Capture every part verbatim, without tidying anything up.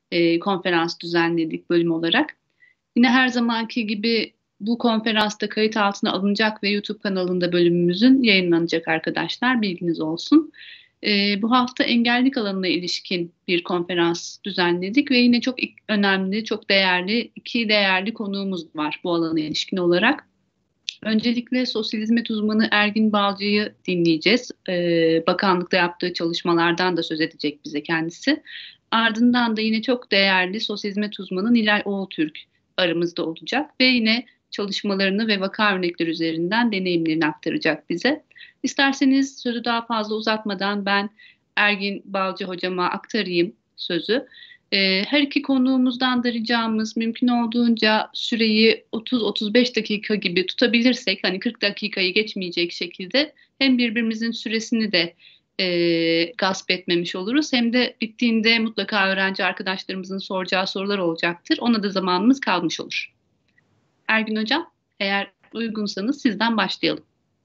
e, konferans düzenledik bölüm olarak. Yine her zamanki gibi bu konferansta kayıt altına alınacak ve YouTube kanalında bölümümüzün yayınlanacak arkadaşlar, bilginiz olsun. E, bu hafta engellilik alanına ilişkin bir konferans düzenledik ve yine çok önemli, çok değerli, iki değerli konuğumuz var bu alana ilişkin olarak. Öncelikle sosyal hizmet uzmanı Ergin Balcı'yı dinleyeceğiz. Ee, bakanlıkta yaptığı çalışmalardan da söz edecek bize kendisi. Ardından da yine çok değerli sosyal hizmet uzmanı Nilay Oğultürk aramızda olacak ve yine çalışmalarını ve vaka örnekleri üzerinden deneyimlerini aktaracak bize. İsterseniz sözü daha fazla uzatmadan ben Ergin Balcı hocama aktarayım sözü. Ee, her iki konuğumuzdan da ricamız mümkün olduğunca süreyi otuz otuz beş dakika gibi tutabilirsek, hani kırk dakikayı geçmeyecek şekilde hem birbirimizin süresini de e, gasp etmemiş oluruz, hem de bittiğinde mutlaka öğrenci arkadaşlarımızın soracağı sorular olacaktır. Ona da zamanımız kalmış olur. Ergün Hocam, eğer uygunsanız sizden başlayalım.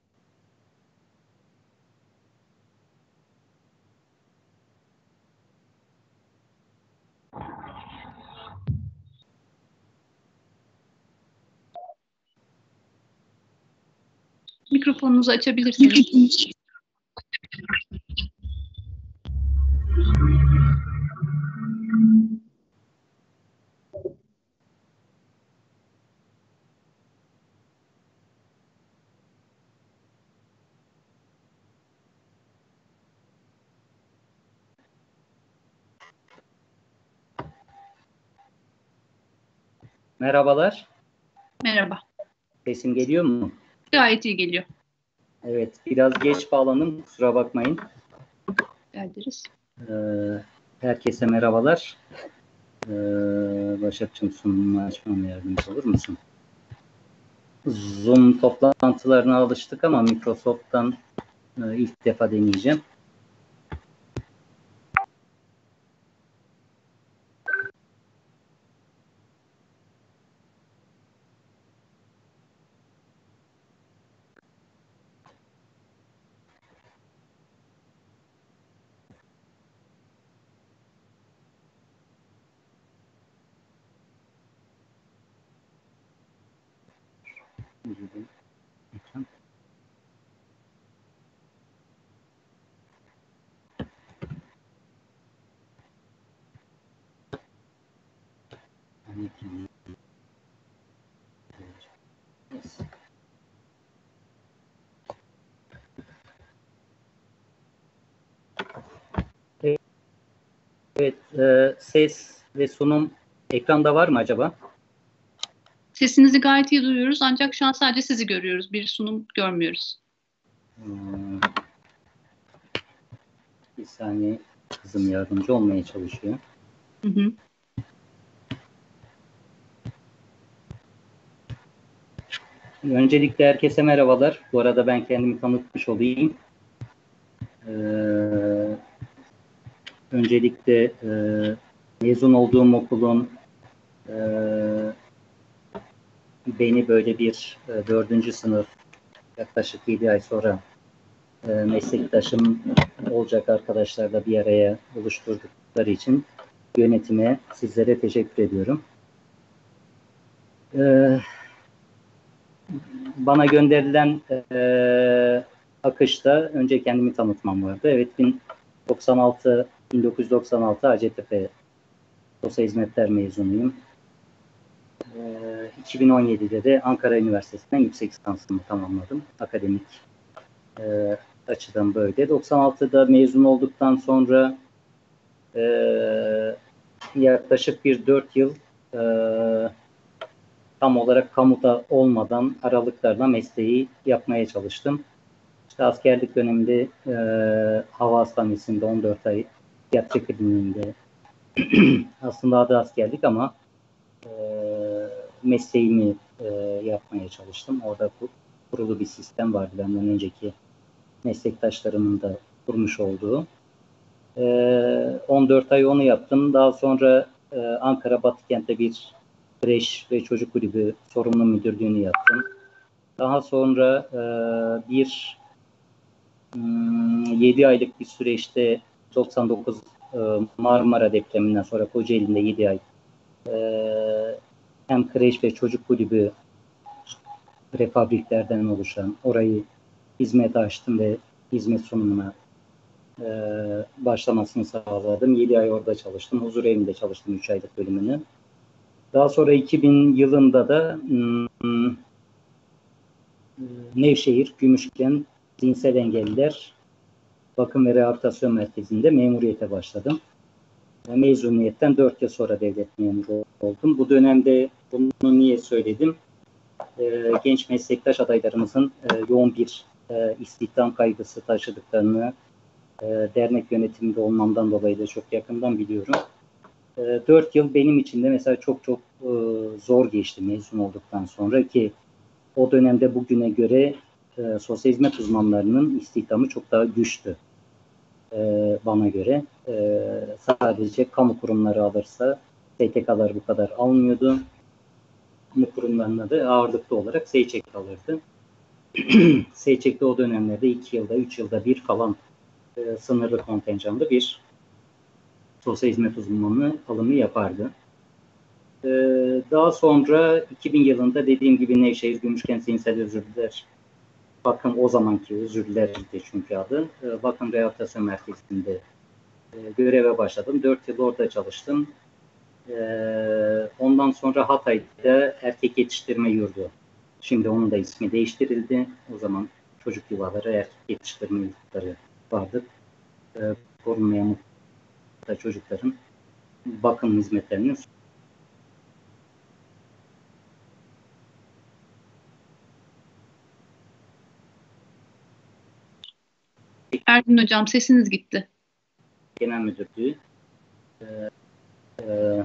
Mikrofonunuzu açabilirsiniz. Merhabalar. Merhaba. Sesim geliyor mu? Gayet iyi geliyor. Evet, biraz geç bağlandım, kusura bakmayın. Rica ederiz. Ee, herkese merhabalar. Ee, Başakçığım, sunumu açmama yardımcı olur musun? Zoom toplantılarına alıştık ama Microsoft'tan e, ilk defa deneyeceğim. Evet, e, ses ve sunum ekranda var mı acaba? Sesinizi gayet iyi duyuyoruz, ancak şu an sadece sizi görüyoruz. Bir sunum görmüyoruz. Hmm. Bir saniye, kızım yardımcı olmaya çalışıyor. Hı hı. Öncelikle herkese merhabalar. Bu arada ben kendimi tanıtmış olayım. Ee, öncelikle e, mezun olduğum okulun e, beni böyle bir e, dördüncü sınıf, yaklaşık yedi ay sonra e, meslektaşım olacak arkadaşlarla bir araya oluşturdukları için yönetime, sizlere teşekkür ediyorum. Ee, bana gönderilen e, akışta önce kendimi tanıtmam vardı. Evet, bin dokuz yüz doksan altı Hacettepe Sosyal Hizmetler mezunuyum. Ee, iki bin on yedide de Ankara Üniversitesi'nden yüksek lisansımı tamamladım. Akademik e, açıdan böyle. doksan altıda mezun olduktan sonra e, yaklaşık bir dört yıl e, tam olarak kamuda olmadan aralıklarla mesleği yapmaya çalıştım. İşte askerlik döneminde e, hava hastanesinde on dört ay, tiyatro kliniğinde aslında adı askerlik ama e, mesleğimi e, yapmaya çalıştım. Orada kurulu bir sistem vardı benden önceki meslektaşlarımın da kurmuş olduğu. E, on dört ay onu yaptım. Daha sonra e, Ankara Batıkent'te bir kreş ve çocuk kulübü sorumlu müdürlüğünü yaptım. Daha sonra e, bir yedi aylık bir süreçte doksan dokuz e, Marmara depreminden sonra Kocaeli'nde yedi ay e, hem kreş ve çocuk kulübü prefabriklerden oluşan orayı hizmete açtım ve hizmet sunumuna e, başlamasını sağladım. yedi ay orada çalıştım. Huzur evinde çalıştım üç aylık bölümünü. Daha sonra iki bin yılında da hmm, Nevşehir, Gümüşken Zihinsel Engelliler Bakım ve Rehabilitasyon Merkezi'nde memuriyete başladım. Mezuniyetten dört yıl sonra devlet memuru oldum. Bu dönemde bunu niye söyledim? Ee, genç meslektaş adaylarımızın e, yoğun bir e, istihdam kaygısı taşıdıklarını e, dernek yönetiminde olmamdan dolayı da çok yakından biliyorum. E, dört yıl benim için de mesela çok çok e, zor geçti mezun olduktan sonra ki o dönemde bugüne göre e, sosyal hizmet uzmanlarının istihdamı çok daha güçtü. E, bana göre. E, sadece kamu kurumları alırsa S T K'lar bu kadar almıyordu. Kamu kurumlarına da ağırlıklı olarak S Ç K alırdı. S Ç K'de o dönemlerde iki yılda, üç yılda bir falan e, sınırlı kontenjanlı bir sosyal hizmet uzmanlığı alımı yapardı. E, daha sonra iki bin yılında dediğim gibi Nevşehir Gümüşkent Zihinsel Özürlüler Bakım o zamanki özürlülerdi çünkü adı. E, Bakım Rehabilitasyon Merkezi'nde e, göreve başladım. Dört yıl orada çalıştım. E, ondan sonra Hatay'da erkek yetiştirme yurdu. Şimdi onun da ismi değiştirildi. O zaman çocuk yuvaları, erkek yetiştirme yurtları vardı. E, korunmayan çocukların bakım hizmetlerini. Ergün Hocam sesiniz gitti. Genel Müdürlüğü e, e,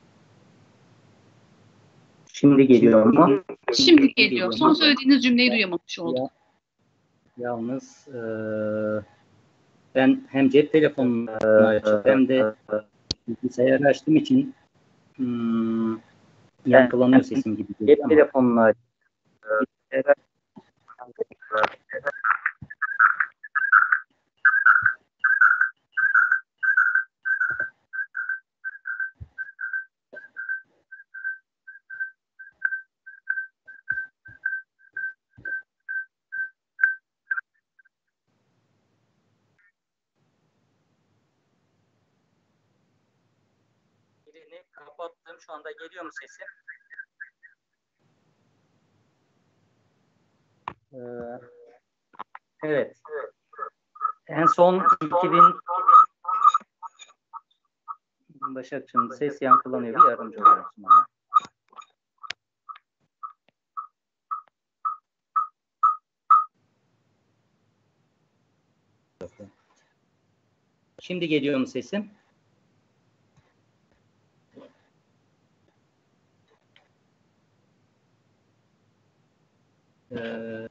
şimdi geliyor mu? Şimdi geliyor. Son söylediğiniz cümleyi duyamamış oldum. Ya, yalnız e, ben hem cep telefonunu açıp hem de bilgisayarı açtığım için hmm, yankılanıyor sesim gibi. Cep telefonunu açıp birini kapattım. Şu anda geliyor mu sesim? Ee, evet. En son iki bin Başakçı'nın ses yankılanıyor. Bir yardımcı olur musun bana? Şimdi geliyor mu sesim? Ee,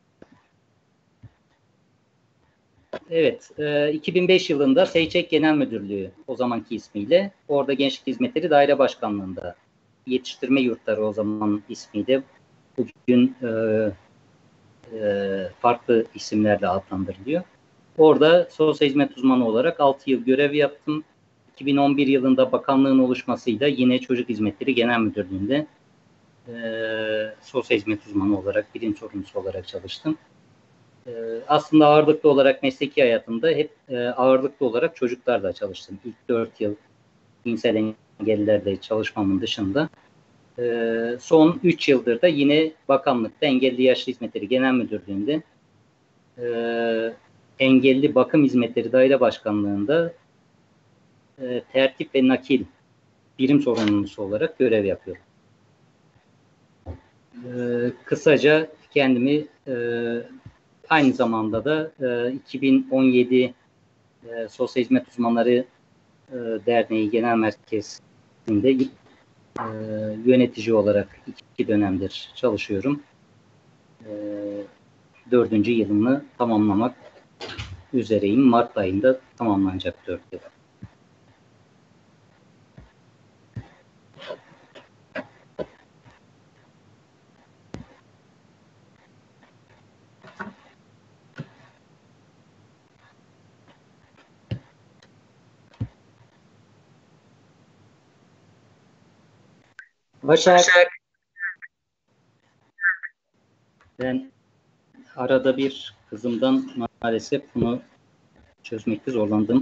evet, e, iki bin beş yılında S E Ç Genel Müdürlüğü o zamanki ismiyle, orada Gençlik Hizmetleri Daire Başkanlığı'nda yetiştirme yurtları o zaman ismiydi. Bugün e, e, farklı isimlerle adlandırılıyor. Orada sosyal hizmet uzmanı olarak altı yıl görev yaptım. iki bin on bir yılında bakanlığın oluşmasıyla yine Çocuk Hizmetleri Genel Müdürlüğü'nde e, sosyal hizmet uzmanı olarak, birim sorumlusu olarak çalıştım. E, aslında ağırlıklı olarak mesleki hayatımda hep e, ağırlıklı olarak çocuklarla çalıştım. İlk dört yıl zihinsel engellilerle çalışmamın dışında e, son üç yıldır da yine bakanlıkta Engelli Yaşlı Hizmetleri Genel Müdürlüğü'nde e, Engelli Bakım Hizmetleri Daire Başkanlığı'nda e, tertip ve nakil birim sorumlusu olarak görev yapıyorum. E, kısaca kendimi e, aynı zamanda da e, iki bin on yedi e, Sosyal Hizmet Uzmanları e, Derneği Genel Merkezi'nde e, yönetici olarak iki dönemdir çalışıyorum. E, dördüncü yılını tamamlamak üzereyim. Mart ayında tamamlanacak dört yıl. Başak. Ben arada bir kızımdan maalesef bunu çözmekte zorlandım.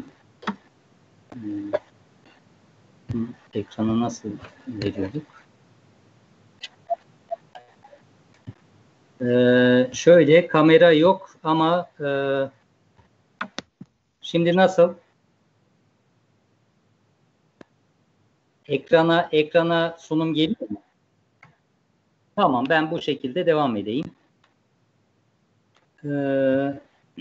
Hmm, ekrana nasıl veriyorduk? Ee, şöyle kamera yok ama e, şimdi nasıl? Ekrana ekrana sunum geliyor mu? Tamam, ben bu şekilde devam edeyim. Ee,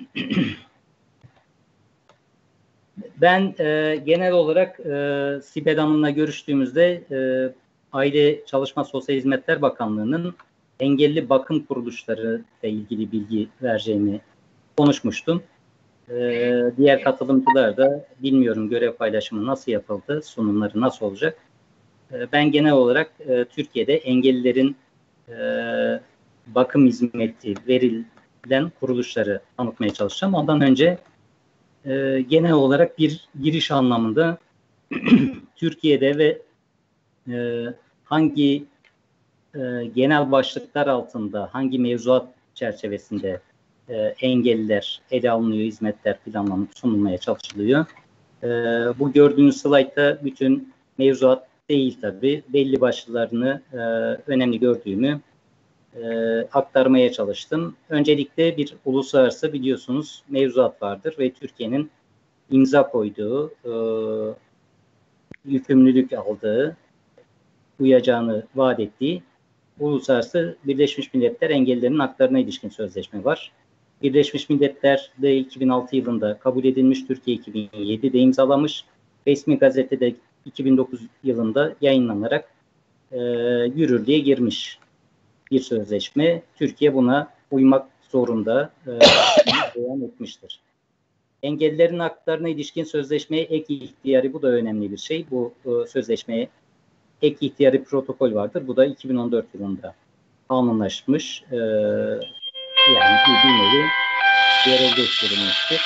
ben e, genel olarak e, Sibel Hanım'la görüştüğümüzde e, Aile Çalışma Sosyal Hizmetler Bakanlığı'nın engelli bakım kuruluşları ile ilgili bilgi vereceğini konuşmuştum. Ee, diğer katılımcılar da bilmiyorum görev paylaşımı nasıl yapıldı, sunumları nasıl olacak. Ee, ben genel olarak e, Türkiye'de engellilerin e, bakım hizmeti verilen kuruluşları tanıtmaya çalışacağım. Ondan önce e, genel olarak bir giriş anlamında Türkiye'de ve e, hangi e, genel başlıklar altında, hangi mevzuat çerçevesinde e, engelliler ele alınıyor, hizmetler planlanıp sunulmaya çalışılıyor. E, bu gördüğünüz slaytta bütün mevzuat değil tabii. Belli başlıklarını e, önemli gördüğümü e, aktarmaya çalıştım. Öncelikle bir uluslararası biliyorsunuz mevzuat vardır ve Türkiye'nin imza koyduğu, e, yükümlülük aldığı, uyacağını vaat ettiği Uluslararası Birleşmiş Milletler Engellilerin Haklarına ilişkin sözleşme var. Birleşmiş Milletler de iki bin altı yılında kabul edilmiş, Türkiye iki bin yedide imzalamış. Resmi gazetede iki bin dokuz yılında yayınlanarak e, yürürlüğe girmiş bir sözleşme. Türkiye buna uymak zorunda e, beyan etmiştir. Engellilerin haklarına ilişkin sözleşmeye ek ihtiyarı, bu da önemli bir şey. Bu e, sözleşmeye ek ihtiyari protokol vardır. Bu da iki bin on dört yılında kanunlaşmış. E, yani bir nevi görevleştirilmiştir.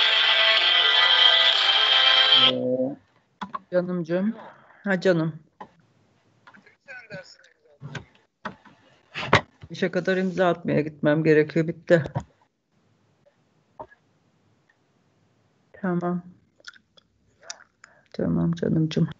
E, Canımcığım. Ha canım. İşe kadar imza atmaya gitmem gerekiyor. Bitti. Tamam. Tamam canımcığım.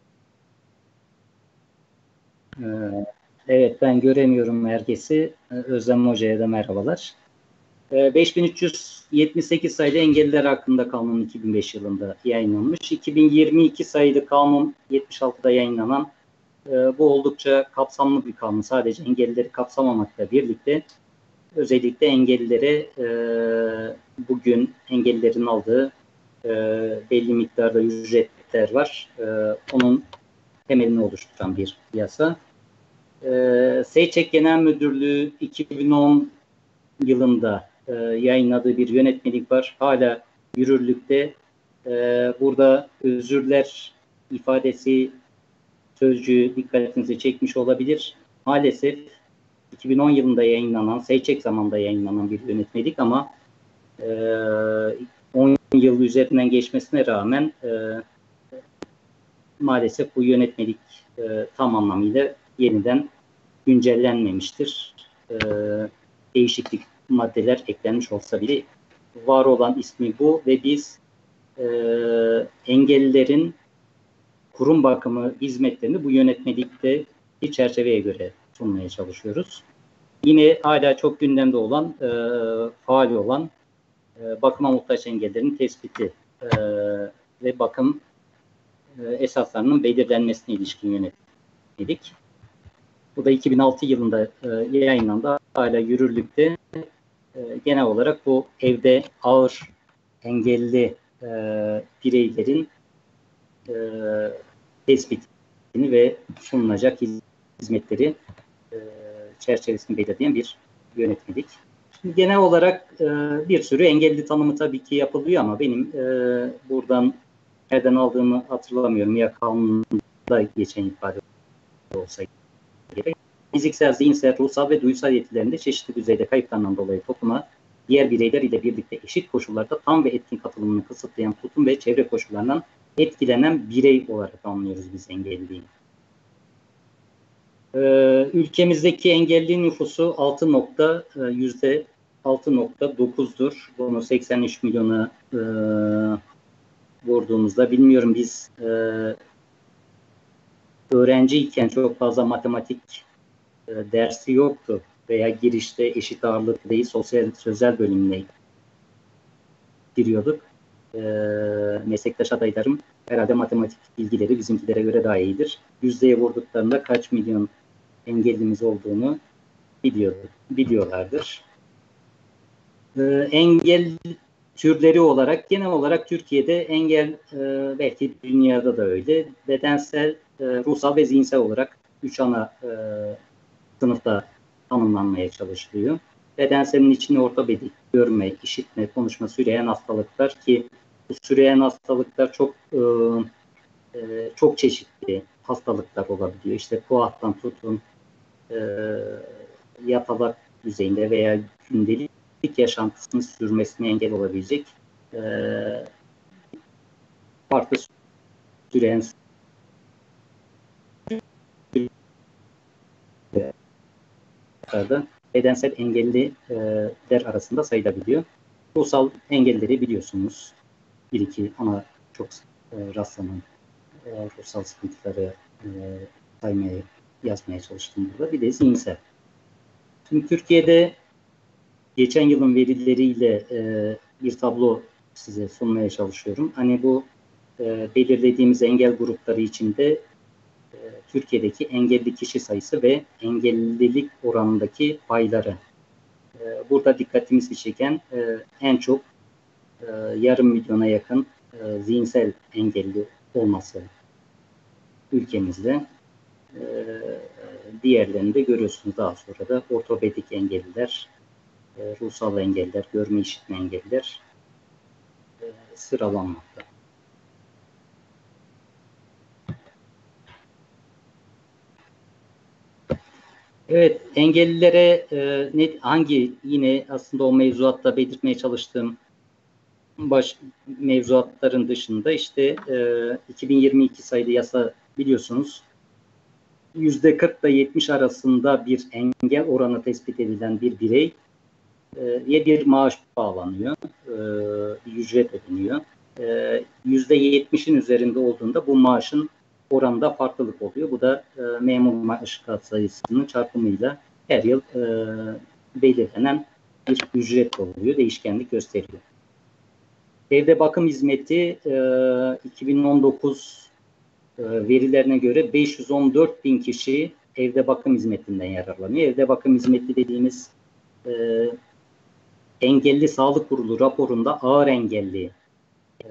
Evet, ben göremiyorum herkesi. Özlem Hoca'ya da merhabalar. beş bin üç yüz yetmiş sekiz sayılı engelliler hakkında kanun iki bin beş yılında yayınlanmış. iki bin yirmi iki sayılı kanun yetmiş altıda yayınlanan bu oldukça kapsamlı bir kanun. Sadece engellileri kapsamamakla birlikte özellikle engellilere bugün engellilerin aldığı belli miktarda ücretler var. Onun temelini oluşturan bir yasa. Ee, SEİÇEK Genel Müdürlüğü iki bin on yılında e, yayınladığı bir yönetmelik var. Hala yürürlükte. E, burada özürler ifadesi, sözcüğü dikkatinizi çekmiş olabilir. Maalesef iki bin on yılında yayınlanan, SEİÇEK zamanında yayınlanan bir yönetmelik ama e, on yıl üzerinden geçmesine rağmen e, maalesef bu yönetmelik e, tam anlamıyla yeniden güncellenmemiştir. E, değişiklik maddeler eklenmiş olsa bile var olan ismi bu ve biz e, engellilerin kurum bakımı hizmetlerini bu yönetmelikte bir çerçeveye göre sunmaya çalışıyoruz. Yine hala çok gündemde olan, e, faal olan e, bakıma muhtaç engellerin tespiti e, ve bakım e, esaslarının belirlenmesine ilişkin yönetmelik. Bu da iki bin altı yılında e, yayınlandı. Hala yürürlükte. E, genel olarak bu evde ağır engelli e, bireylerin e, tespitini ve sunulacak hizmetleri e, çerçevesini belirleyen bir yönetmelik. Şimdi genel olarak e, bir sürü engelli tanımı tabii ki yapılıyor ama benim e, buradan nereden aldığımı hatırlamıyorum. Ya kanunda geçen ifade olsa gerek. Fiziksel, zihinsel, ruhsal ve duysal yetilerinde çeşitli düzeyde kayıplarından dolayı topluma diğer bireyler ile birlikte eşit koşullarda tam ve etkin katılımını kısıtlayan tutum ve çevre koşullarından etkilenen birey olarak anlıyoruz biz engelliliği. Ee, ülkemizdeki engelli nüfusu altı nokta yüzde altı nokta dokuzdur. Bunu seksen üç milyona e, vurduğumuzda, bilmiyorum, biz e, öğrenciyken çok fazla matematik e, dersi yoktu veya girişte eşit ağırlık değil sosyal sözel bölümüne giriyorduk. E, meslektaş adaylarım herhalde matematik bilgileri bizimkilere göre daha iyidir. Yüzdeye vurduklarında kaç milyon engellimiz olduğunu biliyor, biliyorlardır. E, engel türleri olarak, genel olarak Türkiye'de engel, e, belki dünyada da öyle, bedensel, e, ruhsal ve zihinsel olarak üç ana e, sınıfta tanımlanmaya çalışılıyor. Bedenselin içinde ortopedik, görme, işitme, konuşma, süreyen hastalıklar, ki bu süreyen hastalıklar çok e, e, çok çeşitli hastalıklar olabiliyor. İşte kuahtan tutun, e, yatalak düzeyinde veya gündelik yaşantısını sürmesine engel olabilecek e, farklı süreyen da bedensel engelliler arasında sayılabiliyor. Ruhsal engelleri biliyorsunuz. Bir iki ana çok e, rastlanan e, ruhsal sıkıntıları e, saymaya, yazmaya çalıştım burada. Bir de zihinsel. Şimdi Türkiye'de geçen yılın verileriyle e, bir tablo size sunmaya çalışıyorum. Hani bu e, belirlediğimiz engel grupları içinde e, Türkiye'deki engelli kişi sayısı ve engellilik oranındaki payları. E, burada dikkatimizi çeken e, en çok e, yarım milyona yakın e, zihinsel engelli olması ülkemizde. E, diğerlerini de görüyorsunuz daha sonra da ortopedik engelliler, e, ruhsal engelliler, görme işitme engelliler e, sıralanmakta. Evet, engellilere e, ne, hangi, yine aslında o mevzuatta belirtmeye çalıştığım baş mevzuatların dışında işte e, iki bin yirmi iki sayılı yasa, biliyorsunuz, yüzde kırk ile yetmiş arasında bir engel oranı tespit edilen bir birey diye bir maaş bağlanıyor, e, bir ücret ödeniyor. E, yüzde yetmişin üzerinde olduğunda bu maaşın oranında farklılık oluyor. Bu da e, memur maaş katsayısının çarpımıyla her yıl e, belirlenen bir ücret oluyor, değişkenlik gösteriyor. Evde bakım hizmeti e, iki bin on dokuz e, verilerine göre beş yüz on dört bin kişi evde bakım hizmetinden yararlanıyor. Evde bakım hizmeti dediğimiz e, Engelli Sağlık Kurulu raporunda ağır engelli e,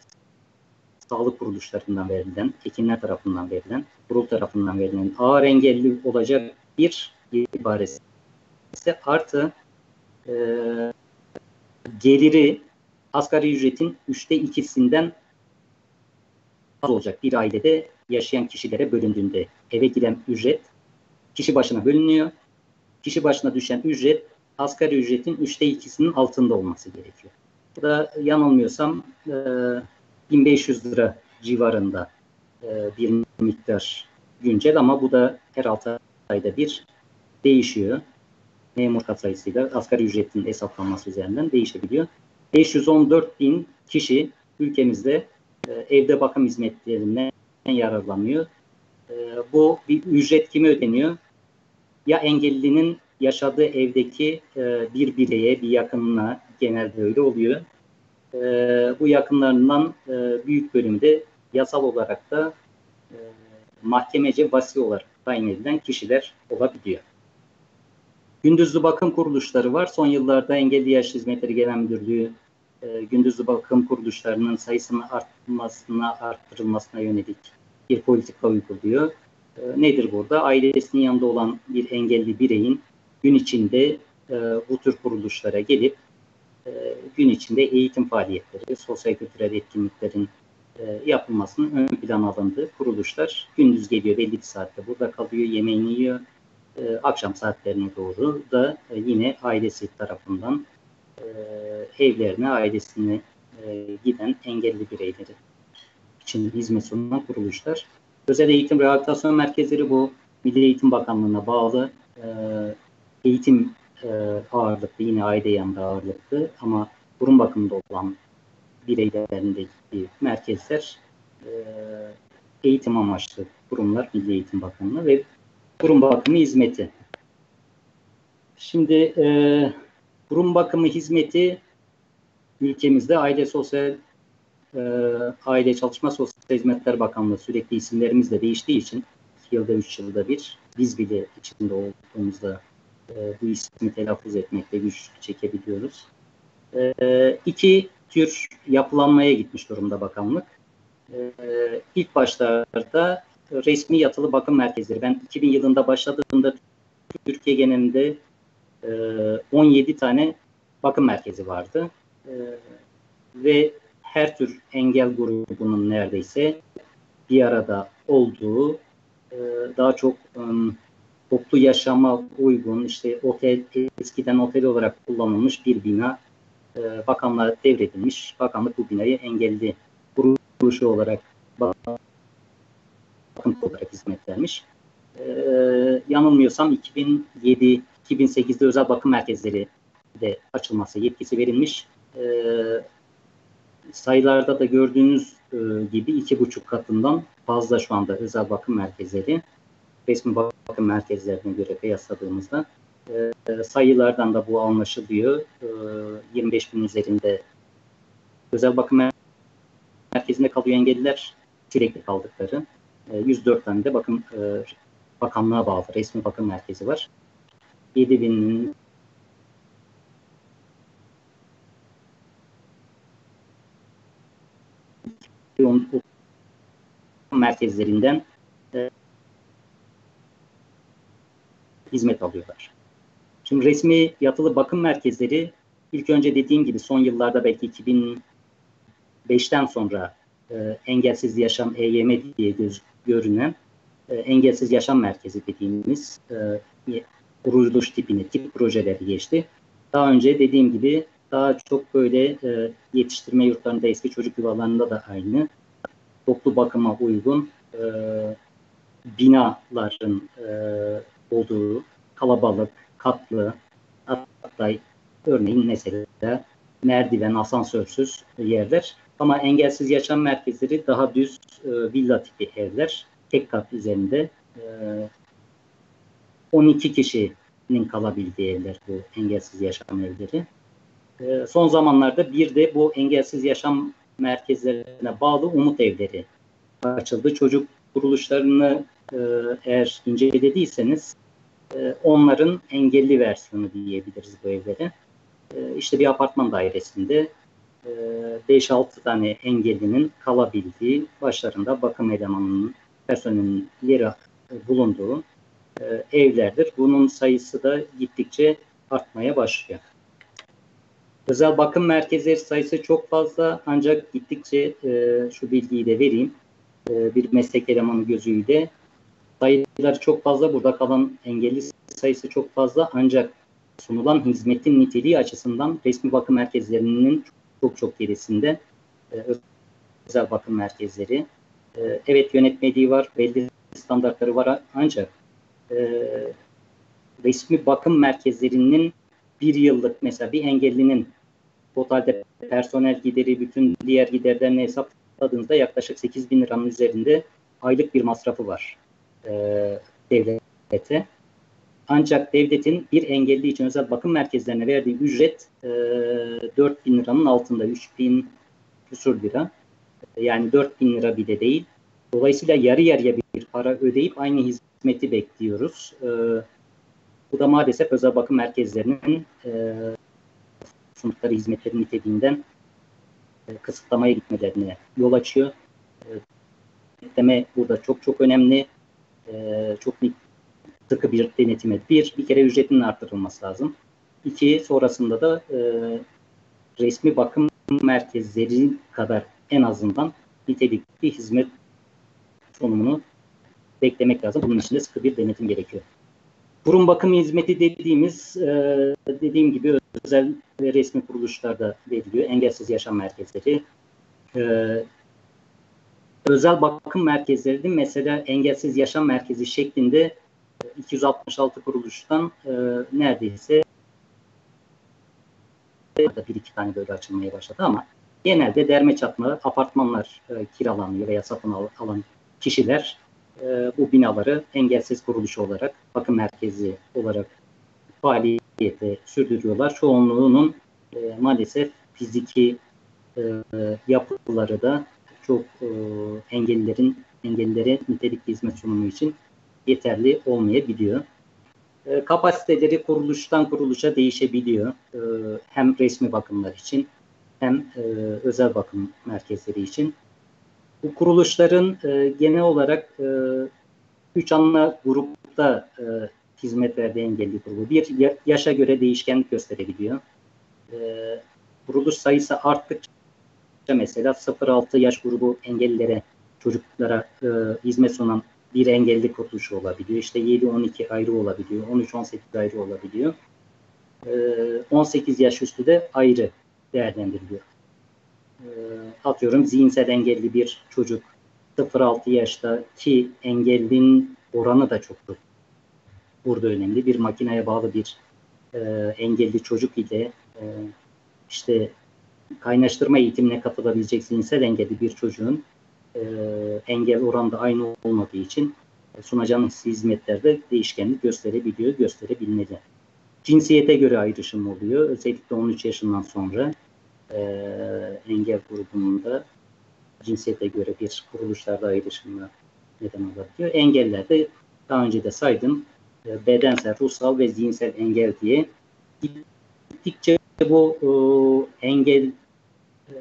sağlık kuruluşlarından verilen, hekimler tarafından verilen, kurul tarafından verilen ağır engelli olacak bir ibaresi artı e, geliri asgari ücretin üçte ikisinden az olacak bir ailede yaşayan kişilere bölündüğünde eve giden ücret kişi başına bölünüyor. Kişi başına düşen ücret asgari ücretin üçte ikisinin altında olması gerekiyor. Bu da yanılmıyorsam e, bin beş yüz lira civarında e, bir miktar güncel, ama bu da her altı ayda bir değişiyor. Memur katsayısıyla asgari ücretin hesaplanması üzerinden değişebiliyor. beş yüz on dört bin kişi ülkemizde e, evde bakım hizmetlerinden yararlanıyor. E, bu bir ücret kime ödeniyor? Ya engellinin yaşadığı evdeki e, bir bireye, bir yakınına, genelde öyle oluyor. E, bu yakınlarından e, büyük bölümde yasal olarak da e, mahkemece vasi olarak tayin edilen kişiler olabiliyor. Gündüzlü bakım kuruluşları var. Son yıllarda Engelli Yaş Hizmetleri Genel Müdürlüğü e, gündüzlü bakım kuruluşlarının sayısının artmasına, arttırılmasına yönelik bir politika uyguluyor. E, nedir burada? Ailesinin yanında olan bir engelli bireyin gün içinde e, bu tür kuruluşlara gelip e, gün içinde eğitim faaliyetleri, sosyal kültürel etkinliklerin e, yapılmasının ön plana alındığı kuruluşlar. Gündüz geliyor, belli bir saatte burada kalıyor, yemeğini yiyor. E, akşam saatlerine doğru da e, yine ailesi tarafından e, evlerine, ailesine e, giden engelli bireyleri için hizmet sunan kuruluşlar. Özel eğitim rehabilitasyon merkezleri, bu Milli Eğitim Bakanlığı'na bağlı e, eğitim e, ağırlıklı, yine aile yanında ağırlıklı ama kurum bakımında olan bireylerindeki merkezler e, eğitim amaçlı kurumlar, Milli Eğitim Bakanlığı ve kurum bakımı hizmeti. Şimdi e, kurum bakımı hizmeti ülkemizde Aile Sosyal e, Aile Çalışma Sosyal Hizmetler Bakanlığı, sürekli isimlerimiz de değiştiği için iki yılda, üç yılda bir, biz bile içinde olduğumuzda e, bu ismi telaffuz etmekte güçlük çekebiliyoruz. E, iki tür yapılanmaya gitmiş durumda bakanlık. E, ilk başlarda resmi yatılı bakım merkezleri. Ben iki bin yılında başladığımda Türkiye genelinde e, on yedi tane bakım merkezi vardı. E, ve her tür engel grubunun neredeyse bir arada olduğu, e, daha çok um, toplu yaşama uygun, işte otel, eskiden otel olarak kullanılmış bir bina e, bakanlığa devredilmiş. Bakanlık bu binayı engelli kuruluşu olarak bakım olarak hizmet vermiş. E, yanılmıyorsam iki bin yedi iki bin sekizde özel bakım merkezleri de açılması yetkisi verilmiş. E, sayılarda da gördüğünüz e, gibi iki buçuk katından fazla şu anda özel bakım merkezleri, resmi bakım merkezlerine göre kıyasladığımızda e, sayılardan da bu anlaşılıyor. E, yirmi beş bin üzerinde özel bakım merkezinde kalıyor engelliler, sürekli kaldıkları. E, yüz dört tane de bakım e, bakanlığa bağlı resmi bakım merkezi var. yedi binin merkezlerinden e, hizmet alıyorlar. Şimdi resmi yatılı bakım merkezleri ilk önce dediğim gibi son yıllarda belki iki bin beşten sonra e, Engelsiz Yaşam E Y M diye göz, görünen e, Engelsiz Yaşam Merkezi dediğimiz e, kuruluş tipine, tip projeleri geçti. Daha önce dediğim gibi daha çok böyle e, yetiştirme yurtlarında, eski çocuk yuvalarında da aynı toplu bakıma uygun e, binaların e, olduğu kalabalık, katlı, hatta örneğin mesela merdiven, asansörsüz yerler. Ama engelsiz yaşam merkezleri daha düz e, villa tipi evler. Tek kat üzerinde e, on iki kişinin kalabildiği evler bu engelsiz yaşam evleri. E, son zamanlarda bir de bu engelsiz yaşam merkezlerine bağlı umut evleri açıldı. Çocuk kuruluşlarını e, eğer incelediyseniz e, onların engelli versiyonu diyebiliriz bu evlere. E, işte bir apartman dairesinde e, beş altı tane engellinin kalabildiği, başlarında bakım elemanının, personelinin yeri bulunduğu e, evlerdir. Bunun sayısı da gittikçe artmaya başlıyor. Özel bakım merkezleri sayısı çok fazla, ancak gittikçe e, şu bilgiyi de vereyim. E, bir meslek elemanı gözüyle sayıları çok fazla, burada kalan engelli sayısı çok fazla, ancak sunulan hizmetin niteliği açısından resmi bakım merkezlerinin çok çok gerisinde e, özel bakım merkezleri. E, evet, yönetmeliği var, belli standartları var, ancak e, resmi bakım merkezlerinin bir yıllık, mesela bir engellinin totalde personel gideri, bütün diğer giderlerini hesapladığınızda yaklaşık sekiz bin liranın üzerinde aylık bir masrafı var e, devlete. Ancak devletin bir engelli için özel bakım merkezlerine verdiği ücret e, dört bin liranın altında, üç bin küsur lira. Yani dört bin lira bile değil. Dolayısıyla yarı yarıya bir para ödeyip aynı hizmeti bekliyoruz. E, bu da maalesef özel bakım merkezlerinin e, sundukları hizmetlerin niteliğinden e, kısıtlamaya gitmelerine yol açıyor. E, denetleme burada çok çok önemli. E, çok sıkı bir denetime. Bir, bir kere ücretinin artırılması lazım. İki, sonrasında da e, resmi bakım merkezleri kadar en azından nitelikli hizmet sunumunu beklemek lazım. Bunun için de sıkı bir denetim gerekiyor. Kurum bakım hizmeti dediğimiz, e, dediğim gibi özel ve resmi kuruluşlarda veriliyor. Engelsiz yaşam merkezleri. E, özel bakım merkezlerinin mesela engelsiz yaşam merkezi şeklinde iki yüz altmış altı kuruluştan e, neredeyse bir iki tane böyle açılmaya başladı ama genelde derme çatma apartmanlar e, kiralanıyor veya satın al, alan kişiler e, bu binaları engelsiz kuruluş olarak, bakım merkezi olarak faaliyete sürdürüyorlar. Çoğunluğunun e, maalesef fiziki e, yapıları da çok e, engellilerin engellilere nitelikli hizmet sunumu için yeterli olmayabiliyor. E, kapasiteleri kuruluştan kuruluşa değişebiliyor. E, hem resmi bakımlar için hem e, özel bakım merkezleri için. Bu kuruluşların e, genel olarak e, üç ana grupta e, hizmet verdiği engelli grubu. Bir, yaşa göre değişkenlik gösterebiliyor. E, kuruluş sayısı arttıkça mesela sıfır altı yaş grubu engellilere, çocuklara e, hizmet sunan bir engelli kuruluşu olabiliyor. İşte yedi on iki ayrı olabiliyor. on üç on sekiz ayrı olabiliyor. E, on sekiz yaş üstü de ayrı değerlendiriliyor. E, atıyorum zihinsel engelli bir çocuk sıfır altı yaştaki engellinin oranı da çok burada önemli. Bir makineye bağlı bir e, engelli çocuk ile e, işte kaynaştırma eğitimine katılabilecek zihinsel engelli bir çocuğun e, engel oranında aynı olmadığı için e, sunacağınız hizmetlerde değişkenlik gösterebiliyor, gösterebilmeli. Cinsiyete göre ayrışım oluyor. Özellikle on üç yaşından sonra e, engel grubunda cinsiyete göre bir kuruluşlarda ayrışımlar neden olabiliyor. Engellerde daha önce de saydım e, bedensel, ruhsal ve zihinsel engel diye gittikçe bu e, engel e,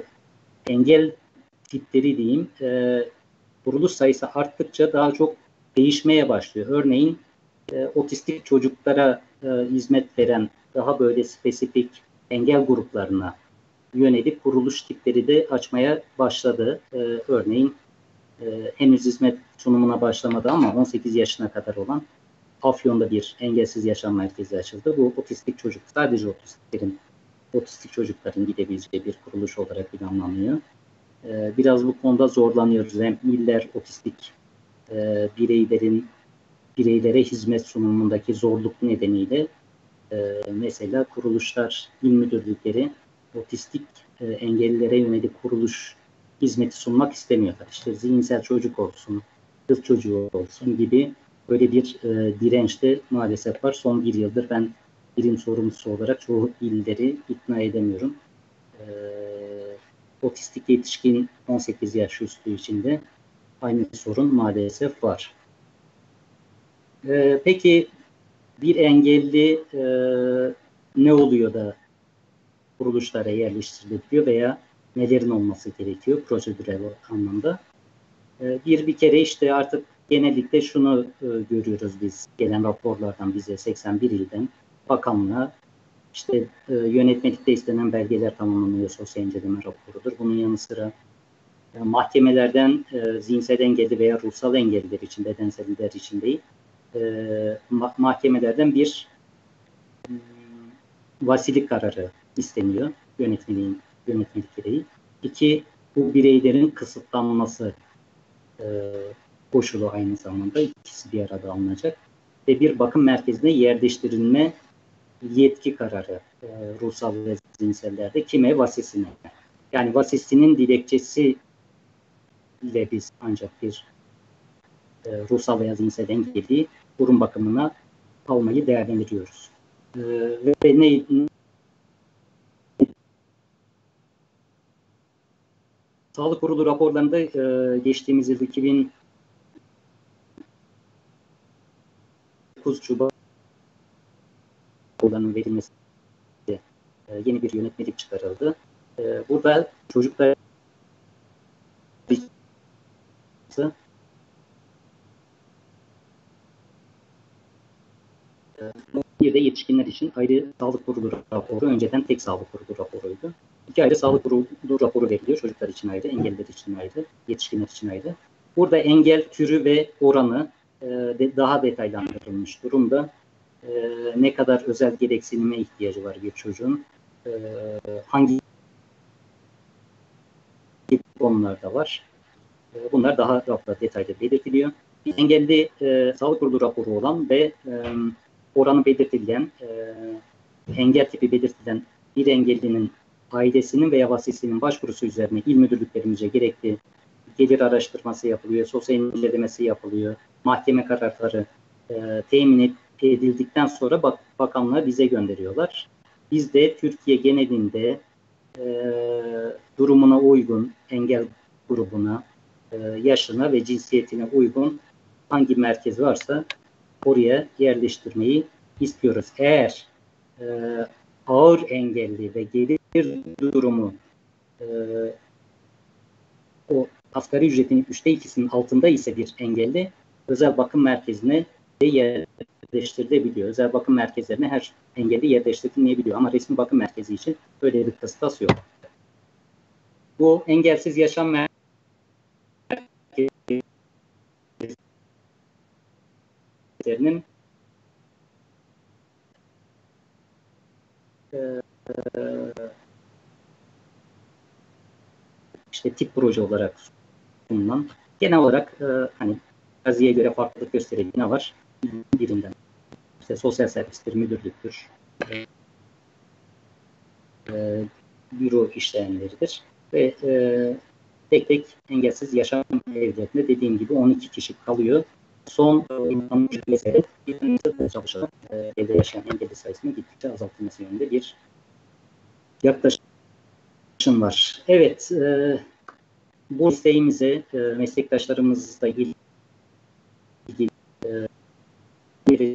engel tipleri diyeyim e, kuruluş sayısı arttıkça daha çok değişmeye başlıyor. Örneğin e, otistik çocuklara e, hizmet veren daha böyle spesifik engel gruplarına yönelik kuruluş tipleri de açmaya başladı. E, örneğin e, henüz hizmet sunumuna başlamadı ama on sekiz yaşına kadar olan Afyon'da bir engelsiz yaşam merkezi açıldı. Bu otistik çocuk, sadece otistiklerin, otistik çocukların gidebileceği bir kuruluş olarak planlanıyor. Ee, biraz bu konuda zorlanıyoruz. Hem iller otistik e, bireylerin bireylere hizmet sunumundaki zorluk nedeniyle e, mesela kuruluşlar, il müdürlükleri otistik e, engellilere yönelik kuruluş hizmeti sunmak istemiyorlar. İşte zihinsel çocuk olsun, kız çocuğu olsun gibi böyle bir e, direnç de maalesef var. Son bir yıldır ben birim sorumlusu olarak çoğu illeri ikna edemiyorum. E, otistik yetişkin on sekiz yaş üstü içinde aynı sorun maalesef var. E, peki bir engelli e, ne oluyor da kuruluşlara yerleştiriliyor veya nelerin olması gerekiyor prosedürel anlamda? E, bir bir kere işte artık genellikle şunu e, görüyoruz biz gelen raporlardan bize seksen bir ilden bakanlığa işte e, yönetmelikte istenen belgeler tamamlanıyor, sosyal inceleme raporudur. Bunun yanı sıra e, mahkemelerden e, zihinsel engelli veya ruhsal engelliler için, bedenseller için değil, e, ma- mahkemelerden bir e, vasilik kararı isteniyor yönetmeliğin yönetmelik gereği. İki, bu bireylerin kısıtlanması e, koşulu aynı zamanda ikisi bir arada alınacak ve bir bakım merkezine yerleştirilme yetki kararı e, ruhsal ve zihinsellerde kime? Vasisine. Yani vasisinin dilekçesiyle biz ancak bir e, ruhsal veya zihinsel engelli kurum bakımına almayı değerlendiriyoruz. E, ve ne Sağlık Kurulu raporlarında e, geçtiğimiz yıl iki bin dokuz Şubat raporlarının verilmesi e, yeni bir yönetmelik çıkarıldı. E, burada çocuklar bir de yetişkinler için ayrı sağlık kurulu raporu, önceden tek sağlık kurulu raporuydu. İki ayrı sağlık kurulu raporu veriliyor. Çocuklar için ayrı, engelliler için ayrı, yetişkinler için ayrı. Burada engel türü ve oranı e, de, daha detaylandırılmış durumda. E, ne kadar özel gereksinime ihtiyacı var bir çocuğun, e, hangi konularda var. E, bunlar daha rahatla detaylı belirtiliyor. Bir engelli e, sağlık kurulu raporu olan ve e, oranı belirtilen, e, engel tipi belirtilen bir engellinin ailesinin veya vasisinin başvurusu üzerine il müdürlüklerimize gerekli gelir araştırması yapılıyor, sosyal incelemesi yapılıyor, mahkeme kararları e, temin edildikten sonra bak, bakanlığa bize gönderiyorlar. Biz de Türkiye genelinde e, durumuna uygun, engel grubuna, e, yaşına ve cinsiyetine uygun hangi merkez varsa oraya yerleştirmeyi istiyoruz. Eğer e, ağır engelli ve gelir durumu e, o asgari ücretin üçte ikisinin altında ise bir engelli özel bakım merkezine yerleştirilebiliyor. Özel bakım merkezlerine her engelli yerleştirilebiliyor ama resmi bakım merkezi için böyle bir kıstas yok. Bu engelsiz yaşam merkezlerinin e, işte tip proje olarak sunulan, genel olarak e, hani gaziye göre farklılık gösterecek ne var? Birinden işte sosyal servistir, müdürlüktür, e, e, büro işleyenleridir ve e, tek tek engelsiz yaşam evlerinde dediğim gibi on iki kişi kalıyor. Son e, çalışan e, evde yaşayan engelli sayısının gittikçe azaltılması yönünde bir yaklaşım var. Evet, e, bu isteğimize e, meslektaşlarımızla ilgili e, bir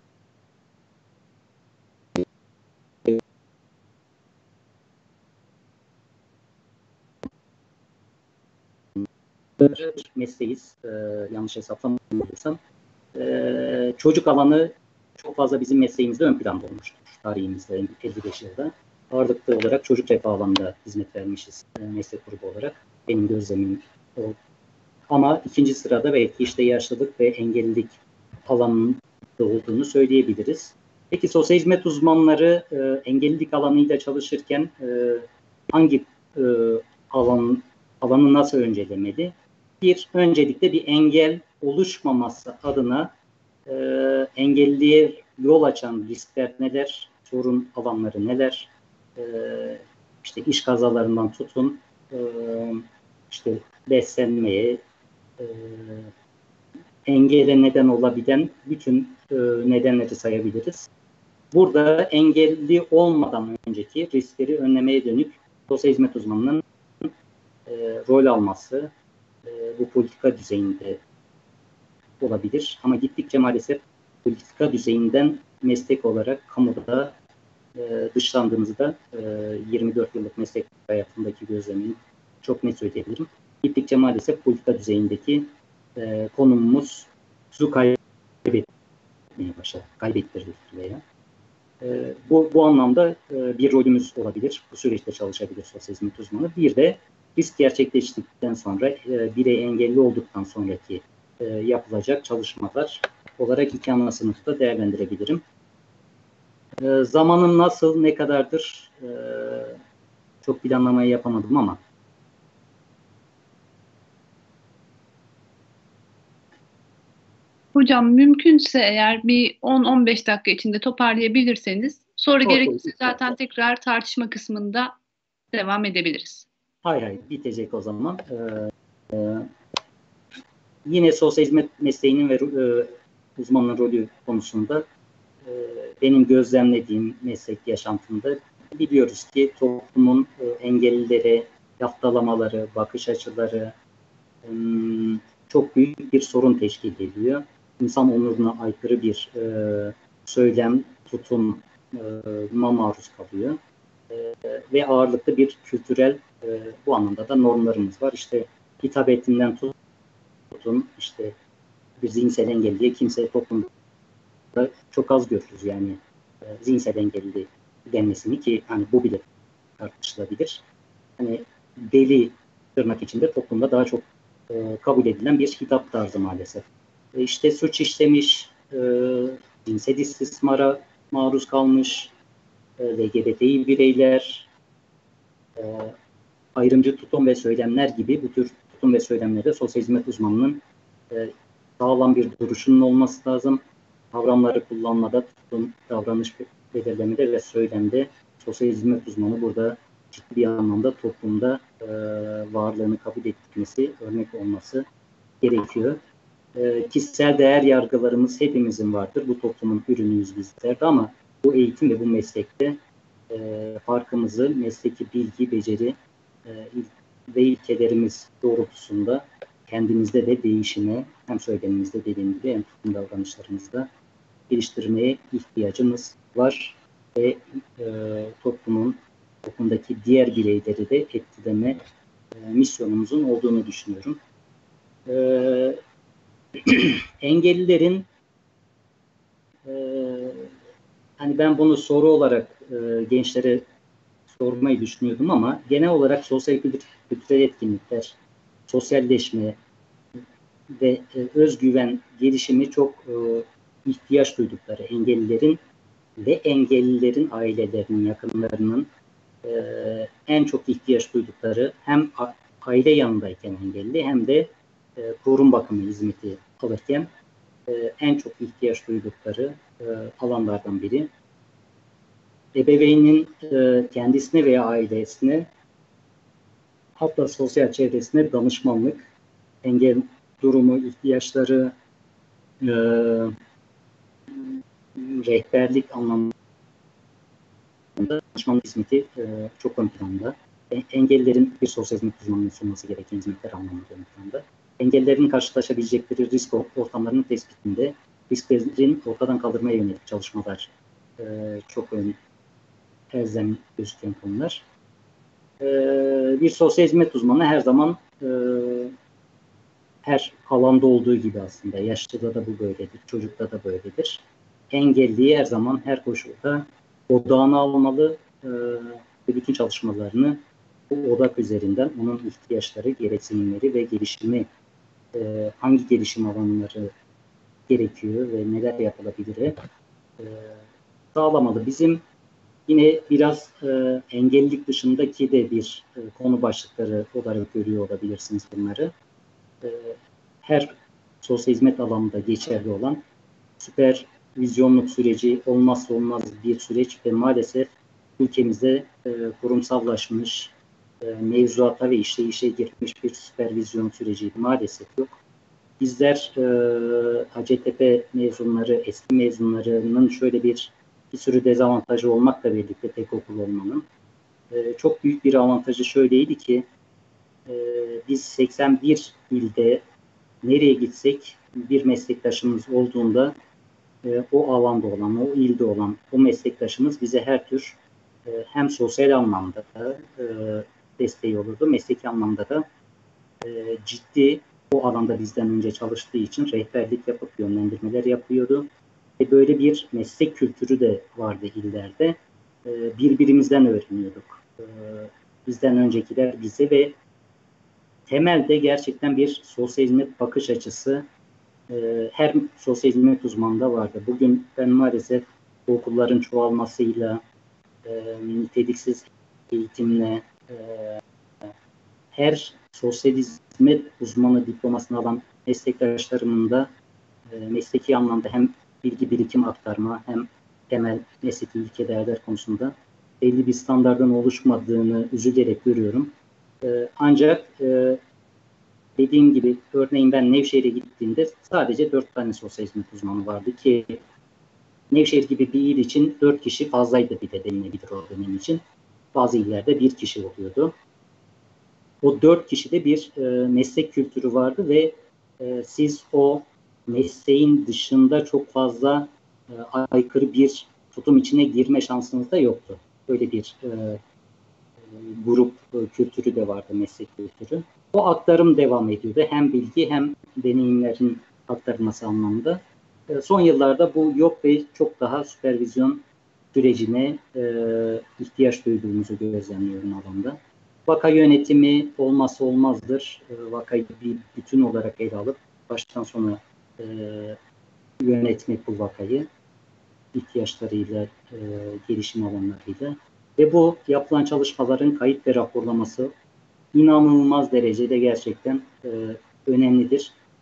mesleğiz. E, yanlış hesaplamıyorsam. E, çocuk alanı çok fazla bizim mesleğimizde ön planda olmuştur. Tarihimizde elli beş yılda. Ağırlıklı olarak çocuk refah alanında hizmet vermişiz e, meslek grubu olarak. Benim gözlemim o. Ama ikinci sırada belki işte yaşlılık ve engellilik alanında olduğunu söyleyebiliriz. Peki sosyal hizmet uzmanları e, engellilik alanıyla çalışırken e, hangi e, alan alanı nasıl öncelemeli? Bir, öncelikle bir engel oluşmaması adına e, engelliye yol açan riskler neler, sorun alanları neler, e, işte iş kazalarından tutun, e, işte beslenmeye, e, engele neden olabilen bütün e, nedenleri sayabiliriz. Burada engelli olmadan önceki riskleri önlemeye dönük sosyal hizmet uzmanının e, rol alması e, bu politika düzeyinde olabilir. Ama gittikçe maalesef politika düzeyinden meslek olarak kamuda e, dışlandığımızı da e, yirmi dört yıllık meslek hayatımdaki gözlemimi çok net söyleyebilirim. Gittikçe maalesef politika düzeyindeki e, konumumuzu kaybetmeye başladı. Kaybettirdik veya. E, bu, bu anlamda e, bir rolümüz olabilir. Bu süreçte çalışabilir sosyal hizmet uzmanı. Bir de risk gerçekleştikten sonra e, birey engelli olduktan sonraki e, yapılacak çalışmalar olarak iki ana sınıfta değerlendirebilirim. E, zamanım nasıl, ne kadardır e, çok planlamayı yapamadım ama Hocam mümkünse eğer bir on on beş dakika içinde toparlayabilirseniz sonra okay. gerekirse zaten tekrar tartışma kısmında devam edebiliriz. Hayır hayır bitecek o zaman. Ee, e, yine sosyal hizmet mesleğinin ve e, uzmanın rolü konusunda e, benim gözlemlediğim meslek yaşantımda biliyoruz ki toplumun e, engellilere yaftalamaları, bakış açıları e, çok büyük bir sorun teşkil ediyor. İnsan onuruna aykırı bir e, söylem, tutum e, maruz kalıyor. E, ve ağırlıklı bir kültürel e, bu anlamda da normlarımız var. İşte hitap ettiğinden tutun, işte bir zihinsel engelliye kimse toplumda çok az görürüz yani e, zihinsel engelli denmesini ki hani bu bile tartışılabilir. Hani deli tırnak içinde toplumda daha çok e, kabul edilen bir hitap tarzı maalesef. E, işte suç işlemiş, e, cinsel istismara maruz kalmış, L G B T İ bireyler, e, ayrımcı tutum ve söylemler gibi bu tür tutum ve söylemlerde sosyal hizmet uzmanının e, sağlam bir duruşunun olması lazım. Kavramları kullanmada, tutum, davranış belirlemede ve söylemde sosyal hizmet uzmanı burada ciddi bir anlamda toplumda e, varlığını kabul etmesi, örnek olması gerekiyor. E, kişisel değer yargılarımız hepimizin vardır. Bu toplumun ürünüyüz bizler de ama bu eğitim ve bu meslekte e, farkımızı mesleki bilgi, beceri e, ve ilkelerimiz doğrultusunda kendimizde de değişime, hem söylemimizde dediğim gibi hem tutum davranışlarımızda geliştirmeye ihtiyacımız var ve e, toplumun, toplumdaki diğer bireyleri de etkileme e, misyonumuzun olduğunu düşünüyorum. E, engellilerin e, hani ben bunu soru olarak e, gençlere sormayı düşünüyordum ama genel olarak sosyal kültürel etkinlikler, sosyalleşme ve e, özgüven gelişimi çok e, ihtiyaç duydukları engellilerin ve engellilerin ailelerinin, yakınlarının e, en çok ihtiyaç duydukları hem aile yanındayken engelli hem de e, korun bakımı hizmeti alırken e, en çok ihtiyaç duydukları e, alanlardan biri. Ebeveynin e, kendisine veya ailesine, hatta sosyal çevresine danışmanlık, engel durumu, ihtiyaçları, e, rehberlik anlamında danışmanlık hizmeti e, çok ön planda. E, engellilerin bir sosyal hizmet uzmanının sunması gereken hizmetler anlamında ön planda. Engellilerin karşılaşabilecekleri risk ortamlarının tespitinde risklerin ortadan kaldırmaya yönelik çalışmalar e, çok ön elzem gözüken konular. E, bir sosyal hizmet uzmanı her zaman e, her alanda olduğu gibi aslında yaşlıda da bu böyledir, çocukta da böyledir. Engelliyi her zaman her koşulda odağına almalı e, ve bütün çalışmalarını bu odak üzerinden onun ihtiyaçları, gereksinimleri ve gelişimi e, hangi gelişim alanları gerekiyor ve neler yapılabilir e, sağlamalı. Bizim yine biraz e, engellilik dışındaki de bir e, konu başlıkları olarak görüyor olabilirsiniz bunları. E, her sosyal hizmet alanında geçerli olan süpervizyonluk süreci olmazsa olmaz bir süreç ve maalesef ülkemizde e, kurumsallaşmış, e, mevzuata ve işleyişe girmiş bir süpervizyon süreci maalesef yok. Bizler e, Hacettepe mezunları, eski mezunlarının şöyle bir bir sürü dezavantajı olmakla birlikte tek okul olmanın e, çok büyük bir avantajı şöyleydi ki e, biz seksen bir ilde nereye gitsek bir meslektaşımız olduğunda e, o alanda olan, o ilde olan o meslektaşımız bize her tür e, hem sosyal anlamda da e, desteği olurdu, mesleki anlamda da e, ciddi o alanda bizden önce çalıştığı için rehberlik yapıp yönlendirmeler yapıyordu. Ve böyle bir meslek kültürü de vardı illerde. E, birbirimizden öğreniyorduk. E, bizden öncekiler bize ve temelde gerçekten bir sosyal hizmet bakış açısı e, her sosyal hizmet uzmanında vardı. Bugün ben maalesef okulların çoğalmasıyla, e, niteliksiz eğitimle, e, her sosyal hizmet uzmanı diplomasını alan meslektaşlarımın da e, mesleki anlamda hem bilgi birikim aktarma hem temel mesleki ilke değerler konusunda belli bir standartın oluşmadığını üzülerek görüyorum. E, ancak e, dediğim gibi örneğin ben Nevşehir'e gittiğimde sadece dört tane sosyal hizmet uzmanı vardı ki Nevşehir gibi bir il için dört kişi fazlaydı bir de denilebilir o dönem için. Bazı illerde bir kişi oluyordu. O dört kişide bir e, meslek kültürü vardı ve e, siz o mesleğin dışında çok fazla e, aykırı bir tutum içine girme şansınız da yoktu. Böyle bir e, grup e, kültürü de vardı, meslek kültürü. O aktarım devam ediyordu. Hem bilgi hem deneyimlerin aktarılması anlamında. E, son yıllarda bu yok ve çok daha süpervizyon sürecine e, ihtiyaç duyduğumuzu gözlemliyorum alanda. Vaka yönetimi olmazsa olmazdır. E, vakayı bir bütün olarak ele alıp baştan sona e, yönetmek bu vakayı ihtiyaçlarıyla, e, gelişim alanlarıyla ve bu yapılan çalışmaların kayıt ve raporlaması inanılmaz derecede gerçekten e, önemlidir.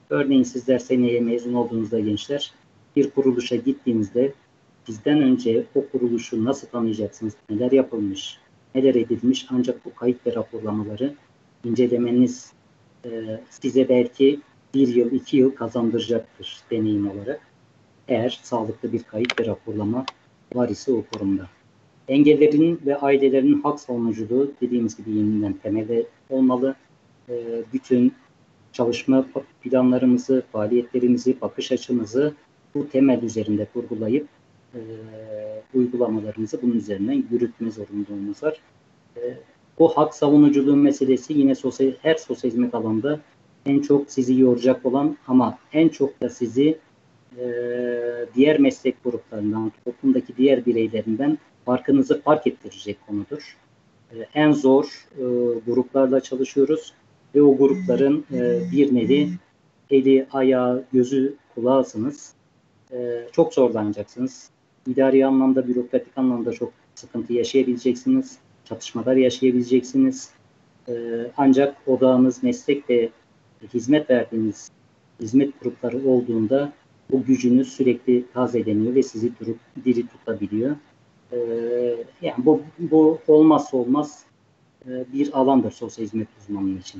Örneğin sizler seneye mezun olduğunuzda gençler bir kuruluşa gittiğinizde sizden önce o kuruluşu nasıl tanıyacaksınız, neler yapılmış, neler edilmiş, ancak bu kayıt ve raporlamaları incelemeniz e, size belki bir yıl, iki yıl kazandıracaktır deneyim olarak. Eğer sağlıklı bir kayıt ve raporlama var ise o kurumda. Engellerin ve ailelerin hak savunuculuğu dediğimiz gibi yeniden temelde olmalı. E, bütün çalışma planlarımızı, faaliyetlerimizi, bakış açımızı bu temel üzerinde kurgulayıp e, uygulamalarımızı bunun üzerinden yürütme zorunluluğumuz var. E, bu hak savunuculuğu meselesi yine sosyal, her sosyal hizmet alanında en çok sizi yoracak olan ama en çok da sizi e, diğer meslek gruplarından, toplumdaki diğer bireylerinden farkınızı fark ettirecek konudur. E, en zor e, gruplarla çalışıyoruz ve o grupların e, bir nevi eli, ayağı, gözü, kulağısınız. E, çok zorlanacaksınız. İdari anlamda, bürokratik anlamda çok sıkıntı yaşayabileceksiniz. Çatışmalar yaşayabileceksiniz. E, ancak odağınız meslek ve hizmet verdiğiniz hizmet grupları olduğunda bu gücünüz sürekli tazeleniyor ve sizi durup diri tutabiliyor. E, yani bu, bu olmazsa olmaz e, bir alandır sosyal hizmet uzmanlığı için.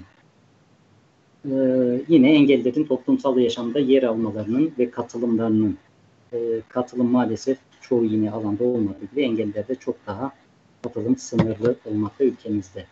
Ee, yine engellilerin toplumsal yaşamda yer almalarının ve katılımlarının e, katılım maalesef çoğu yine alanda olmadığı gibi engellilerde çok daha katılım sınırlı olmakta ülkemizde.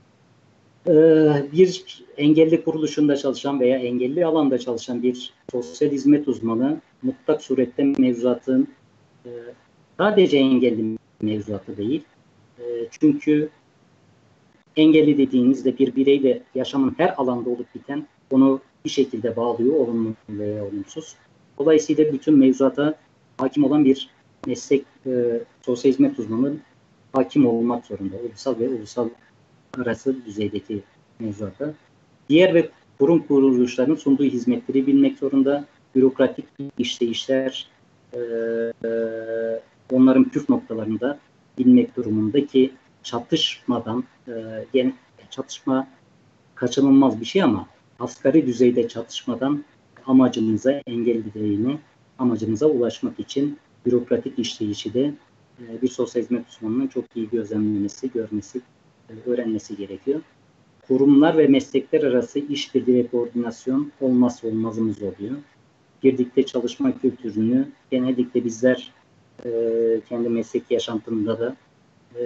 Ee, bir engelli kuruluşunda çalışan veya engelli alanda çalışan bir sosyal hizmet uzmanı mutlak surette mevzuatın e, sadece engelli mevzuatı değil. E, çünkü engelli dediğinizde bir bireyle yaşamın her alanda olup biten onu bir şekilde bağlıyor, olumlu veya olumsuz. Dolayısıyla bütün mevzuata hakim olan bir meslek e, sosyal hizmet uzmanı hakim olmak zorunda. Ulusal ve ulusal arası düzeydeki mevzuata. Diğer ve kurum kuruluşların sunduğu hizmetleri bilmek zorunda. Bürokratik işleyişler, e, e, onların püf noktalarını da bilmek durumunda ki çatışmadan, e, yani çatışma kaçınılmaz bir şey ama asgari düzeyde çatışmadan amacınıza, engelliliğine, amacınıza ulaşmak için bürokratik işleyişi de e, bir sosyal hizmet uzmanının çok iyi gözlemlemesi, görmesi, e, öğrenmesi gerekiyor. Kurumlar ve meslekler arası işbirliği ve koordinasyon olmazsa olmazımız oluyor. Birlikte çalışma kültürünü genellikle bizler e, kendi mesleki yaşantımda da e,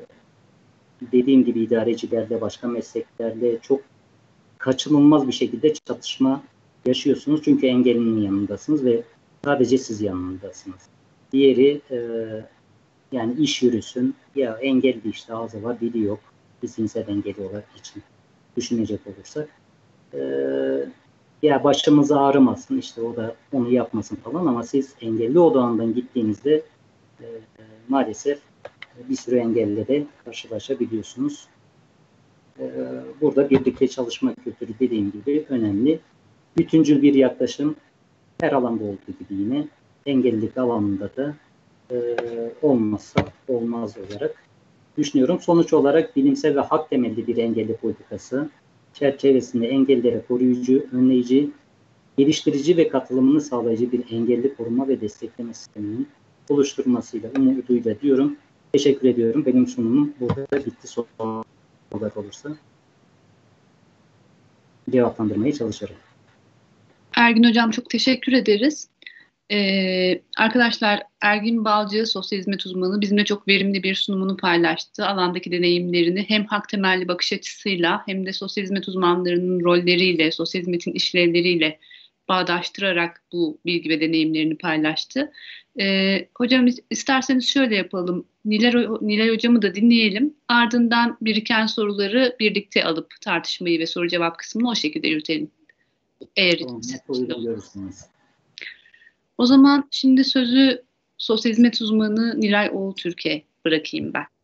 dediğim gibi idarecilerle, başka mesleklerle çok kaçınılmaz bir şekilde çatışma yaşıyorsunuz. Çünkü engellinin yanındasınız ve sadece siz yanındasınız. Diğeri e, yani iş yürüsün, ya engelli işte ağzı var, dili yok. Zihinsel engelli olarak için düşünecek olursak. E, ya başımız ağrımasın, işte o da onu yapmasın falan ama siz engelli odağından gittiğinizde e, maalesef bir sürü engelle de karşılaşabiliyorsunuz. Ee, burada birlikte çalışma kültürü dediğim gibi önemli. Bütüncül bir yaklaşım her alanda olduğu gibi yine engellilik alanında da e, olmazsa olmaz olarak düşünüyorum. Sonuç olarak bilimsel ve hak temelli bir engelli politikası çerçevesinde engellilere koruyucu, önleyici, geliştirici ve katılımını sağlayıcı bir engelli koruma ve destekleme sisteminin oluşturmasıyla, umuduyla diyorum. Teşekkür ediyorum. Benim sunumum burada bitti. Sorular olursa cevaplandırmaya çalışırım. Ergin Hocam çok teşekkür ederiz. Ee, arkadaşlar Ergin Balcı sosyal hizmet uzmanı bizimle çok verimli bir sunumunu paylaştı. Alandaki deneyimlerini hem hak temelli bakış açısıyla hem de sosyal hizmet uzmanlarının rolleriyle, sosyal hizmetin işlevleriyle bağdaştırarak bu bilgi ve deneyimlerini paylaştı. Ee, hocam isterseniz şöyle yapalım. Nilay, Nilay hocamı da dinleyelim. Ardından biriken soruları birlikte alıp tartışmayı ve soru cevap kısmını o şekilde yürütelim. Eğer Tamam, uygun görürsünüz. O zaman şimdi sözü sosyal hizmet uzmanı Nilay Oğultürk'e bırakayım ben.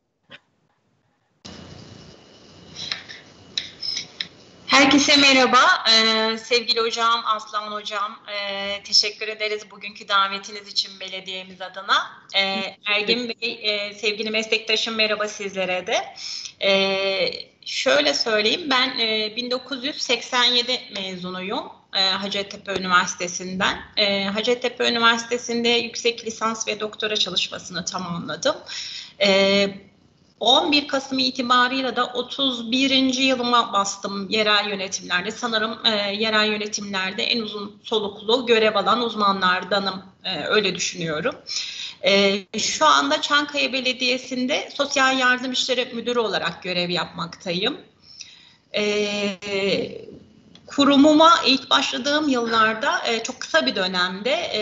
Herkese merhaba. Ee, sevgili hocam, Aslan hocam, e, teşekkür ederiz bugünkü davetiniz için belediyemiz adına. Ee, Ergin Bey, e, sevgili meslektaşım merhaba sizlere de. Ee, şöyle söyleyeyim, ben e, bin dokuz yüz seksen yedi mezunuyum. e, Hacettepe Üniversitesi'nden. E, Hacettepe Üniversitesi'nde yüksek lisans ve doktora çalışmasını tamamladım. E, on bir Kasım itibarıyla da otuz birinci yılıma bastım yerel yönetimlerde. Sanırım e, yerel yönetimlerde en uzun soluklu görev alan uzmanlardanım, e, öyle düşünüyorum. E, şu anda Çankaya Belediyesi'nde Sosyal Yardım İşleri Müdürü olarak görev yapmaktayım. E, kurumuma ilk başladığım yıllarda e, çok kısa bir dönemde e,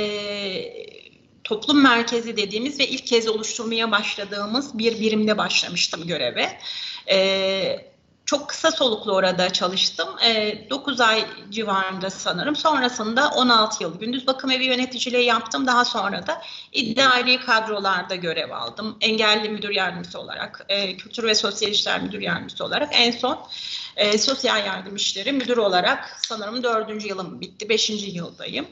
toplum merkezi dediğimiz ve ilk kez oluşturmaya başladığımız bir birimde başlamıştım göreve. Ee, çok kısa soluklu orada çalıştım. Ee, dokuz ay civarında sanırım. Sonrasında on altı yıl gündüz bakım evi yöneticiliği yaptım. Daha sonra da idari kadrolarda görev aldım. Engelli müdür yardımcısı olarak, e, kültür ve sosyal işler müdür yardımcısı olarak, en son e, sosyal yardım işleri müdürü olarak sanırım dördüncü yılım bitti. Beşinci yıldayım.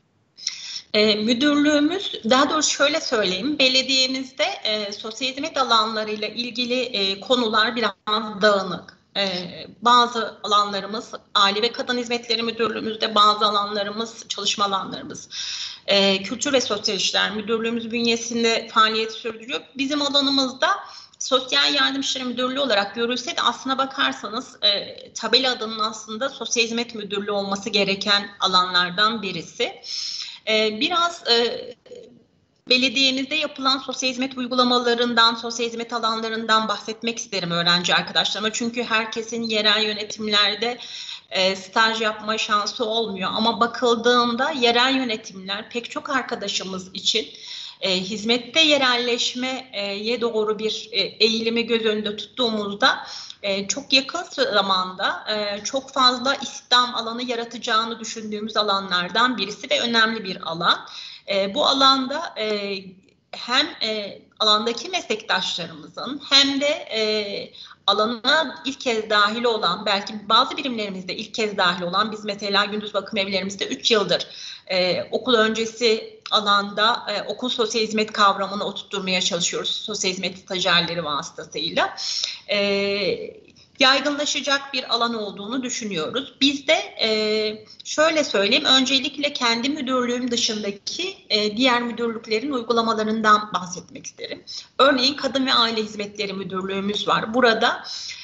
E, müdürlüğümüz, daha doğrusu şöyle söyleyeyim, belediyemizde e, sosyal hizmet alanlarıyla ilgili e, konular biraz dağınık. E, bazı alanlarımız aile ve kadın hizmetleri müdürlüğümüzde, bazı alanlarımız çalışma alanlarımız e, kültür ve sosyal işler müdürlüğümüz bünyesinde faaliyet sürdürüyor. Bizim alanımızda Sosyal Yardım İşleri Müdürlüğü olarak görülse de aslına bakarsanız e, tabela adının aslında Sosyal Hizmet Müdürlüğü olması gereken alanlardan birisi. Biraz e, belediyemizde yapılan sosyal hizmet uygulamalarından, sosyal hizmet alanlarından bahsetmek isterim öğrenci arkadaşlarıma. Çünkü herkesin yerel yönetimlerde e, staj yapma şansı olmuyor. Ama bakıldığında yerel yönetimler pek çok arkadaşımız için e, hizmette yerelleşmeye doğru bir e, eğilimi göz önünde tuttuğumuzda Ee, çok yakın zamanda e, çok fazla istihdam alanı yaratacağını düşündüğümüz alanlardan birisi ve önemli bir alan. E, bu alanda e, hem e, alandaki meslektaşlarımızın hem de e, alana ilk kez dahil olan, belki bazı birimlerimizde ilk kez dahil olan, biz mesela gündüz bakım evlerimizde üç yıldır e, okul öncesi alanda e, okul sosyal hizmet kavramını oturtmaya çalışıyoruz sosyal hizmet stajyerleri vasıtasıyla. E, yaygınlaşacak bir alan olduğunu düşünüyoruz. Biz de e, şöyle söyleyeyim, öncelikle kendi müdürlüğüm dışındaki e, diğer müdürlüklerin uygulamalarından bahsetmek isterim. Örneğin Kadın ve Aile Hizmetleri Müdürlüğümüz var. Burada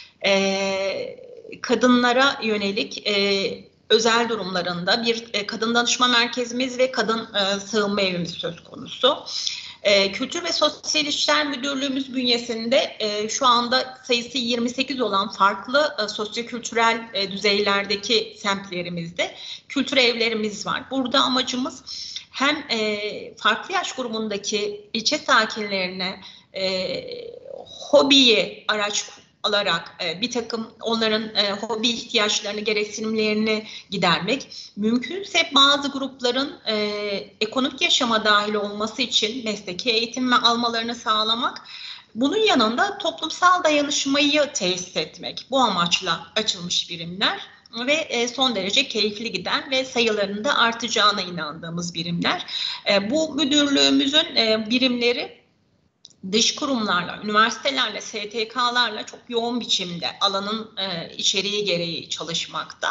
e, kadınlara yönelik e, özel durumlarında bir e, kadın danışma merkezimiz ve kadın e, sığınma evimiz söz konusu. E, Kültür ve Sosyal İşler Müdürlüğümüz bünyesinde e, şu anda sayısı yirmi sekiz olan farklı e, sosyo-kültürel e, düzeylerdeki semtlerimizde kültür evlerimiz var. Burada amacımız hem e, farklı yaş grubundaki ilçe sakinlerine e, hobiyi araç alarak e, bir takım onların e, hobi ihtiyaçlarını, gereksinimlerini gidermek, mümkünse bazı grupların e, ekonomik yaşama dahil olması için mesleki eğitim ve almalarını sağlamak, bunun yanında toplumsal dayanışmayı tesis etmek, bu amaçla açılmış birimler ve e, son derece keyifli giden ve sayılarının da artacağına inandığımız birimler. E, bu müdürlüğümüzün e, birimleri dış kurumlarla, üniversitelerle, S T K'larla çok yoğun biçimde alanın e, içeriği gereği çalışmakta.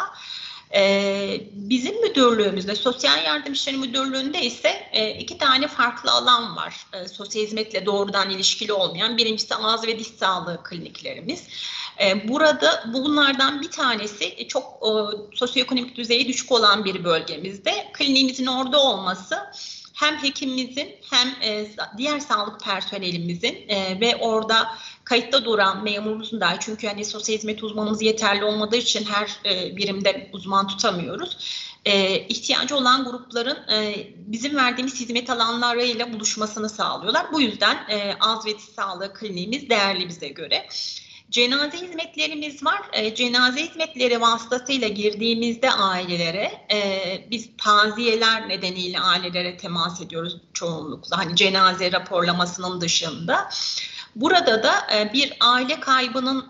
E, bizim müdürlüğümüzde, Sosyal Yardım İşleri Müdürlüğü'nde ise e, iki tane farklı alan var. E, sosyal hizmetle doğrudan ilişkili olmayan. Birincisi ağız ve diş sağlığı kliniklerimiz. E, burada bunlardan bir tanesi çok e, sosyoekonomik düzeyi düşük olan bir bölgemizde. Kliniğimizin orada olması hem hekimimizin hem e, diğer sağlık personelimizin e, ve orada kayıtta duran memurumuzun da, çünkü hani sosyal hizmet uzmanımız yeterli olmadığı için her e, birimde uzman tutamıyoruz. E, ihtiyacı olan grupların e, bizim verdiğimiz hizmet alanlarıyla buluşmasını sağlıyorlar. Bu yüzden e, ağız ve diş sağlığı kliniğimiz değerli bize göre. Cenaze hizmetlerimiz var. E, cenaze hizmetleri vasıtasıyla girdiğimizde ailelere, e, biz taziyeler nedeniyle ailelere temas ediyoruz çoğunlukla. Hani cenaze raporlamasının dışında. Burada da e, bir aile kaybının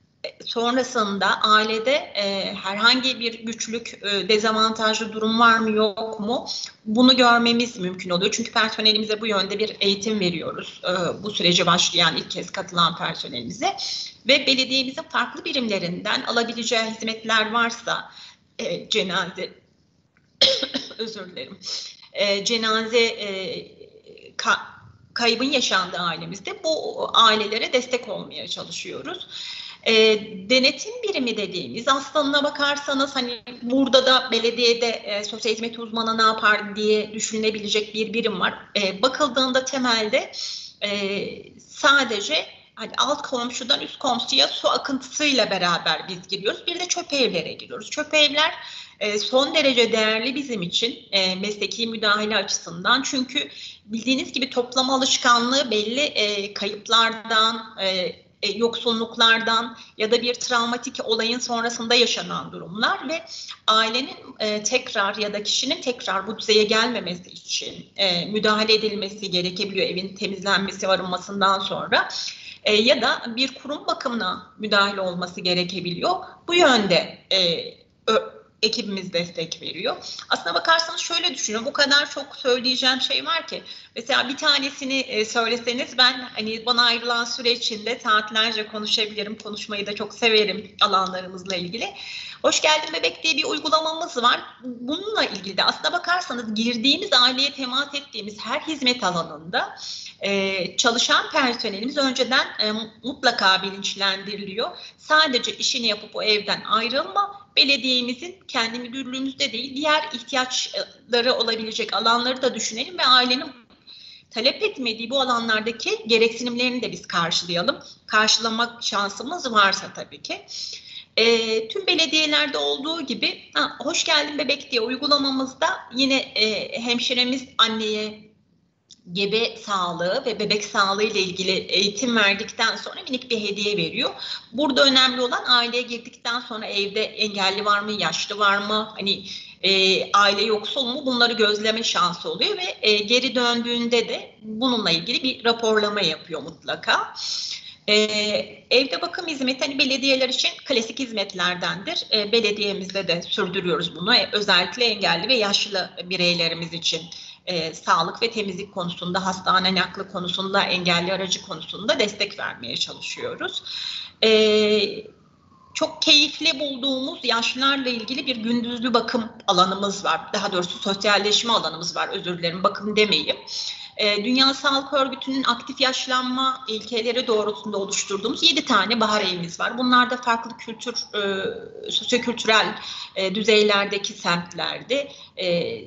sonrasında ailede e, herhangi bir güçlük, e, dezavantajlı durum var mı yok mu, bunu görmemiz mümkün oluyor. Çünkü personelimize bu yönde bir eğitim veriyoruz. E, bu sürece başlayan ilk kez katılan personelimize ve belediyemizin farklı birimlerinden alabileceği hizmetler varsa e, cenaze özür dilerim. E, cenaze e, ka, kaybın yaşandığı ailemizde bu ailelere destek olmaya çalışıyoruz. E, denetim birimi dediğimiz, aslına bakarsanız hani burada da belediyede e, sosyal hizmet uzmanı ne yapar diye düşünülebilecek bir birim var. E, bakıldığında temelde e, sadece hani alt komşudan üst komşuya su akıntısıyla beraber biz giriyoruz. Bir de çöp evlere giriyoruz. Çöp evler e, son derece değerli bizim için e, mesleki müdahale açısından. Çünkü bildiğiniz gibi toplama alışkanlığı belli e, kayıplardan, e, E, yoksulluklardan ya da bir travmatik olayın sonrasında yaşanan durumlar ve ailenin e, tekrar ya da kişinin tekrar bu düzeye gelmemesi için e, müdahale edilmesi gerekebiliyor evin temizlenmesi, arınmasından sonra e, ya da bir kurum bakımına müdahale olması gerekebiliyor. Bu yönde e, ö, ekibimiz destek veriyor. Aslına bakarsanız şöyle düşünün, bu kadar çok söyleyeceğim şey var ki, mesela bir tanesini e, söyleseniz ben hani bana ayrılan süre içinde saatlerce konuşabilirim, konuşmayı da çok severim alanlarımızla ilgili. Hoş Geldin Bebek diye bir uygulamamız var. Bununla ilgili de aslına bakarsanız girdiğimiz, aileye temas ettiğimiz her hizmet alanında e, çalışan personelimiz önceden e, mutlaka bilinçlendiriliyor. Sadece işini yapıp o evden ayrılma, belediyemizin kendi müdürlüğümüzde değil, diğer ihtiyaçları olabilecek alanları da düşünelim ve ailenin talep etmediği bu alanlardaki gereksinimlerini de biz karşılayalım. Karşılamak şansımız varsa tabii ki. E, tüm belediyelerde olduğu gibi ha, Hoş Geldin Bebek diye uygulamamızda yine e, hemşiremiz anneye gebe sağlığı ve bebek sağlığı ile ilgili eğitim verdikten sonra minik bir hediye veriyor. Burada önemli olan aileye girdikten sonra evde engelli var mı, yaşlı var mı, hani e, aile yoksul mu, bunları gözleme şansı oluyor ve e, geri döndüğünde de bununla ilgili bir raporlama yapıyor mutlaka. Ee, evde bakım hizmeti hani belediyeler için klasik hizmetlerdendir. Ee, belediyemizde de sürdürüyoruz bunu. Ee, özellikle engelli ve yaşlı bireylerimiz için e, sağlık ve temizlik konusunda, hastane nakli konusunda, engelli aracı konusunda destek vermeye çalışıyoruz. Ee, çok keyifli bulduğumuz yaşlılarla ilgili bir gündüzlü bakım alanımız var. Daha doğrusu sosyalleşme alanımız var. Özür dilerim, bakım demeyeyim. Dünya Sağlık Örgütü'nün aktif yaşlanma ilkeleri doğrultusunda oluşturduğumuz yedi tane bahar evimiz var. Bunlar da farklı kültür, e, sosyokültürel e, düzeylerdeki semtlerde e,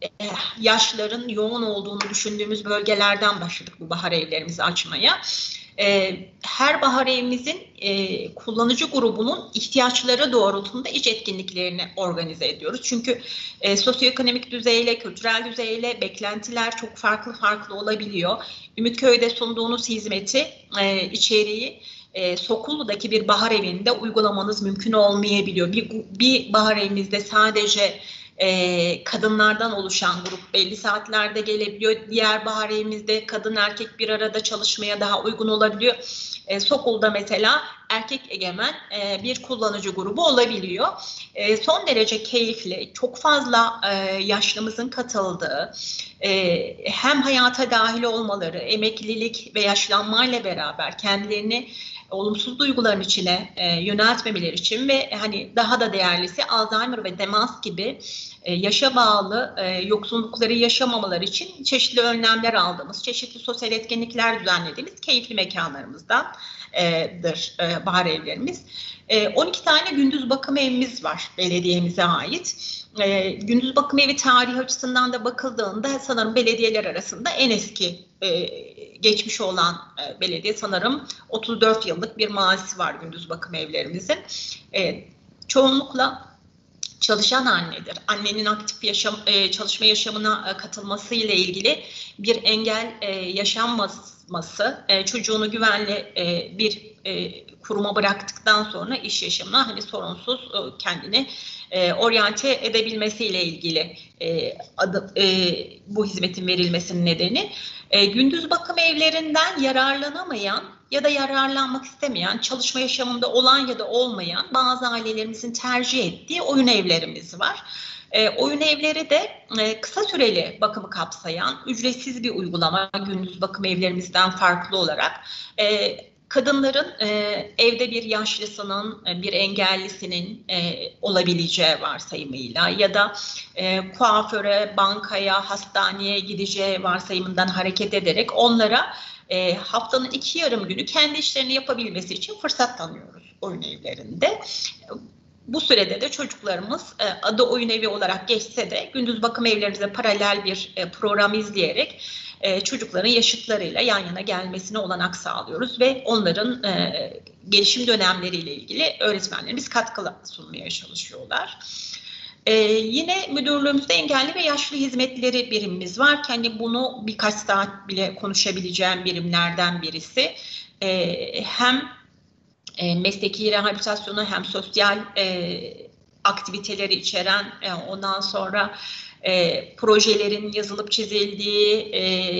yaşların yoğun olduğunu düşündüğümüz bölgelerden başladık bu bahar evlerimizi açmaya. E, her bahar evimizin e, kullanıcı grubunun ihtiyaçları doğrultusunda iç etkinliklerini organize ediyoruz. Çünkü e, sosyoekonomik düzeyle, kültürel düzeyle beklentiler çok farklı farklı olabiliyor. Ümitköy'de sunduğunuz hizmeti, e, içeriği e, Sokullu'daki bir bahar evinde uygulamanız mümkün olmayabiliyor. Bir, bir bahar evimizde sadece E, kadınlardan oluşan grup belli saatlerde gelebiliyor. Diğer bahar evimizde kadın erkek bir arada çalışmaya daha uygun olabiliyor. E, Sokul'da mesela erkek egemen e, bir kullanıcı grubu olabiliyor. E, son derece keyifli, çok fazla e, yaşlımızın katıldığı, e, hem hayata dahil olmaları, emeklilik ve yaşlanmayla beraber kendilerini olumsuz duyguların içine e, yöneltmemeleri için ve hani daha da değerlisi Alzheimer ve demans gibi e, yaşa bağlı e, yoksunlukları yaşamamaları için çeşitli önlemler aldığımız, çeşitli sosyal etkinlikler düzenlediğimiz keyifli mekanlarımızdandır e, bahar evlerimiz. E, on iki tane gündüz bakım evimiz var belediyemize ait. E, gündüz bakım evi tarihi açısından da bakıldığında sanırım belediyeler arasında en eski e, geçmiş olan e, belediye, sanırım otuz dört yıllık bir mazisi var gündüz bakım evlerimizin. E, çoğunlukla çalışan annedir. Annenin aktif yaşam, e, çalışma yaşamına e, katılması ile ilgili bir engel e, yaşanmaması, e, çocuğunu güvenli e, bir e, kuruma bıraktıktan sonra iş yaşamına hani sorunsuz e, kendini e, oryante edebilmesiyle ilgili e, adı, e, bu hizmetin verilmesinin nedeni. E, gündüz bakım evlerinden yararlanamayan ya da yararlanmak istemeyen, çalışma yaşamında olan ya da olmayan bazı ailelerimizin tercih ettiği oyun evlerimiz var. E, oyun evleri de e, kısa süreli bakımı kapsayan ücretsiz bir uygulama gündüz bakım evlerimizden farklı olarak. E, kadınların e, evde bir yaşlısının, e, bir engellisinin e, olabileceği varsayımıyla ya da e, kuaföre, bankaya, hastaneye gideceği varsayımından hareket ederek onlara e, haftanın iki yarım günü kendi işlerini yapabilmesi için fırsat tanıyoruz oyun evlerinde. Bu sürede de çocuklarımız e, adı oyun evi olarak geçse de gündüz bakım evlerimize paralel bir e, program izleyerek e, çocukların yaşıtlarıyla yan yana gelmesine olanak sağlıyoruz ve onların e, gelişim dönemleriyle ilgili öğretmenlerimiz katkı sunmaya çalışıyorlar. Ee, yine müdürlüğümüzde engelli ve yaşlı hizmetleri birimimiz var. Hani bunu birkaç saat bile konuşabileceğim birimlerden birisi. Ee, hem e, mesleki rehabilitasyonu hem sosyal e, aktiviteleri içeren e, ondan sonra e, projelerin yazılıp çizildiği, e,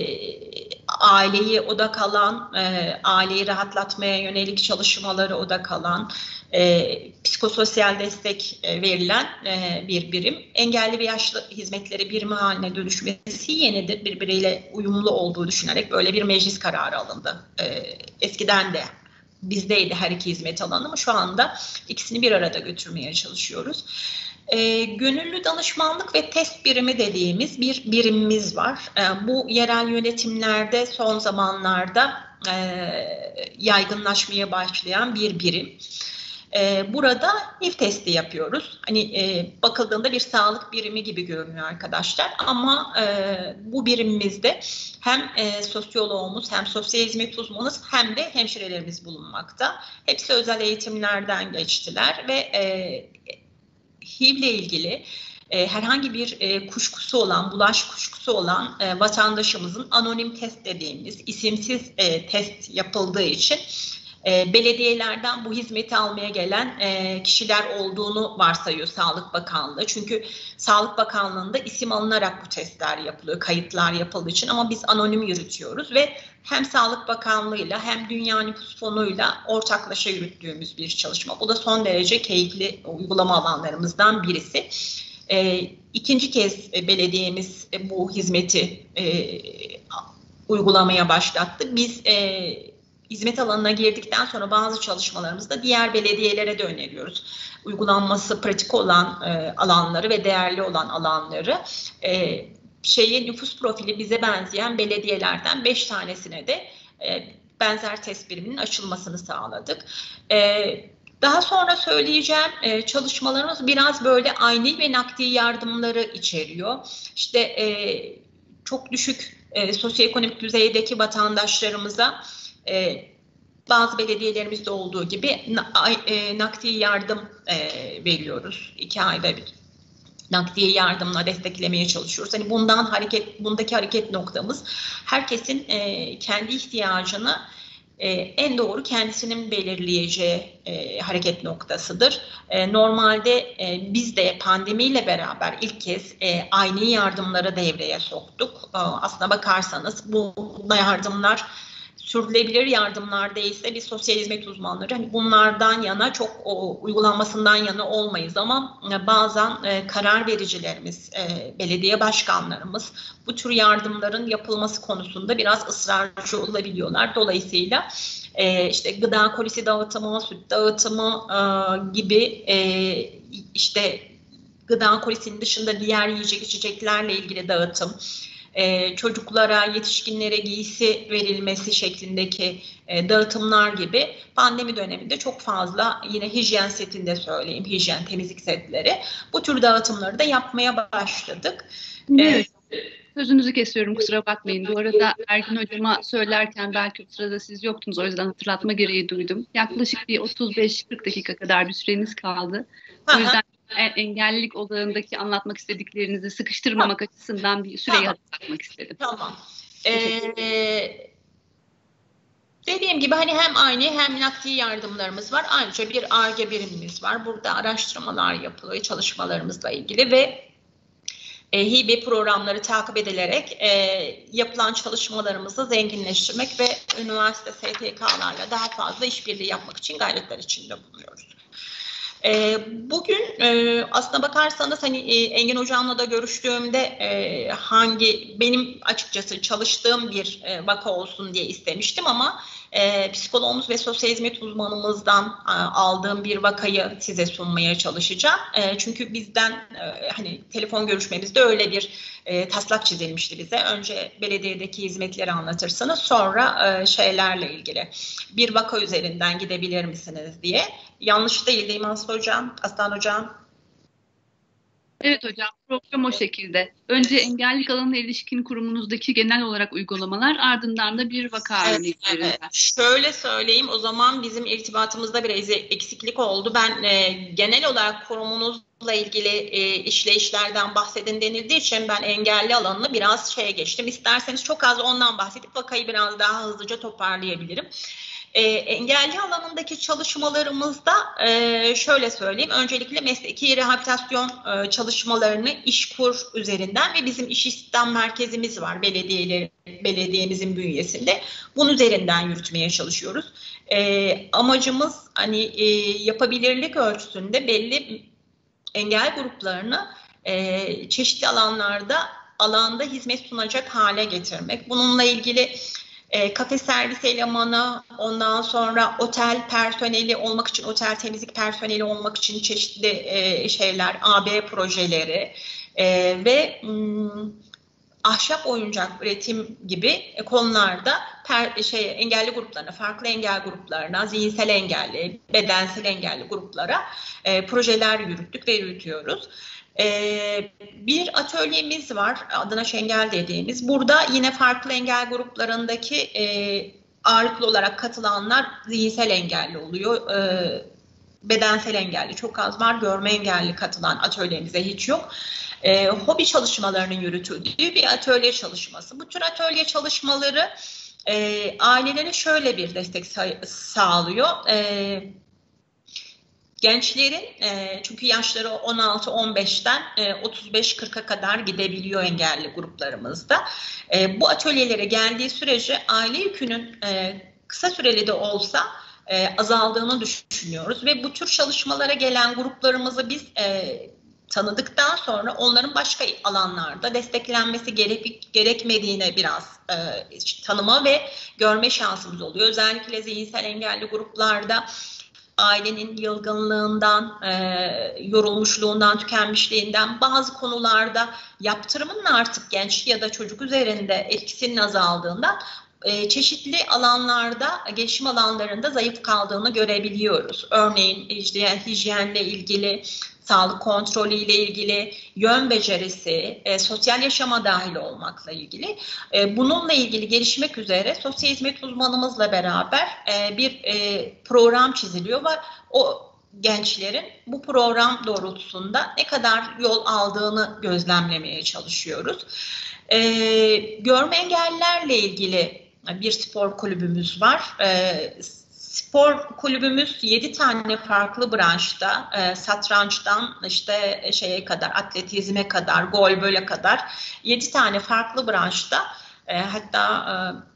aileyi odak alan, e, aileyi rahatlatmaya yönelik çalışmaları odak alan, e, psikososyal destek e, verilen e, bir birim. Engelli ve yaşlı hizmetleri birimi haline dönüşmesi yenidir. Birbiriyle uyumlu olduğu düşünerek böyle bir meclis kararı alındı. E, eskiden de bizdeydi her iki hizmet alanı ama şu anda ikisini bir arada götürmeye çalışıyoruz. E, gönüllü danışmanlık ve test birimi dediğimiz bir birimimiz var. E, bu yerel yönetimlerde son zamanlarda e, yaygınlaşmaya başlayan bir birim. E, burada H I V testi yapıyoruz. Hani e, bakıldığında bir sağlık birimi gibi görünüyor arkadaşlar ama e, bu birimimizde hem e, sosyoloğumuz hem sosyal hizmet uzmanımız hem de hemşirelerimiz bulunmakta. Hepsi özel eğitimlerden geçtiler ve e, H I V ile ilgili e, herhangi bir e, kuşkusu olan, bulaş kuşkusu olan e, vatandaşımızın anonim test dediğimiz isimsiz e, test yapıldığı için e, belediyelerden bu hizmeti almaya gelen e, kişiler olduğunu varsayıyor Sağlık Bakanlığı. Çünkü Sağlık Bakanlığı'nda isim alınarak bu testler yapılıyor, kayıtlar yapıldığı için ama biz anonim yürütüyoruz ve hem Sağlık Bakanlığı'yla hem Dünya Nüfus Fonu'yla ortaklaşa yürüttüğümüz bir çalışma. Bu da son derece keyifli uygulama alanlarımızdan birisi. E, ikinci kez e, belediyemiz e, bu hizmeti e, uygulamaya başlattı. Biz e, hizmet alanına girdikten sonra bazı çalışmalarımızda diğer belediyelere de öneriyoruz. Uygulanması pratik olan e, alanları ve değerli olan alanları e, şeye nüfus profili bize benzeyen belediyelerden beş tanesine de e, benzer test biriminin açılmasını sağladık. E, Daha sonra söyleyeceğim e, çalışmalarımız biraz böyle ayni ve nakdi yardımları içeriyor. İşte e, çok düşük e, sosyoekonomik düzeydeki vatandaşlarımıza e, bazı belediyelerimizde olduğu gibi na, e, nakdi yardım e, veriyoruz. İki ayda bir nakdi yardımla desteklemeye çalışıyoruz. Hani bundan hareket, bundaki hareket noktamız herkesin e, kendi ihtiyacını Ee, en doğru kendisinin belirleyeceği e, hareket noktasıdır. E, normalde e, biz de pandemiyle beraber ilk kez e, ayni yardımları devreye soktuk. E, aslına bakarsanız bu yardımlar sürdürülebilir yardımlar değilse biz sosyal hizmet uzmanları hani bunlardan yana çok o, uygulanmasından yana olmayız ama e, bazen e, karar vericilerimiz, e, belediye başkanlarımız bu tür yardımların yapılması konusunda biraz ısrarcı olabiliyorlar. Dolayısıyla e, işte gıda kolisi dağıtımı, süt dağıtımı e, gibi e, işte gıda kolisinin dışında diğer yiyecek içeceklerle ilgili dağıtım, Ee, çocuklara, yetişkinlere giysi verilmesi şeklindeki e, dağıtımlar gibi pandemi döneminde çok fazla yine hijyen setinde söyleyeyim, hijyen temizlik setleri bu tür dağıtımları da yapmaya başladık. Evet. Ee, Sözünüzü kesiyorum, kusura bakmayın. Bu arada Ergin Hocama söylerken belki o sırada siz yoktunuz, o yüzden hatırlatma gereği duydum. Yaklaşık bir otuz beş kırk dakika kadar bir süreniz kaldı. O yüzden engellilik odağındaki anlatmak istediklerinizi sıkıştırmamak tamam. açısından bir süreyi tamam. hatırlatmak istedim. Tamam. Ee, dediğim gibi hani hem aynı hem nakdi yardımlarımız var. Ayrıca bir Ar-Ge birimimiz var. Burada araştırmalar yapılıyor çalışmalarımızla ilgili ve e, hibe programları takip edilerek e, yapılan çalışmalarımızı zenginleştirmek ve üniversite S T K'larla daha fazla işbirliği yapmak için gayretler içinde bulunuyoruz. E, bugün e, aslına bakarsanız hani e, Engin Hocam'la da görüştüğümde e, hangi benim açıkçası çalıştığım bir e, vaka olsun diye istemiştim ama e, psikologumuz ve sosyal hizmet uzmanımızdan e, aldığım bir vakayı size sunmaya çalışacağım. E, çünkü bizden e, hani telefon görüşmemizde öyle bir e, taslak çizilmişti bize. Önce belediyedeki hizmetleri anlatırsınız, sonra e, şeylerle ilgili bir vaka üzerinden gidebilir misiniz diye. Yanlış değil değil mi Aslı Hocam, Aslan Hocam? Evet hocam, program o şekilde. Önce engellilik alanına ilişkin kurumunuzdaki genel olarak uygulamalar, ardından da bir vaka Evet, örneklerinden. evet. Şöyle söyleyeyim, o zaman bizim irtibatımızda biraz eksiklik oldu. Ben e, genel olarak kurumunuzla ilgili e, işleyişlerden bahsedin denildiği için ben engelli alanını biraz şeye geçtim. İsterseniz çok az ondan bahsedip vakayı biraz daha hızlıca toparlayabilirim. E, engelli alanındaki çalışmalarımızda e, şöyle söyleyeyim. Öncelikle mesleki rehabilitasyon e, çalışmalarını İşkur üzerinden ve bizim iş istihdam merkezimiz var belediyeler, belediyemizin bünyesinde. Bunun üzerinden yürütmeye çalışıyoruz. E, amacımız hani e, yapabilirlik ölçüsünde belli engel gruplarını e, çeşitli alanlarda alanda hizmet sunacak hale getirmek. Bununla ilgili E, kafe servis elemanı, ondan sonra otel personeli olmak için, otel temizlik personeli olmak için çeşitli e, şeyler, A B projeleri e, ve m, ahşap oyuncak üretim gibi konularda per, şey, engelli gruplarına, farklı engel gruplarına, zihinsel engelli, bedensel engelli gruplara e, projeler yürüttük ve yürütüyoruz. Ee, bir atölyemiz var, adına Şengel dediğimiz. Burada yine farklı engel gruplarındaki e, ağırlıklı olarak katılanlar zihinsel engelli oluyor. E, bedensel engelli çok az var, görme engelli katılan atölyemize hiç yok. E, hobi çalışmalarının yürütüldüğü bir atölye çalışması. Bu tür atölye çalışmaları e, ailelere şöyle bir destek sa- sağlıyor. E, Gençlerin e, çünkü yaşları on altı on beşten e, otuz beş kırka kadar gidebiliyor engelli gruplarımızda. E, bu atölyelere geldiği sürece aile yükünün e, kısa süreli de olsa e, azaldığını düşünüyoruz ve bu tür çalışmalara gelen gruplarımızı biz e, tanıdıktan sonra onların başka alanlarda desteklenmesi gerek, gerekmediğine biraz e, tanıma ve görme şansımız oluyor. Özellikle zihinsel engelli gruplarda ailenin yılgınlığından, e, yorulmuşluğundan, tükenmişliğinden bazı konularda yaptırımın artık genç ya da çocuk üzerinde etkisinin azaldığından e, çeşitli alanlarda, gelişim alanlarında zayıf kaldığını görebiliyoruz. Örneğin hijyen, hijyenle ilgili, sağlık kontrolü ile ilgili, yön becerisi, e, sosyal yaşama dahil olmakla ilgili. E, bununla ilgili gelişmek üzere sosyal hizmet uzmanımızla beraber e, bir e, program çiziliyor ve o gençlerin bu program doğrultusunda ne kadar yol aldığını gözlemlemeye çalışıyoruz. E, görme engellilerle ilgili bir spor kulübümüz var. E, Spor kulübümüz yedi tane farklı branşta, e, satrançtan işte şeye kadar, atletizme kadar, golböle kadar yedi tane farklı branşta, e, hatta e,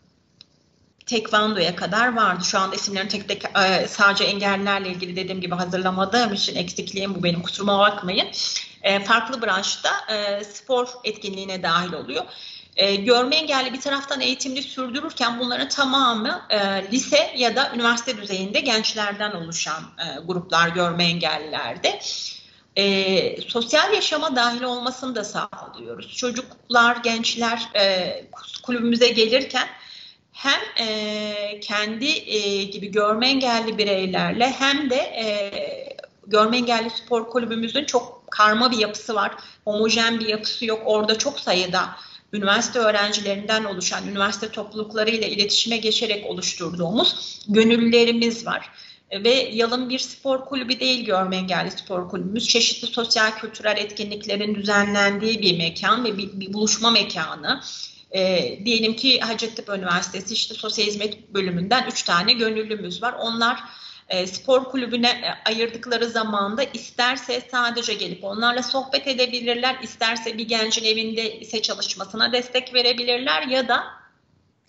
tekvandoya kadar vardı. Şu anda isimlerini tek tek e, sadece engellilerle ilgili dediğim gibi hazırlamadığım için eksikliğim bu benim, kusuruma bakmayın. E, farklı branşta e, spor etkinliğine dahil oluyor. E, görme engelli bir taraftan eğitimini sürdürürken bunların tamamı e, lise ya da üniversite düzeyinde gençlerden oluşan e, gruplar görme engellilerde. E, sosyal yaşama dahil olmasını da sağlıyoruz. Çocuklar, gençler e, kulübümüze gelirken hem e, kendi e, gibi görme engelli bireylerle hem de e, görme engelli spor kulübümüzün çok karma bir yapısı var. Homojen bir yapısı yok. Orada çok sayıda üniversite öğrencilerinden oluşan, üniversite topluluklarıyla iletişime geçerek oluşturduğumuz gönüllülerimiz var. Ve yalın bir spor kulübü değil görme engelli spor kulübümüz. Çeşitli sosyal kültürel etkinliklerin düzenlendiği bir mekan ve bir, bir buluşma mekanı. E, diyelim ki Hacettepe Üniversitesi işte sosyal hizmet bölümünden üç tane gönüllümüz var. Onlar e, spor kulübüne e, ayırdıkları zamanda isterse sadece gelip onlarla sohbet edebilirler, isterse bir gencin evinde ise çalışmasına destek verebilirler ya da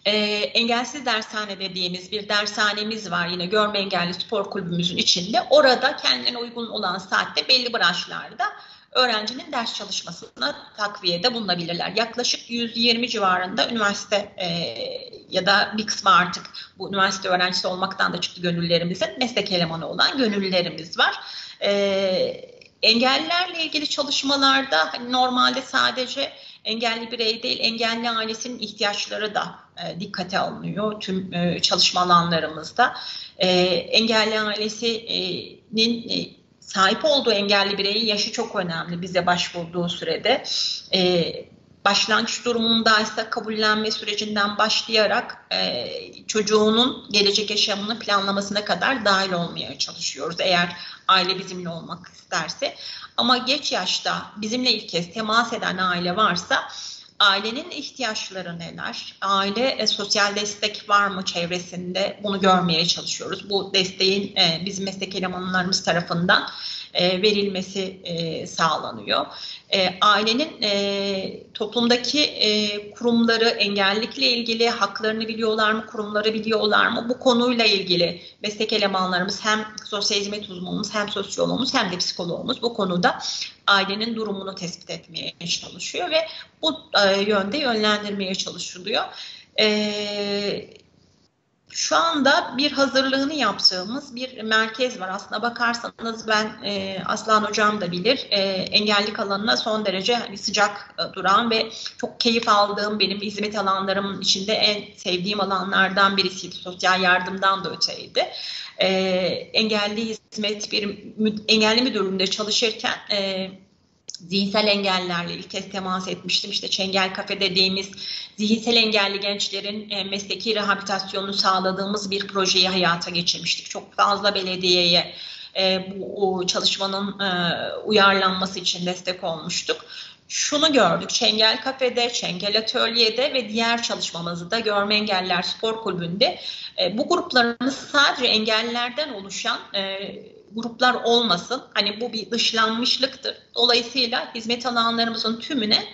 E, engelsiz dershane dediğimiz bir dershanemiz var. Yine görme engelli spor kulübümüzün içinde. Orada kendine uygun olan saatte belli branşlarda öğrencinin ders çalışmasına takviyede bulunabilirler. Yaklaşık yüz yirmi civarında üniversite e, ya da bir kısmı artık bu üniversite öğrencisi olmaktan da çıktı gönüllülerimizin, meslek elemanı olan gönüllülerimiz var. E, engellilerle ilgili çalışmalarda hani normalde sadece engelli birey değil, engelli ailesinin ihtiyaçları da e, dikkate alınıyor tüm e, çalışma alanlarımızda. E, engelli ailesinin e, sahip olduğu engelli bireyin yaşı çok önemli bize başvurduğu sürede. E, başlangıç durumundaysa kabullenme sürecinden başlayarak e, çocuğunun gelecek yaşamını planlamasına kadar dahil olmaya çalışıyoruz. Eğer aile bizimle olmak isterse. Ama geç yaşta bizimle ilk kez temas eden aile varsa ailenin ihtiyaçları neler? Aile e, sosyal destek var mı çevresinde? Bunu görmeye çalışıyoruz. Bu desteğin e, bizim meslek elemanlarımız tarafından e, verilmesi e, sağlanıyor. E, ailenin e, toplumdaki e, kurumları, engellilikle ilgili haklarını biliyorlar mı, kurumları biliyorlar mı? Bu konuyla ilgili meslek elemanlarımız hem sosyal hizmet uzmanımız hem sosyologumuz hem de psikologumuz bu konuda ailenin durumunu tespit etmeye çalışıyor ve bu e, yönde yönlendirmeye çalışılıyor. E, şu anda bir hazırlığını yaptığımız bir merkez var. Aslına bakarsanız ben, e, Aslan Hocam da bilir, e, engellilik alanına son derece hani sıcak e, duran ve çok keyif aldığım, benim hizmet alanlarımın içinde en sevdiğim alanlardan birisiydi. Sosyal yardımdan da öteydi. E, engelli hizmet bir engelli müdürlüğünde çalışırken e, zihinsel engellerle ilk kez temas etmiştim. İşte Çengel Kafe dediğimiz zihinsel engelli gençlerin e, mesleki rehabilitasyonunu sağladığımız bir projeyi hayata geçirmiştik. Çok fazla belediyeye e, bu o çalışmanın e, uyarlanması için destek olmuştuk. Şunu gördük, Çengel Kafe'de, Çengel Atölye'de ve diğer çalışmamızda Görme Engelliler Spor Kulübü'nde e, bu gruplarımız sadece engellilerden oluşan e, gruplar olmasın. Hani bu bir dışlanmışlıktır. Dolayısıyla hizmet alanlarımızın tümüne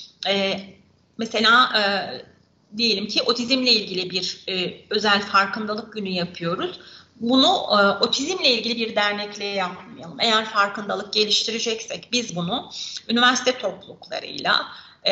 e, mesela e, diyelim ki otizmle ilgili bir e, özel farkındalık günü yapıyoruz. Bunu e, otizmle ilgili bir dernekle yapmayalım. Eğer farkındalık geliştireceksek biz bunu üniversite topluluklarıyla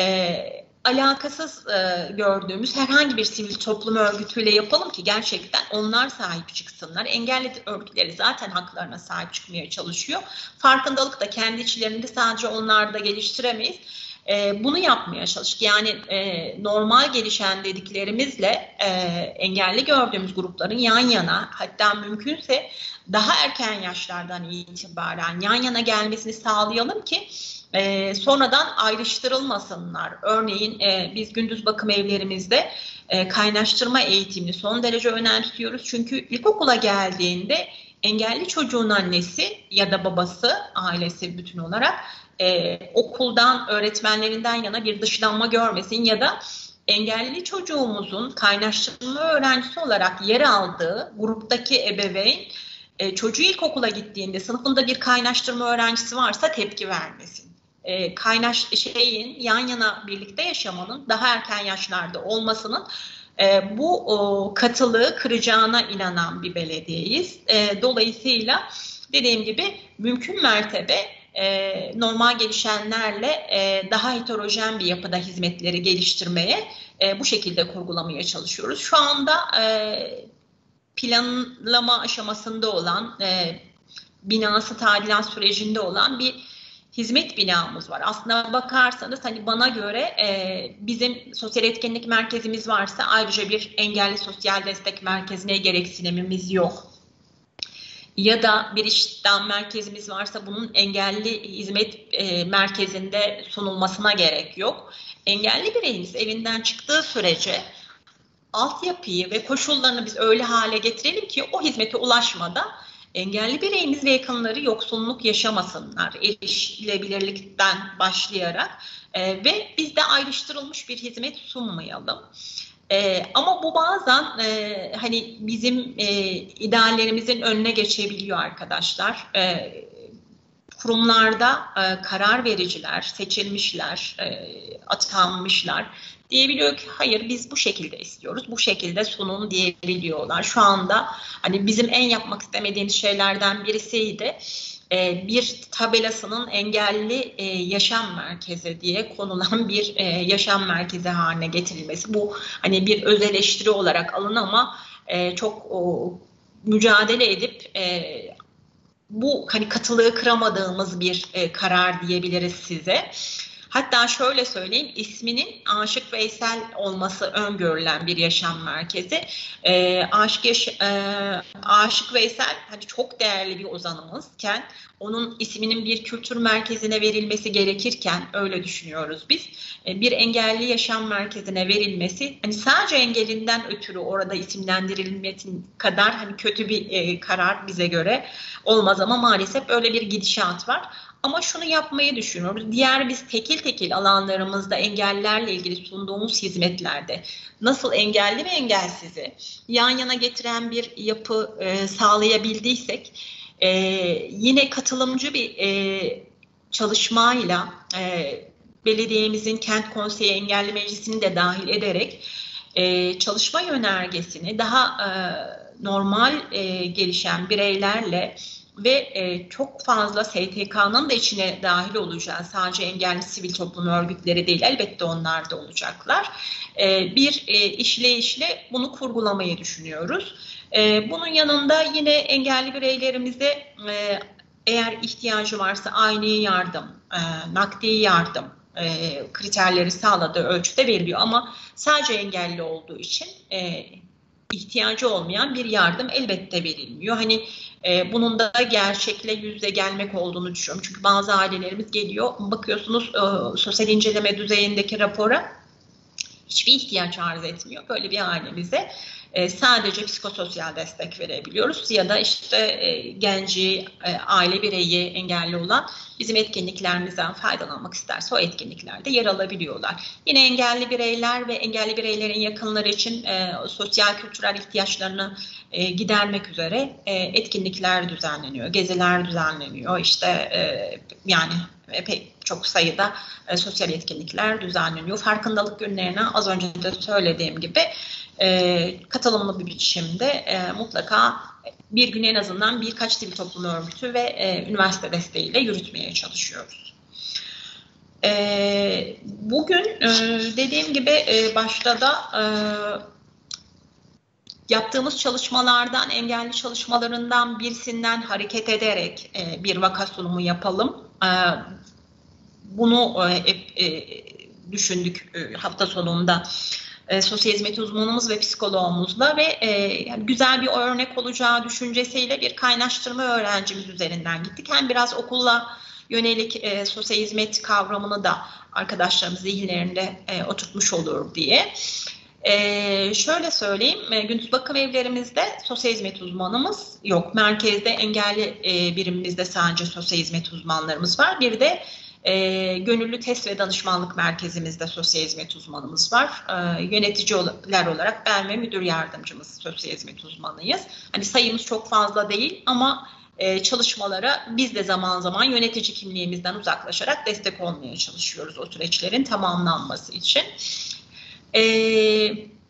e, alakasız e, gördüğümüz herhangi bir sivil toplum örgütüyle yapalım ki gerçekten onlar sahip çıksınlar. Engelli örgütleri zaten haklarına sahip çıkmaya çalışıyor. Farkındalık da kendi içlerinde sadece onlar da geliştiremeyiz. E, bunu yapmaya çalıştık. Yani e, normal gelişen dediklerimizle e, engelli gördüğümüz grupların yan yana, hatta mümkünse daha erken yaşlardan itibaren yan yana gelmesini sağlayalım ki e, sonradan ayrıştırılmasınlar. Örneğin e, biz gündüz bakım evlerimizde e, kaynaştırma eğitimini son derece önemsiyoruz. Çünkü ilkokula geldiğinde engelli çocuğun annesi ya da babası, ailesi bütün olarak Ee, okuldan, öğretmenlerinden yana bir dışlanma görmesin ya da engelli çocuğumuzun kaynaştırma öğrencisi olarak yer aldığı gruptaki ebeveyn e, çocuğu ilkokula gittiğinde sınıfında bir kaynaştırma öğrencisi varsa tepki vermesin. E, kaynaş şeyin yan yana birlikte yaşamanın daha erken yaşlarda olmasının e, bu o, katılığı kıracağına inanan bir belediyeyiz. E, dolayısıyla dediğim gibi mümkün mertebe Ee, normal gelişenlerle e, daha heterojen bir yapıda hizmetleri geliştirmeye, e, bu şekilde kurgulamaya çalışıyoruz. Şu anda e, planlama aşamasında olan, e, binası tadilat sürecinde olan bir hizmet binamız var. Aslına bakarsanız hani bana göre e, bizim sosyal etkinlik merkezimiz varsa ayrıca bir engelli sosyal destek merkezine gereksinimimiz yok. Ya da bir istihdam merkezimiz varsa bunun engelli hizmet e, merkezinde sunulmasına gerek yok. Engelli bireyimiz evinden çıktığı sürece altyapıyı ve koşullarını biz öyle hale getirelim ki o hizmete ulaşmada engelli bireyimiz ve yakınları yoksunluk yaşamasınlar. Erişilebilirlikten başlayarak e, ve biz de ayrıştırılmış bir hizmet sunmayalım. Ee, ama bu bazen e, hani bizim e, ideallerimizin önüne geçebiliyor arkadaşlar. E, kurumlarda e, karar vericiler, seçilmişler, e, atanmışlar diyebiliyor ki hayır biz bu şekilde istiyoruz, bu şekilde sunun diyebiliyorlar. Şu anda hani bizim en yapmak istemediğimiz şeylerden birisiydi. Bir tabelasının engelli yaşam merkezi diye konulan bir yaşam merkezi haline getirilmesi. Bu hani bir öz eleştiri olarak alın ama çok mücadele edip bu hani katılığı kıramadığımız bir karar diyebiliriz size. Hatta şöyle söyleyeyim, isminin Aşık Veysel olması öngörülen bir yaşam merkezi. E, Aşık, Yaş e, Aşık Veysel hani çok değerli bir ozanımızken onun isminin bir kültür merkezine verilmesi gerekirken öyle düşünüyoruz biz. E, bir engelli yaşam merkezine verilmesi hani sadece engelinden ötürü orada isimlendirilmesi kadar hani kötü bir e, karar bize göre olmaz ama maalesef öyle bir gidişat var. Ama şunu yapmayı düşünüyoruz. Diğer biz tekil tekil alanlarımızda engellilerle ilgili sunduğumuz hizmetlerde nasıl engelli ve engelsizi yan yana getiren bir yapı e, sağlayabildiysek e, yine katılımcı bir e, çalışmayla e, belediyemizin Kent Konseyi Engelli Meclisi'ni de dahil ederek e, çalışma yönergesini daha e, normal e, gelişen bireylerle ve e, çok fazla S T K'nın da içine dahil olacağı, sadece engelli sivil toplum örgütleri değil, elbette onlar da olacaklar. E, bir e, işleyişle bunu kurgulamayı düşünüyoruz. E, bunun yanında yine engelli bireylerimize e, eğer ihtiyacı varsa aynı yardım, e, nakdi yardım e, kriterleri sağladığı ölçüde veriliyor. Ama sadece engelli olduğu için e, ihtiyacı olmayan bir yardım elbette verilmiyor. Hani e, bunun da gerçekle yüzde gelmek olduğunu düşünüyorum. Çünkü bazı ailelerimiz geliyor, bakıyorsunuz e, sosyal inceleme düzeyindeki rapora hiçbir ihtiyaç arz etmiyor. Böyle bir ailemize e, sadece psikososyal destek verebiliyoruz ya da işte e, genci, e, aile bireyi engelli olan bizim etkinliklerimizden faydalanmak isterse o etkinliklerde yer alabiliyorlar. Yine engelli bireyler ve engelli bireylerin yakınları için e, sosyal kültürel ihtiyaçlarını e, gidermek üzere e, etkinlikler düzenleniyor, geziler düzenleniyor. İşte e, yani pek çok sayıda e, sosyal etkinlikler düzenleniyor. Farkındalık günlerine az önce de söylediğim gibi e, katılımlı bir biçimde e, mutlaka bir gün en azından birkaç sivil toplum örgütü ve e, üniversite desteğiyle yürütmeye çalışıyoruz. E, bugün e, dediğim gibi e, başta da e, yaptığımız çalışmalardan, engelli çalışmalarından birisinden hareket ederek e, bir vaka sunumu yapalım. E, bunu e, e, düşündük e, hafta sonunda. E, sosyal hizmet uzmanımız ve psikoloğumuzla ve e, yani güzel bir örnek olacağı düşüncesiyle bir kaynaştırma öğrencimiz üzerinden gittik. Hem biraz okulla yönelik e, sosyal hizmet kavramını da arkadaşlarımız zihinlerinde e, oturtmuş olur diye. E, şöyle söyleyeyim, e, gündüz bakım evlerimizde sosyal hizmet uzmanımız yok. Merkezde engelli e, birimimizde sadece sosyal hizmet uzmanlarımız var. Bir de E, gönüllü test ve danışmanlık merkezimizde sosyal hizmet uzmanımız var. E, yöneticiler olarak ben ve müdür yardımcımız sosyal hizmet uzmanıyız. Hani sayımız çok fazla değil ama e, çalışmalara biz de zaman zaman yönetici kimliğimizden uzaklaşarak destek olmaya çalışıyoruz o süreçlerin tamamlanması için. Evet.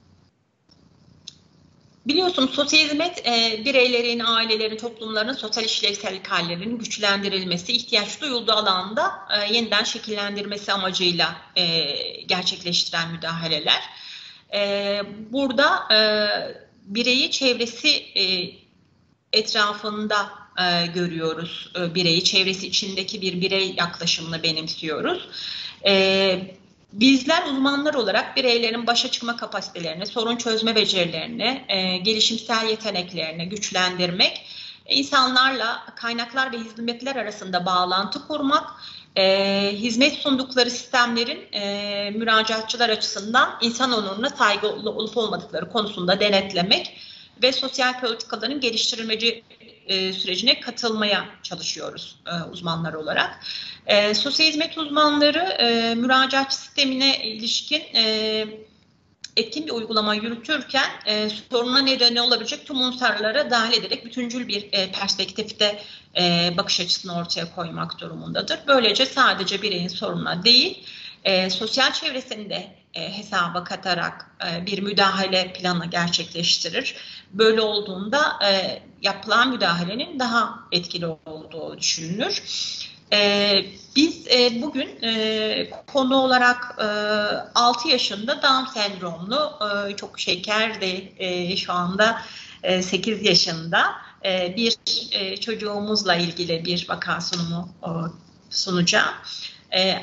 Biliyorsunuz sosyal hizmet e, bireylerin, ailelerin, toplumların sosyal işlevsellik hallerinin güçlendirilmesi, ihtiyaç duyulduğu alanda e, yeniden şekillendirmesi amacıyla e, gerçekleştiren müdahaleler. E, burada e, bireyi çevresi e, etrafında e, görüyoruz. E, bireyi çevresi içindeki bir birey yaklaşımını benimsiyoruz. E, Bizler uzmanlar olarak bireylerin başa çıkma kapasitelerini, sorun çözme becerilerini, e, gelişimsel yeteneklerini güçlendirmek, e, insanlarla kaynaklar ve hizmetler arasında bağlantı kurmak, e, hizmet sundukları sistemlerin e, müracaatçılar açısından insan onuruna saygılı olup olmadıkları konusunda denetlemek ve sosyal politikaların geliştirilmeci e, sürecine katılmaya çalışıyoruz e, uzmanlar olarak. E, sosyal hizmet uzmanları e, müracaat sistemine ilişkin e, etkin bir uygulama yürütürken e, soruna nedeni olabilecek tüm unsurlara dahil ederek bütüncül bir e, perspektifte e, bakış açısını ortaya koymak durumundadır. Böylece sadece bireyin sorununa değil, e, sosyal çevresinde e, hesaba katarak e, bir müdahale planı gerçekleştirir. Böyle olduğunda e, yapılan müdahalenin daha etkili olduğu düşünülür. Ee, biz e, bugün e, konu olarak e, altı yaşında Down sendromlu, e, çok şekerdi, e, şu anda e, sekiz yaşında e, bir e, çocuğumuzla ilgili bir vaka sunumu e, sunacağım. E,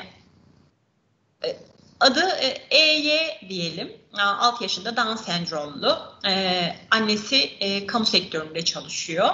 adı e, E Y diyelim, altı yaşında Down sendromlu, e, annesi e, kamu sektöründe çalışıyor.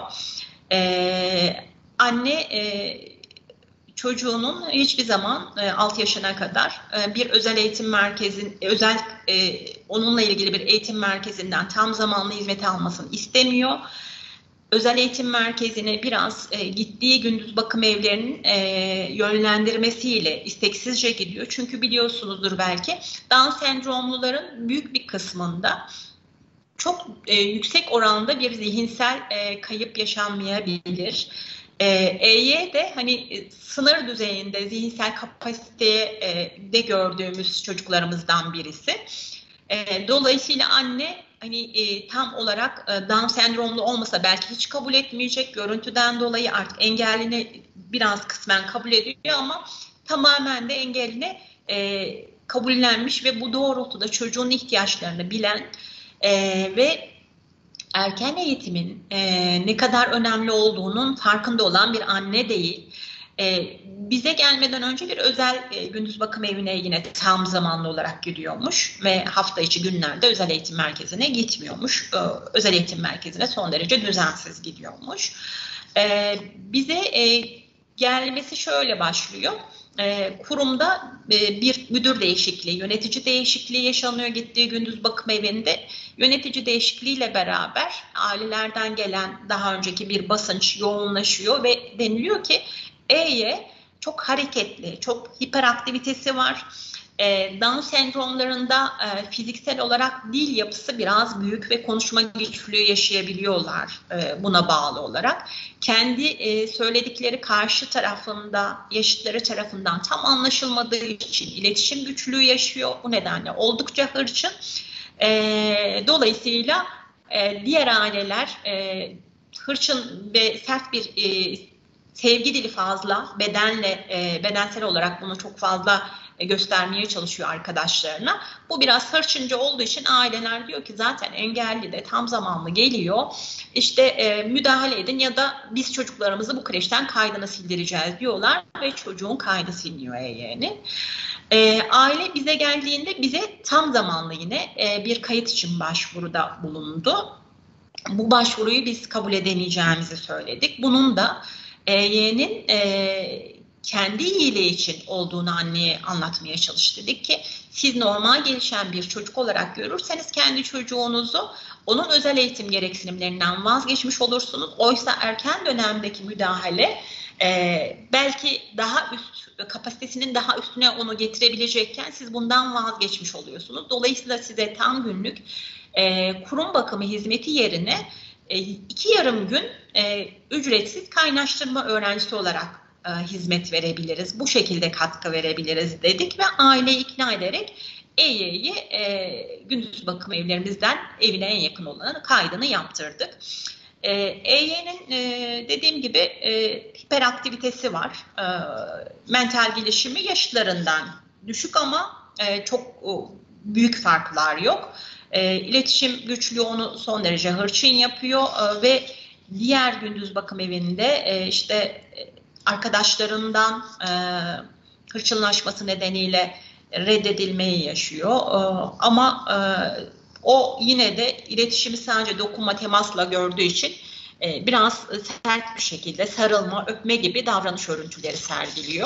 E, anne e, çocuğunun hiçbir zaman e, altı yaşına kadar e, bir özel eğitim merkezin, özel e, onunla ilgili bir eğitim merkezinden tam zamanlı hizmet almasını istemiyor. Özel eğitim merkezine biraz e, gittiği gündüz bakım evlerinin e, yönlendirmesiyle isteksizce gidiyor. Çünkü biliyorsunuzdur belki, Down sendromluların büyük bir kısmında çok e, yüksek oranda bir zihinsel e, kayıp yaşanmayabilir. E Y de hani sınır düzeyinde zihinsel kapasiteye e, de gördüğümüz çocuklarımızdan birisi. E, dolayısıyla anne hani e, tam olarak e, Down sendromlu olmasa belki hiç kabul etmeyecek, görüntüden dolayı artık engelini biraz kısmen kabul ediyor ama tamamen de engeline e, kabullenmiş ve bu doğrultuda çocuğun ihtiyaçlarını bilen e, ve erken eğitimin e, ne kadar önemli olduğunun farkında olan bir anne değil. E, bize gelmeden önce bir özel e, gündüz bakım evine yine tam zamanlı olarak gidiyormuş ve hafta içi günlerde özel eğitim merkezine gitmiyormuş. E, özel eğitim merkezine son derece düzensiz gidiyormuş. E, bize e, gelmesi şöyle başlıyor. E, kurumda e, bir müdür değişikliği, yönetici değişikliği yaşanıyor gittiği gündüz bakım evinde. Yönetici değişikliğiyle beraber ailelerden gelen daha önceki bir basınç yoğunlaşıyor ve deniliyor ki E Y çok hareketli, çok hiperaktivitesi var. E, Down sendromlarında e, fiziksel olarak dil yapısı biraz büyük ve konuşma güçlüğü yaşayabiliyorlar e, buna bağlı olarak. Kendi e, söyledikleri karşı tarafında, yaşıtları tarafından tam anlaşılmadığı için iletişim güçlüğü yaşıyor. Bu nedenle oldukça hırçın. E, dolayısıyla e, diğer aileler e, hırçın ve sert bir e, sevgi dili fazla, bedenle e, bedensel olarak bunu çok fazla e, göstermeye çalışıyor arkadaşlarına. Bu biraz hırçınca olduğu için aileler diyor ki zaten engelli de tam zamanlı geliyor. İşte e, müdahale edin ya da biz çocuklarımızı bu kreşten kaydını sildireceğiz diyorlar ve çocuğun kaydı siliniyor E Y'nin. E, aile bize geldiğinde bize tam zamanlı yine e, bir kayıt için başvuruda bulundu. Bu başvuruyu biz kabul edemeyeceğimizi söyledik. Bunun da E Y'nin e, kendi iyiliği için olduğunu anneye anlatmaya çalıştık. Dedik ki siz normal gelişen bir çocuk olarak görürseniz kendi çocuğunuzu onun özel eğitim gereksinimlerinden vazgeçmiş olursunuz. Oysa erken dönemdeki müdahale e, belki daha üst kapasitesinin daha üstüne onu getirebilecekken siz bundan vazgeçmiş oluyorsunuz. Dolayısıyla size tam günlük e, kurum bakımı hizmeti yerine e, iki yarım gün e, ücretsiz kaynaştırma öğrencisi olarak e, hizmet verebiliriz. Bu şekilde katkı verebiliriz dedik ve aileyi ikna ederek E Y'yi e, gündüz bakım evlerimizden evine en yakın olanı kaydını yaptırdık. E Y'nin e, dediğim gibi e, hiperaktivitesi var. E, mental gelişimi yaşlarından düşük ama e, çok o, büyük farklar yok. E, iletişim güçlüğü onu son derece hırçın yapıyor e, ve diğer gündüz bakım evinde e, işte e, arkadaşlarından e, hırçınlaşması nedeniyle reddedilmeyi yaşıyor. E, ama e, o yine de iletişimi sadece dokunma, temasla gördüğü için e, biraz sert bir şekilde sarılma, öpme gibi davranış örüntüleri sergiliyor.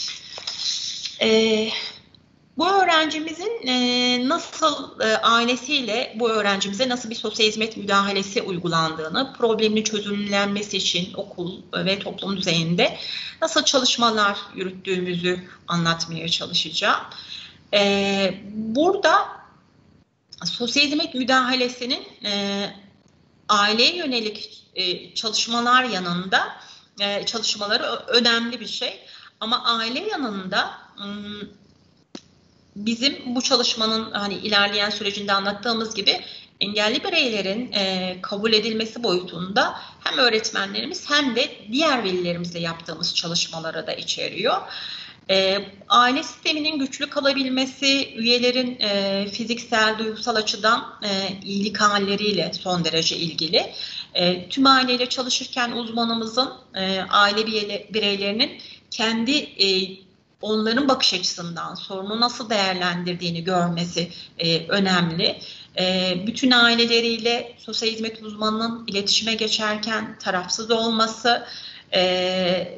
E, bu öğrencimizin e, nasıl e, ailesiyle bu öğrencimize nasıl bir sosyal hizmet müdahalesi uygulandığını, problemin çözümlenmesi için okul ve toplum düzeyinde nasıl çalışmalar yürüttüğümüzü anlatmaya çalışacağım. E, burada sosyal hizmet müdahalesinin e, aileye yönelik e, çalışmalar yanında e, çalışmaları önemli bir şey. Ama aile yanında m, bizim bu çalışmanın hani ilerleyen sürecinde anlattığımız gibi engelli bireylerin e, kabul edilmesi boyutunda hem öğretmenlerimiz hem de diğer velilerimizle yaptığımız çalışmaları da içeriyor. E, aile sisteminin güçlü kalabilmesi, üyelerin e, fiziksel, duygusal açıdan e, iyilik halleriyle son derece ilgili. E, tüm aileyle çalışırken uzmanımızın e, aile bireylerinin kendi e, onların bakış açısından sorunu nasıl değerlendirdiğini görmesi e, önemli. E, bütün aileleriyle sosyal hizmet uzmanının iletişime geçerken tarafsız olması, e,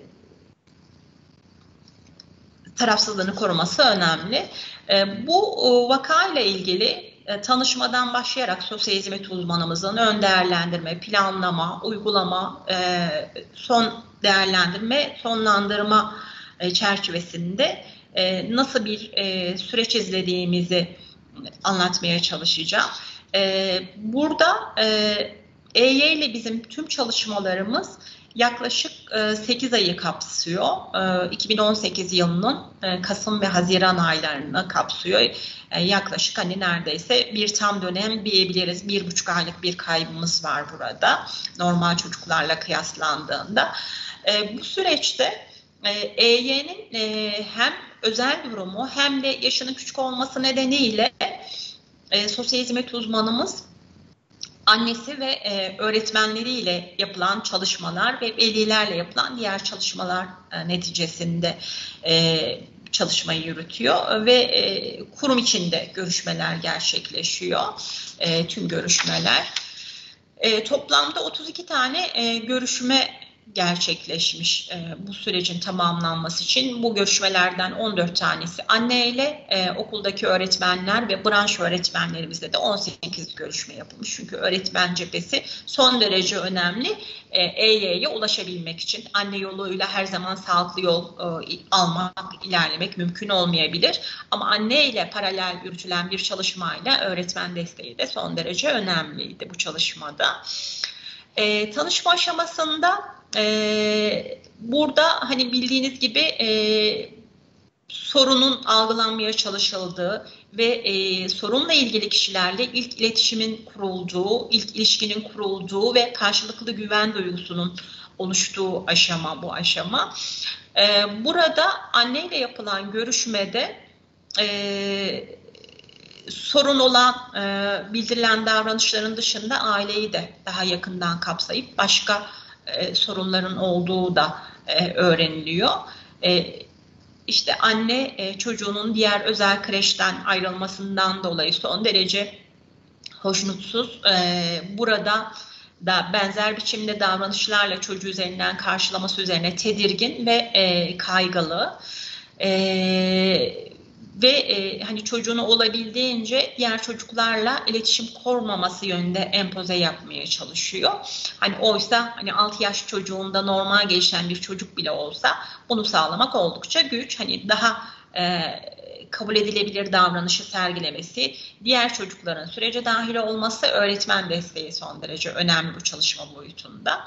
tarafsızlığını koruması önemli. E, bu e, vakayla ilgili e, tanışmadan başlayarak sosyal hizmet uzmanımızın ön değerlendirme, planlama, uygulama, e, son değerlendirme, sonlandırma e, çerçevesinde e, nasıl bir e, süreç izlediğimizi anlatmaya çalışacağım. E, burada e, E Y ile bizim tüm çalışmalarımız yaklaşık sekiz ayı kapsıyor. iki bin on sekiz yılının Kasım ve Haziran aylarını kapsıyor. Yaklaşık hani neredeyse bir tam dönem diyebiliriz. Bir buçuk aylık bir kaybımız var burada. Normal çocuklarla kıyaslandığında. Bu süreçte E Y'nin hem özel durumu hem de yaşının küçük olması nedeniyle sosyal hizmet uzmanımız annesi ve e, öğretmenleriyle yapılan çalışmalar ve velilerle yapılan diğer çalışmalar e, neticesinde e, çalışmayı yürütüyor ve e, kurum içinde görüşmeler gerçekleşiyor, e, tüm görüşmeler. E, toplamda otuz iki tane e, görüşme gerçekleşmiş e, bu sürecin tamamlanması için. Bu görüşmelerden on dört tanesi anneyle, e, okuldaki öğretmenler ve branş öğretmenlerimizle de on sekiz görüşme yapılmış. Çünkü öğretmen cephesi son derece önemli. E, E Y'ye ulaşabilmek için anne yoluyla her zaman sağlıklı yol e, almak, ilerlemek mümkün olmayabilir. Ama anne ile paralel yürütülen bir çalışmayla öğretmen desteği de son derece önemliydi bu çalışmada. E, tanışma aşamasında e, burada hani bildiğiniz gibi e, sorunun algılanmaya çalışıldığı ve e, sorunla ilgili kişilerle ilk iletişimin kurulduğu, ilk ilişkinin kurulduğu ve karşılıklı güven duygusunun oluştuğu aşama bu aşama. E, burada anneyle yapılan görüşmede e, sorun olan e, bildirilen davranışların dışında aileyi de daha yakından kapsayıp başka e, sorunların olduğu da e, öğreniliyor. E, işte anne e, çocuğunun diğer özel kreşten ayrılmasından dolayı son derece hoşnutsuz. E, burada da benzer biçimde davranışlarla çocuğu üzerinden karşılaması üzerine tedirgin ve e, kaygılı. E, Ve e, hani çocuğunu olabildiğince diğer çocuklarla iletişim kurmaması yönünde empoze yapmaya çalışıyor. Hani oysa hani altı yaş çocuğunda normal gelişen bir çocuk bile olsa bunu sağlamak oldukça güç. Hani daha e, kabul edilebilir davranışı sergilemesi, diğer çocukların sürece dahil olması, öğretmen desteği son derece önemli bu çalışma boyutunda.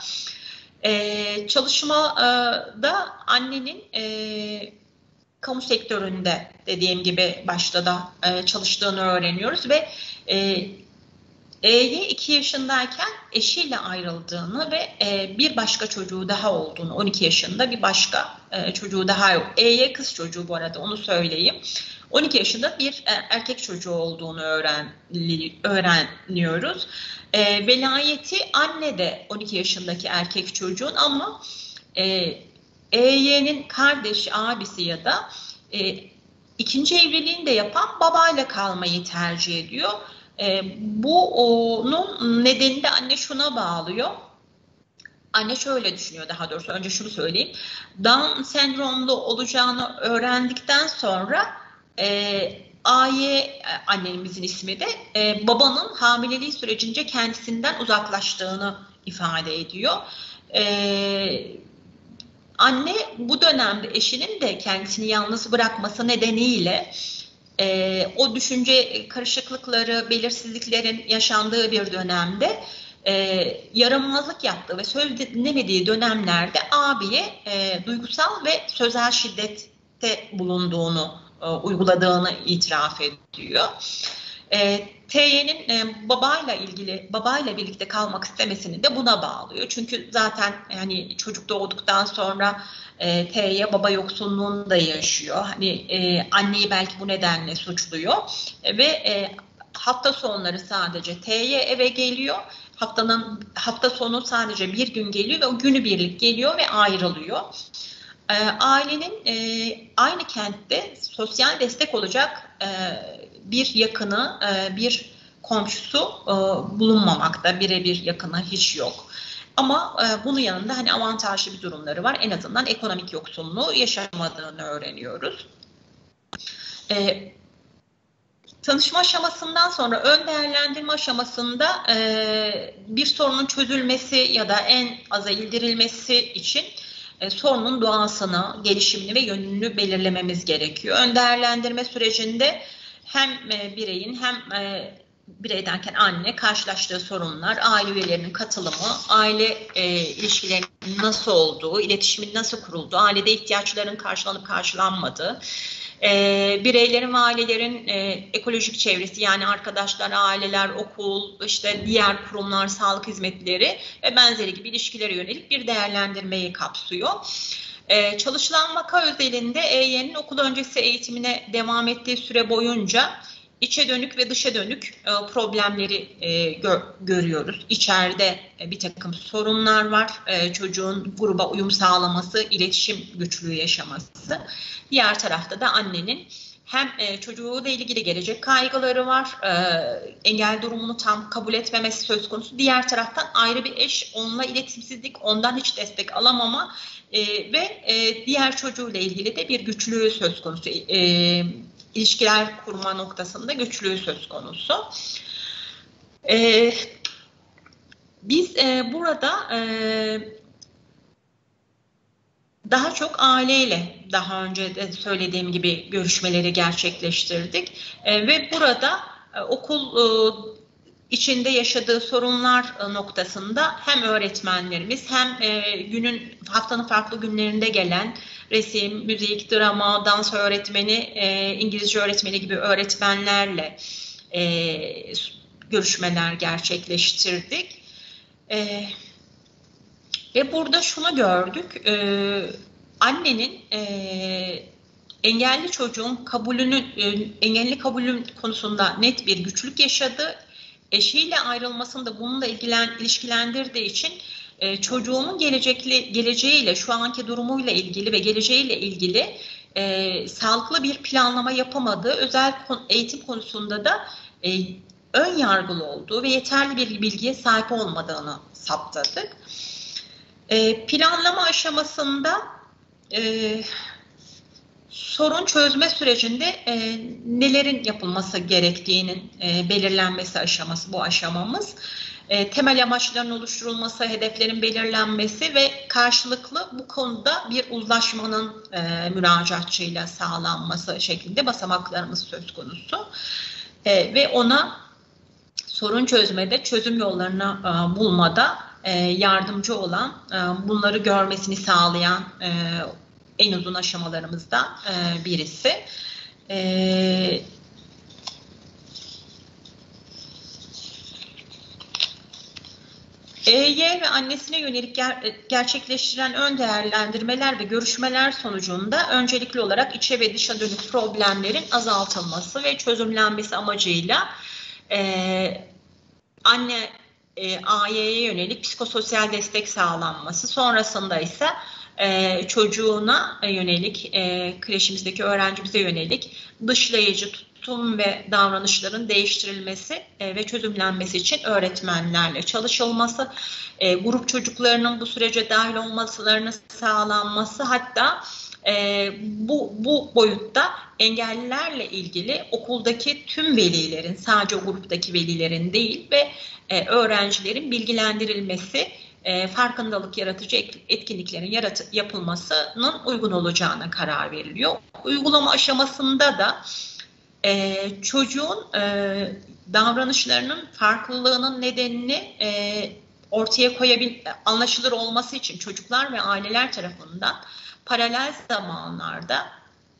E, çalışmada annenin e, kamu sektöründe dediğim gibi başta da e, çalıştığını öğreniyoruz ve e, E'ye iki yaşındayken eşiyle ayrıldığını ve e, bir başka çocuğu daha olduğunu, on iki yaşında bir başka e, çocuğu daha yok. E'ye kız çocuğu bu arada, onu söyleyeyim. on iki yaşında bir e, erkek çocuğu olduğunu öğren, öğreniyoruz. E, velayeti anne de on iki yaşındaki erkek çocuğun ama e, E Y'nin kardeş, abisi ya da e, ikinci evliliğini de yapan babayla kalmayı tercih ediyor. E, bunun nedeni de anne şuna bağlıyor. Anne şöyle düşünüyor, daha doğrusu önce şunu söyleyeyim. Down sendromlu olacağını öğrendikten sonra e, Aye, annemizin ismi de e, babanın hamileliği sürecince kendisinden uzaklaştığını ifade ediyor. E, Anne bu dönemde eşinin de kendisini yalnız bırakması nedeniyle e, o düşünce karışıklıkları, belirsizliklerin yaşandığı bir dönemde e, yaramazlık yaptığı ve söz dinlemediği dönemlerde abiye e, duygusal ve sözel şiddette bulunduğunu e, uyguladığını itiraf ediyor. E, T Y'nin e, babayla ilgili, babayla birlikte kalmak istemesini de buna bağlıyor. Çünkü zaten yani çocuk doğduktan sonra e, T Y baba yoksunluğunu da yaşıyor. Hani e, anneyi belki bu nedenle suçluyor e, ve e, hafta sonları sadece T Y eve geliyor. Haftanın hafta sonu sadece bir gün geliyor ve o günübirlik geliyor ve ayrılıyor. E, ailenin e, aynı kentte sosyal destek olacak e, bir yakını, e, bir komşusu e, bulunmamakta, birebir yakını hiç yok. Ama e, bunun yanında hani avantajlı bir durumları var. En azından ekonomik yoksunluğu yaşamadığını öğreniyoruz. E, tanışma aşamasından sonra ön değerlendirme aşamasında e, bir sorunun çözülmesi ya da en aza indirilmesi için E, sorunun doğasını, gelişimini ve yönünü belirlememiz gerekiyor. Ön değerlendirme sürecinde hem e, bireyin hem e, birey derken anne karşılaştığı sorunlar, aile üyelerinin katılımı, aile e, ilişkilerinin nasıl olduğu, iletişimin nasıl kurulduğu, ailede ihtiyaçların karşılanıp karşılanmadığı, e, bireylerin ve ailelerin e, ekolojik çevresi yani arkadaşlar, aileler, okul, işte diğer kurumlar, sağlık hizmetleri ve benzeri gibi ilişkilere yönelik bir değerlendirmeyi kapsıyor. Ee, çalışılan vaka özelinde E Y'nin okul öncesi eğitimine devam ettiği süre boyunca içe dönük ve dışa dönük e, problemleri e, gör, görüyoruz. İçeride e, bir takım sorunlar var. E, çocuğun gruba uyum sağlaması, iletişim güçlüğü yaşaması. Diğer tarafta da annenin hem e, çocuğuyla ilgili gelecek kaygıları var, e, engel durumunu tam kabul etmemesi söz konusu. Diğer taraftan ayrı bir eş, onunla iletişimsizlik, ondan hiç destek alamama e, ve e, diğer çocuğuyla ilgili de bir güçlüğü söz konusu. E, ilişkiler kurma noktasında güçlüğü söz konusu. E, biz e, burada e, daha çok aileyle daha önce de söylediğim gibi görüşmeleri gerçekleştirdik e, ve burada e, okul e, içinde yaşadığı sorunlar e, noktasında hem öğretmenlerimiz hem e, günün haftanın farklı günlerinde gelen resim, müzik, drama, dans öğretmeni, e, İngilizce öğretmeni gibi öğretmenlerle e, görüşmeler gerçekleştirdik. E, Ve burada şunu gördük, e, annenin e, engelli çocuğun kabulünü, e, engelli kabulün konusunda net bir güçlük yaşadı. Eşiyle ayrılmasını bununla ilgilen, ilişkilendirdiği için e, çocuğunun gelecekli, geleceğiyle, şu anki durumuyla ilgili ve geleceğiyle ilgili e, sağlıklı bir planlama yapamadığı, özel eğitim konusunda da e, ön yargılı olduğu ve yeterli bir bilgiye sahip olmadığını saptadık. E, planlama aşamasında e, sorun çözme sürecinde e, nelerin yapılması gerektiğinin e, belirlenmesi aşaması bu aşamamız. E, temel amaçların oluşturulması, hedeflerin belirlenmesi ve karşılıklı bu konuda bir uzlaşmanın e, müracaatçıyla sağlanması şeklinde basamaklarımız söz konusu. E, ve ona sorun çözmede, çözüm yollarını e, bulmada e, yardımcı olan, e, bunları görmesini sağlayan e, en uzun aşamalarımızdan e, birisi. E, E Y ve annesine yönelik ger gerçekleştirilen ön değerlendirmeler ve görüşmeler sonucunda öncelikli olarak içe ve dışa dönük problemlerin azaltılması ve çözümlenmesi amacıyla e, anne e, A Y'ye yönelik psikososyal destek sağlanması, sonrasında ise e, çocuğuna yönelik, e, kreşimizdeki öğrencimize yönelik dışlayıcı tutum ve davranışların değiştirilmesi e, ve çözümlenmesi için öğretmenlerle çalışılması, e, grup çocuklarının bu sürece dahil olmalarının sağlanması, hatta e, bu, bu boyutta engellilerle ilgili okuldaki tüm velilerin, sadece o gruptaki velilerin değil ve e, öğrencilerin bilgilendirilmesi, e, farkındalık yaratıcı etkinliklerin yarat yapılmasının uygun olacağına karar veriliyor. Uygulama aşamasında da Ee, çocuğun e, davranışlarının farklılığının nedenini e, ortaya koyabil, anlaşılır olması için çocuklar ve aileler tarafından paralel zamanlarda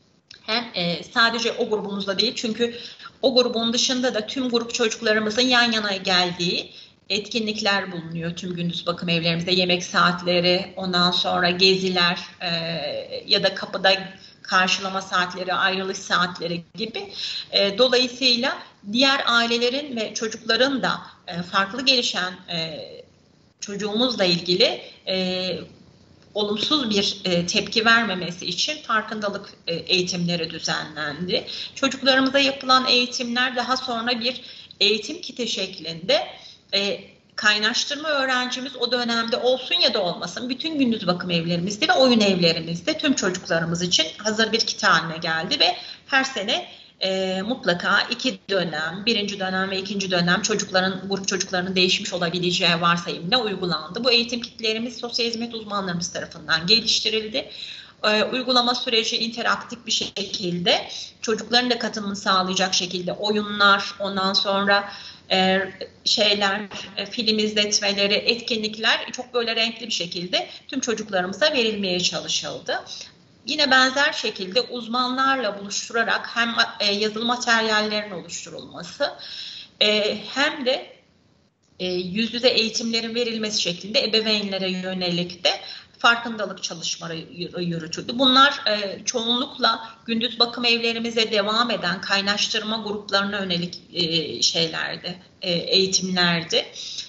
hem e, sadece o grubumuzda değil, çünkü o grubun dışında da tüm grup çocuklarımızın yan yana geldiği etkinlikler bulunuyor tüm gündüz bakım evlerimizde. Yemek saatleri, ondan sonra geziler e, ya da kapıda karşılama saatleri, ayrılış saatleri gibi. E, dolayısıyla diğer ailelerin ve çocukların da e, farklı gelişen e, çocuğumuzla ilgili e, olumsuz bir e, tepki vermemesi için farkındalık e, eğitimleri düzenlendi. Çocuklarımıza yapılan eğitimler daha sonra bir eğitim kiti şeklinde e, kaynaştırma öğrencimiz o dönemde olsun ya da olmasın bütün gündüz bakım evlerimizde ve oyun evlerimizde tüm çocuklarımız için hazır bir kit haline geldi ve her sene e, mutlaka iki dönem, birinci dönem ve ikinci dönem çocukların, grup çocuklarının değişmiş olabileceği varsayımla uygulandı. Bu eğitim kitlerimiz sosyal hizmet uzmanlarımız tarafından geliştirildi. E, uygulama süreci interaktif bir şekilde çocukların da katılımını sağlayacak şekilde oyunlar, ondan sonra e, şeyler, e, film izletmeleri, etkinlikler çok böyle renkli bir şekilde tüm çocuklarımıza verilmeye çalışıldı. Yine benzer şekilde uzmanlarla buluşturarak hem e, yazılı materyallerin oluşturulması e, hem de e, yüz yüze eğitimlerin verilmesi şeklinde ebeveynlere yönelik de farkındalık çalışmaları yürütüldü. Bunlar e, çoğunlukla gündüz bakım evlerimize devam eden kaynaştırma gruplarına yönelik e, şeylerdi, e, eğitimlerdi.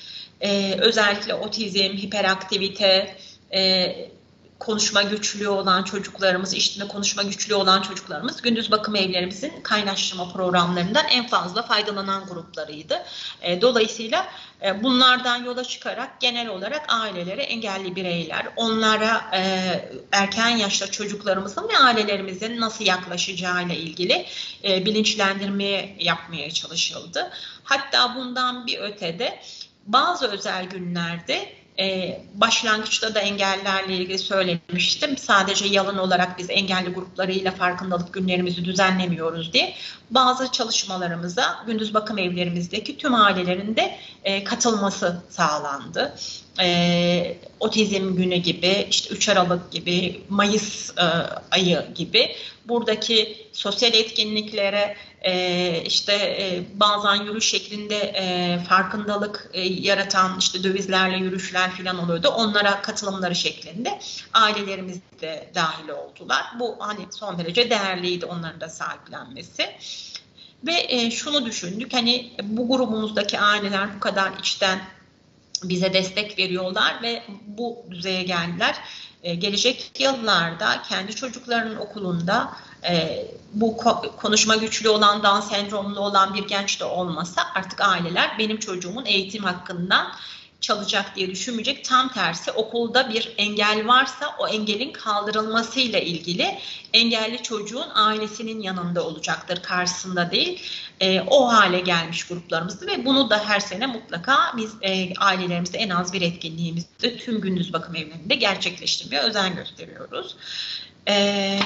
E, özellikle otizm, hiperaktivite, e, konuşma güçlüğü olan çocuklarımız, işitme konuşma güçlüğü olan çocuklarımız gündüz bakım evlerimizin kaynaştırma programlarından en fazla faydalanan gruplarıydı. E, dolayısıyla e, bunlardan yola çıkarak genel olarak ailelere engelli bireyler, onlara e, erken yaşta çocuklarımızın ve ailelerimizin nasıl yaklaşacağıyla ilgili e, bilinçlendirmeye yapmaya çalışıldı. Hatta bundan bir ötede bazı özel günlerde Ee, başlangıçta da engellilerle ilgili söylemiştim. Sadece yalan olarak biz engelli gruplarıyla farkındalık günlerimizi düzenlemiyoruz diye bazı çalışmalarımıza gündüz bakım evlerimizdeki tüm ailelerin de e, katılması sağlandı. E, otizm günü gibi, işte üç Aralık gibi, Mayıs e, ayı gibi buradaki sosyal etkinliklere e, işte e, bazen yürüyüş şeklinde e, farkındalık e, yaratan işte dövizlerle yürüyüşler falan oluyordu. Onlara katılımları şeklinde ailelerimiz de dahil oldular. Bu hani son derece değerliydi onların da sahiplenmesi. Ve e, şunu düşündük, hani bu grubumuzdaki aileler bu kadar içten bize destek veriyorlar ve bu düzeye geldiler. Ee, gelecek yıllarda kendi çocuklarının okulunda e, bu ko- konuşma güçlüğü olan, Down sendromlu olan bir genç de olmasa artık aileler benim çocuğumun eğitim hakkından çalacak diye düşünmeyecek. Tam tersi, okulda bir engel varsa o engelin kaldırılmasıyla ilgili engelli çocuğun ailesinin yanında olacaktır, karşısında değil. E, o hale gelmiş gruplarımızdı ve bunu da her sene mutlaka biz e, ailelerimizde en az bir etkinliğimizde tüm gündüz bakım evlerinde gerçekleştirmeye özen gösteriyoruz. E,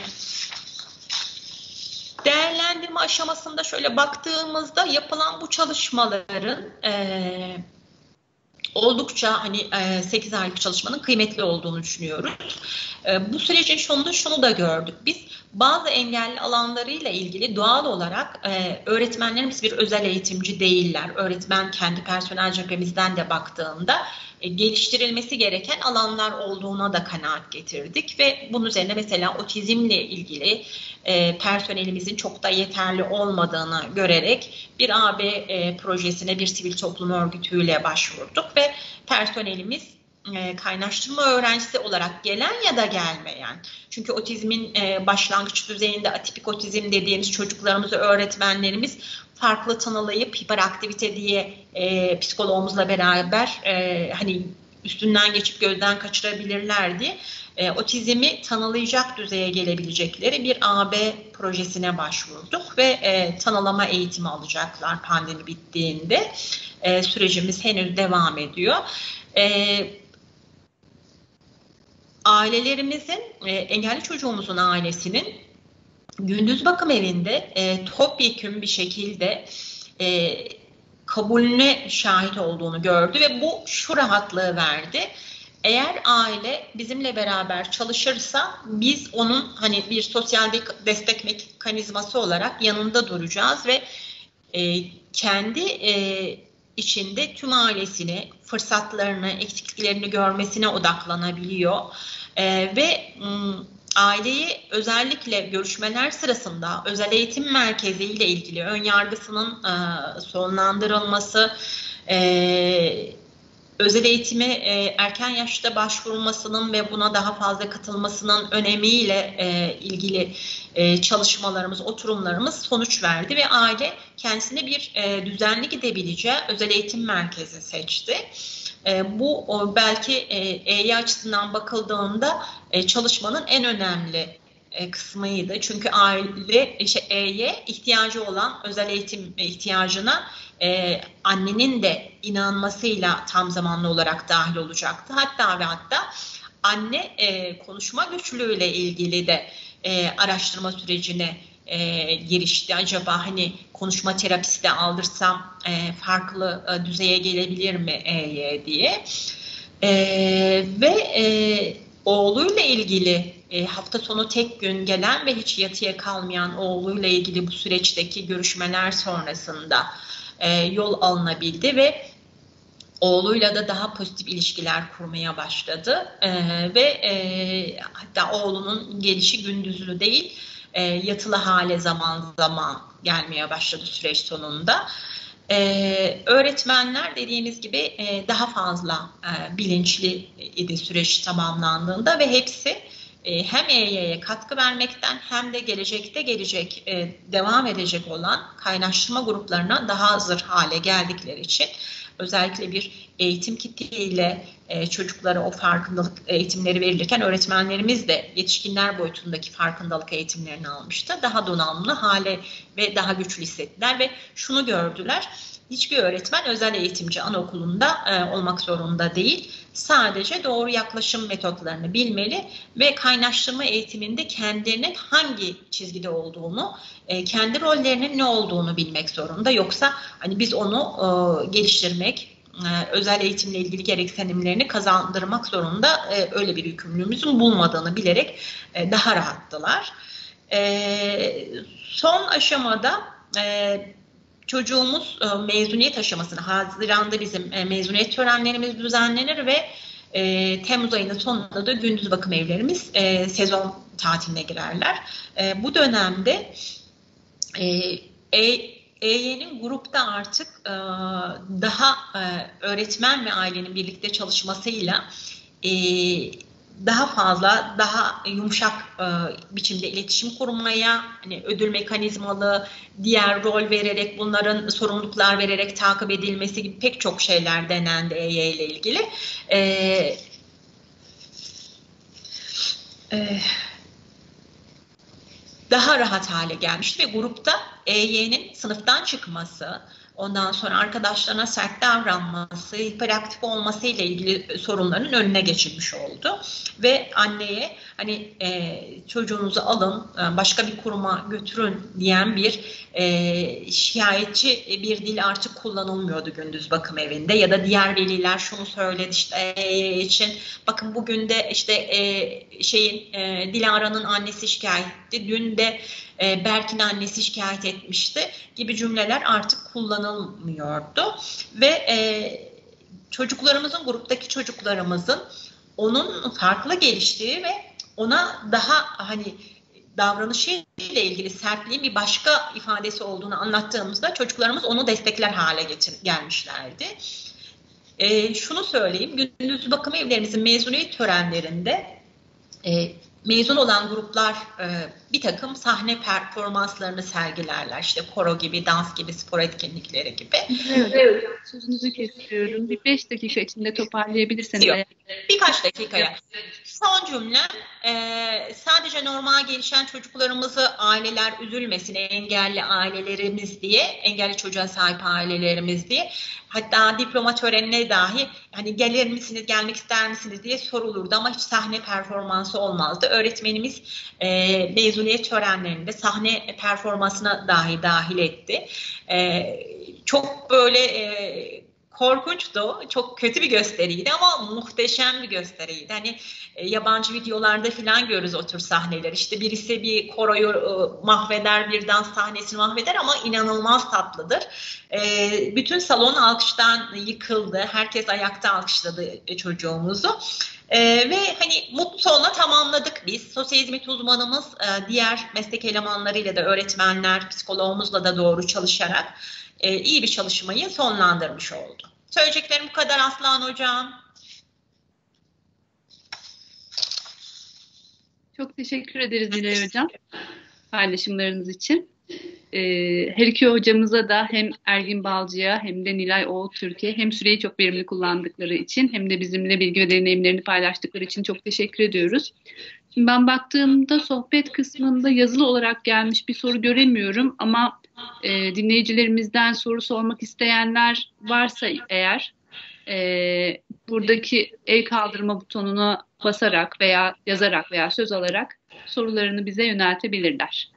değerlendirme aşamasında şöyle baktığımızda yapılan bu çalışmaların e, oldukça hani sekiz aylık çalışmanın kıymetli olduğunu düşünüyoruz. Bu sürecin sonunda şunu da gördük. Biz bazı engelli alanlarıyla ilgili doğal olarak öğretmenlerimiz bir özel eğitimci değiller. Öğretmen kendi personel cephemizden de baktığında geliştirilmesi gereken alanlar olduğuna da kanaat getirdik ve bunun üzerine mesela otizmle ilgili e, personelimizin çok da yeterli olmadığını görerek bir A B e, projesine bir sivil toplum örgütüyle başvurduk ve personelimiz e, kaynaştırma öğrencisi olarak gelen ya da gelmeyen, çünkü otizmin e, başlangıç düzeyinde atipik otizm dediğimiz çocuklarımızı öğretmenlerimiz farklı tanılayıp hiperaktivite diye e, psikologumuzla beraber e, hani üstünden geçip gözden kaçırabilirler diye e, otizmi tanılayacak düzeye gelebilecekleri bir A B projesine başvurduk ve e, tanılama eğitimi alacaklar pandemi bittiğinde. E, sürecimiz henüz devam ediyor. E, ailelerimizin, e, engelli çocuğumuzun ailesinin gündüz bakım evinde e, topyekün bir şekilde e, kabulüne şahit olduğunu gördü ve bu şu rahatlığı verdi. Eğer aile bizimle beraber çalışırsa biz onun hani bir sosyal destek mekanizması olarak yanında duracağız ve e, kendi e, içinde tüm ailesini, fırsatlarını, eksikliklerini görmesine odaklanabiliyor. E, ve m, aileyi özellikle görüşmeler sırasında özel eğitim merkezi ile ilgili ön yargısının e, sonlandırılması, e, özel eğitime e, erken yaşta başvurulmasının ve buna daha fazla katılmasının önemiyle e, ilgili e, çalışmalarımız, oturumlarımız sonuç verdi ve aile kendisine bir e, düzenli gidebileceği özel eğitim merkezi seçti. E, bu o, belki e, E Y açısından bakıldığında e, çalışmanın en önemli e, kısmıydı. Çünkü aile işte E Y ihtiyacı olan özel eğitim ihtiyacına Ee, annenin de inanmasıyla tam zamanlı olarak dahil olacaktı. Hatta ve hatta anne e, konuşma güçlüğüyle ilgili de e, araştırma sürecine e, girişti. Acaba hani konuşma terapisi de aldırsam e, farklı e, düzeye gelebilir mi E Y diye. E, ve e, oğluyla ilgili e, hafta sonu tek gün gelen ve hiç yatıya kalmayan oğluyla ilgili bu süreçteki görüşmeler sonrasında E, yol alınabildi ve oğluyla da daha pozitif ilişkiler kurmaya başladı e, ve e, hatta oğlunun gelişi gündüzlü değil e, yatılı hale zaman zaman gelmeye başladı süreç sonunda. E, öğretmenler dediğimiz gibi e, daha fazla e, bilinçli idi süreç tamamlandığında ve hepsi hem E Y'ye katkı vermekten hem de gelecekte gelecek, devam edecek olan kaynaştırma gruplarına daha hazır hale geldikleri için özellikle bir eğitim kitiyle çocuklara o farkındalık eğitimleri verilirken öğretmenlerimiz de yetişkinler boyutundaki farkındalık eğitimlerini almıştı. Daha donanımlı hale ve daha güçlü hissettiler ve şunu gördüler. Hiçbir öğretmen özel eğitimci anaokulunda e, olmak zorunda değil. Sadece doğru yaklaşım metotlarını bilmeli ve kaynaştırma eğitiminde kendilerinin hangi çizgide olduğunu, e, kendi rollerinin ne olduğunu bilmek zorunda. Yoksa hani biz onu e, geliştirmek, e, özel eğitimle ilgili gereksinimlerini kazandırmak zorunda e, öyle bir yükümlülüğümüzün bulmadığını bilerek e, daha rahattılar. E, son aşamada e, çocuğumuz e, mezuniyet aşamasını, Haziran'da bizim e, mezuniyet törenlerimiz düzenlenir ve e, Temmuz ayının sonunda da gündüz bakım evlerimiz e, sezon tatiline girerler. E, bu dönemde e, E Y'nin grupta artık e, daha e, öğretmen ve ailenin birlikte çalışmasıyla e, daha fazla, daha yumuşak e, biçimde iletişim kurmaya, hani ödül mekanizmalı, diğer rol vererek, bunların sorumluluklar vererek takip edilmesi gibi pek çok şeyler denendi E Y ile ilgili. E, e, daha rahat hale gelmişti ve grupta E Y'nin sınıftan çıkması, ondan sonra arkadaşlarına sert davranması, hiperaktif olması ile ilgili sorunların önüne geçilmiş oldu. Ve anneye hani e, çocuğunuzu alın, başka bir kuruma götürün diyen bir e, şikayetçi bir dil artık kullanılmıyordu gündüz bakım evinde. Ya da diğer veliler şunu söyledi işte e, için, bakın bugün de işte e, şeyin e, Dilara'nın annesi şikayet etti, dün de e, Berk'in annesi şikayet etmişti gibi cümleler artık kullanılmıyordu. Ve e, çocuklarımızın, gruptaki çocuklarımızın onun farklı geliştiği ve ona daha hani davranışıyla ilgili sertliğin bir başka ifadesi olduğunu anlattığımızda çocuklarımız onu destekler hale getir gelmişlerdi. E, şunu söyleyeyim, gündüz bakım evlerimizin mezuniyet törenlerinde e, mezun olan gruplar e, bir takım sahne performanslarını sergilerler. İşte koro gibi, dans gibi, spor etkinlikleri gibi. Evet, evet. Sözünüzü kesiyorum. Bir beş dakika içinde toparlayabilirseniz. Yok, birkaç dakikaya. Son cümle, e, sadece normal gelişen çocuklarımızı aileler üzülmesin, engelli ailelerimiz diye, engelli çocuğa sahip ailelerimiz diye. Hatta diploma törenine dahi hani gelir misiniz, gelmek ister misiniz diye sorulurdu ama hiç sahne performansı olmazdı. Öğretmenimiz e, mezuniyet törenlerinde sahne performansına dahi dahil etti. E, çok böyle e, korkunçtu. Çok kötü bir gösteriydi ama muhteşem bir gösteriydi. Hani e, yabancı videolarda falan görürüz o tür sahneler. İşte birisi bir koroyu e, mahveder, bir dans sahnesini mahveder ama inanılmaz tatlıdır. E, bütün salon alkıştan yıkıldı. Herkes ayakta alkışladı e, çocuğumuzu. Ee, ve hani mutlu sonla tamamladık biz. Sosyal hizmet uzmanımız e, diğer meslek elemanlarıyla da öğretmenler, psikologumuzla da doğru çalışarak e, iyi bir çalışmayı sonlandırmış oldu. Söyleyeceklerim bu kadar Aslan Hocam. Çok teşekkür ederiz Nilay Hocam paylaşımlarınız için. Ee, her iki hocamıza da hem Ergin Balcı'ya hem de Nilay Oğul Türkiye hem süreyi çok verimli kullandıkları için hem de bizimle bilgi ve deneyimlerini paylaştıkları için çok teşekkür ediyoruz. Şimdi ben baktığımda sohbet kısmında yazılı olarak gelmiş bir soru göremiyorum ama e, dinleyicilerimizden soru sormak isteyenler varsa eğer e, buradaki el kaldırma butonuna basarak veya yazarak veya söz alarak sorularını bize yöneltebilirler.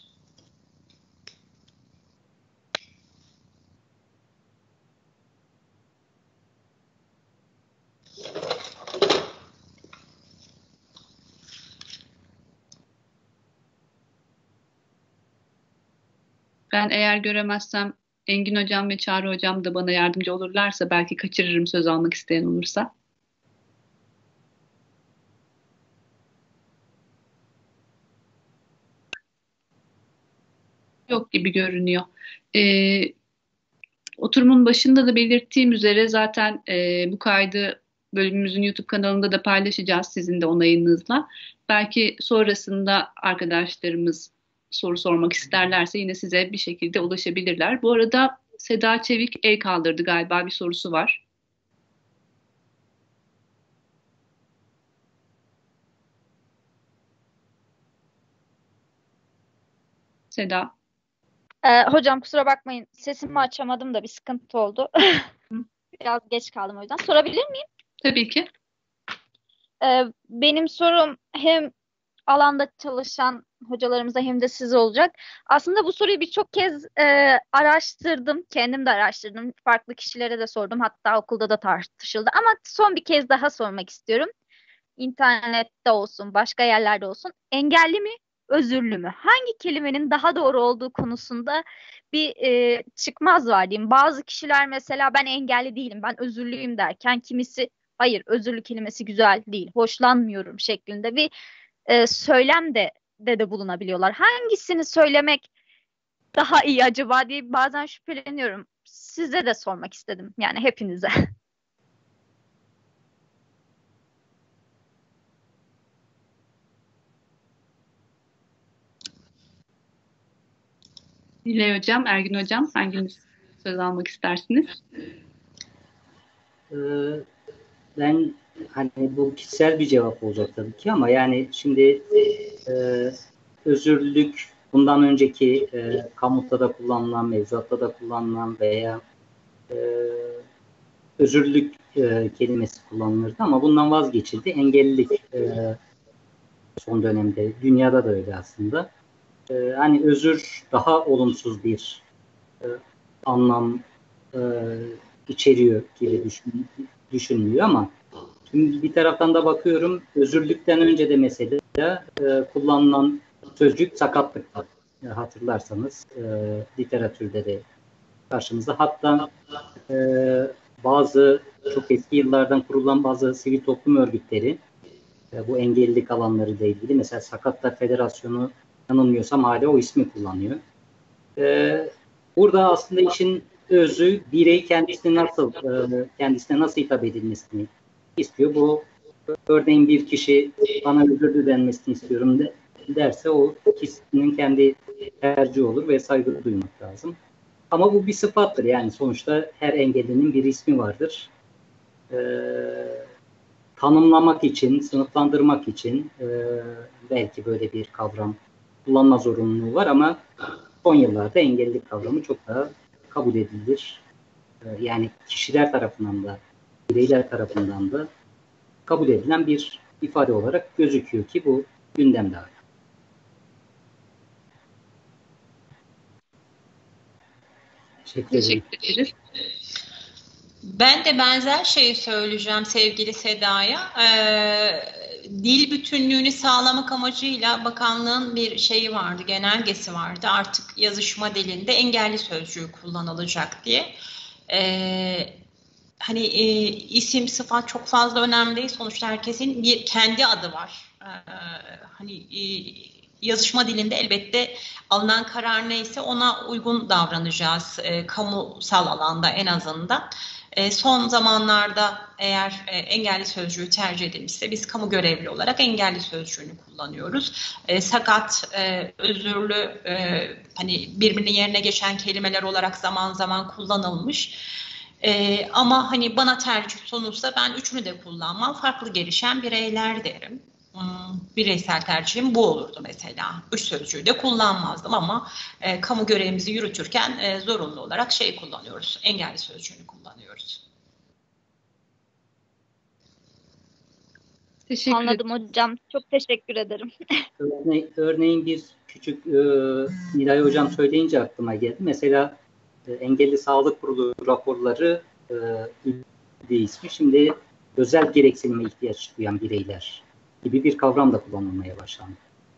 Ben eğer göremezsem Engin Hocam ve Çağrı Hocam da bana yardımcı olurlarsa belki kaçırırım söz almak isteyen olursa. Yok gibi görünüyor. Ee, oturumun başında da belirttiğim üzere zaten e, bu kaydı bölümümüzün YouTube kanalında da paylaşacağız sizin de onayınızla. Belki sonrasında arkadaşlarımız soru sormak isterlerse yine size bir şekilde ulaşabilirler. Bu arada Seda Çevik el kaldırdı galiba bir sorusu var. Seda. Ee, hocam kusura bakmayın sesimi açamadım da bir sıkıntı oldu. Biraz geç kaldım o yüzden. Sorabilir miyim? Tabii ki. Ee, benim sorum hem alanda çalışan hocalarımıza hem de size olacak. Aslında bu soruyu birçok kez e, araştırdım. Kendim de araştırdım. Farklı kişilere de sordum. Hatta okulda da tartışıldı. Ama son bir kez daha sormak istiyorum. İnternette olsun, başka yerlerde olsun. Engelli mi, özürlü mü? Hangi kelimenin daha doğru olduğu konusunda bir e, çıkmaz var diyeyim. Bazı kişiler mesela ben engelli değilim, ben özürlüyüm derken kimisi hayır özürlü kelimesi güzel değil, hoşlanmıyorum şeklinde bir e, söylem de, de de bulunabiliyorlar. Hangisini söylemek daha iyi acaba diye bazen şüpheleniyorum. Size de sormak istedim yani hepinize. Nilay Hocam, Ergin Hocam hanginiz söz almak istersiniz? Ee, ben hani bu kişisel bir cevap olacak tabii ki ama yani şimdi e, özürlülük bundan önceki e, kamuda da kullanılan, mevzuatta da kullanılan veya e, özürlülük e, kelimesi kullanılırdı ama bundan vazgeçildi. Engellilik e, son dönemde dünyada da öyle aslında. E, hani özür daha olumsuz bir e, anlam e, içeriyor gibi düşün, düşünülüyor ama şimdi bir taraftan da bakıyorum özürlükten önce de mesela e, kullanılan sözcük sakatlık e, hatırlarsanız e, literatürde de karşımızda hatta e, bazı çok eski yıllardan kurulan bazı sivil toplum örgütleri e, bu engellilik alanlarıyla ilgili mesela Sakatlar Federasyonu yanılmıyorsam hala o ismi kullanıyor. E, burada aslında işin özü birey kendisine nasıl e, kendisine nasıl hitap edilmesini istiyor. Bu örneğin bir kişi bana özür denmesini istiyorum de, derse o kişinin kendi tercihi olur ve saygı duymak lazım. Ama bu bir sıfattır. Yani sonuçta her engellinin bir ismi vardır. Ee, tanımlamak için, sınıflandırmak için e, belki böyle bir kavram kullanma zorunluluğu var ama son yıllarda engellilik kavramı çok daha kabul edilir. Ee, yani kişiler tarafından da, bireyler tarafından da kabul edilen bir ifade olarak gözüküyor ki bu gündemde hala. Teşekkür ederiz. Ben de benzer şeyi söyleyeceğim sevgili Seda'ya. Ee, dil bütünlüğünü sağlamak amacıyla bakanlığın bir şeyi vardı, genelgesi vardı. Artık yazışma dilinde engelli sözcüğü kullanılacak diye. Ee, hani e, isim, sıfat çok fazla önemli değil. Sonuçta herkesin bir kendi adı var. Ee, hani e, yazışma dilinde elbette alınan karar neyse ona uygun davranacağız. E, kamusal alanda en azından. E, son zamanlarda eğer e, engelli sözcüğü tercih edilmişse biz kamu görevli olarak engelli sözcüğünü kullanıyoruz. E, sakat, e, özürlü, e, hani birbirinin yerine geçen kelimeler olarak zaman zaman kullanılmış. E, ama hani bana tercih sunulsa ben üçünü de kullanmam. Farklı gelişen bireyler derim. Hmm, bireysel tercihim bu olurdu mesela. Üç sözcüğü de kullanmazdım ama e, kamu görevimizi yürütürken e, zorunlu olarak şey kullanıyoruz. Engelli sözcüğünü kullanıyoruz. Teşekkür Anladım hocam. Çok teşekkür ederim. Örne örneğin bir küçük e, Nilay Hocam söyleyince aklıma geldi. Mesela e, engelli sağlık kurulu raporları e, ismi şimdi özel gereksinime ihtiyaç duyan bireyler gibi bir kavram da kullanılmaya başlandı.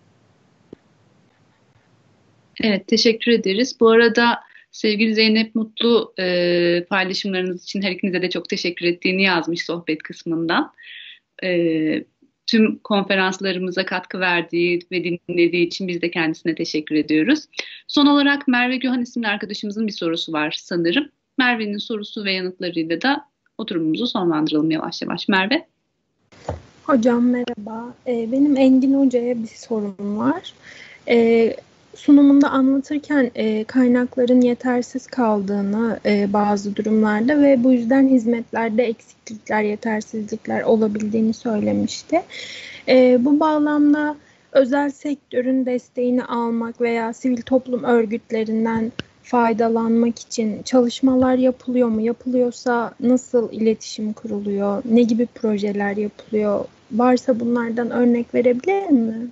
Evet, teşekkür ederiz. Bu arada sevgili Zeynep Mutlu e, paylaşımlarınız için her ikinize de çok teşekkür ettiğini yazmış sohbet kısmından. E, tüm konferanslarımıza katkı verdiği ve dinlediği için biz de kendisine teşekkür ediyoruz. Son olarak Merve Göhan isimli arkadaşımızın bir sorusu var sanırım. Merve'nin sorusu ve yanıtlarıyla da oturumumuzu sonlandıralım yavaş yavaş. Merve? Hocam merhaba. Ee, benim Engin Hoca'ya bir sorum var. Ee, sunumunda anlatırken e, kaynakların yetersiz kaldığını e, bazı durumlarda ve bu yüzden hizmetlerde eksiklikler, yetersizlikler olabildiğini söylemişti. E, bu bağlamda özel sektörün desteğini almak veya sivil toplum örgütlerinden faydalanmak için çalışmalar yapılıyor mu? Yapılıyorsa nasıl iletişim kuruluyor? Ne gibi projeler yapılıyor? Varsa bunlardan örnek verebilir mi?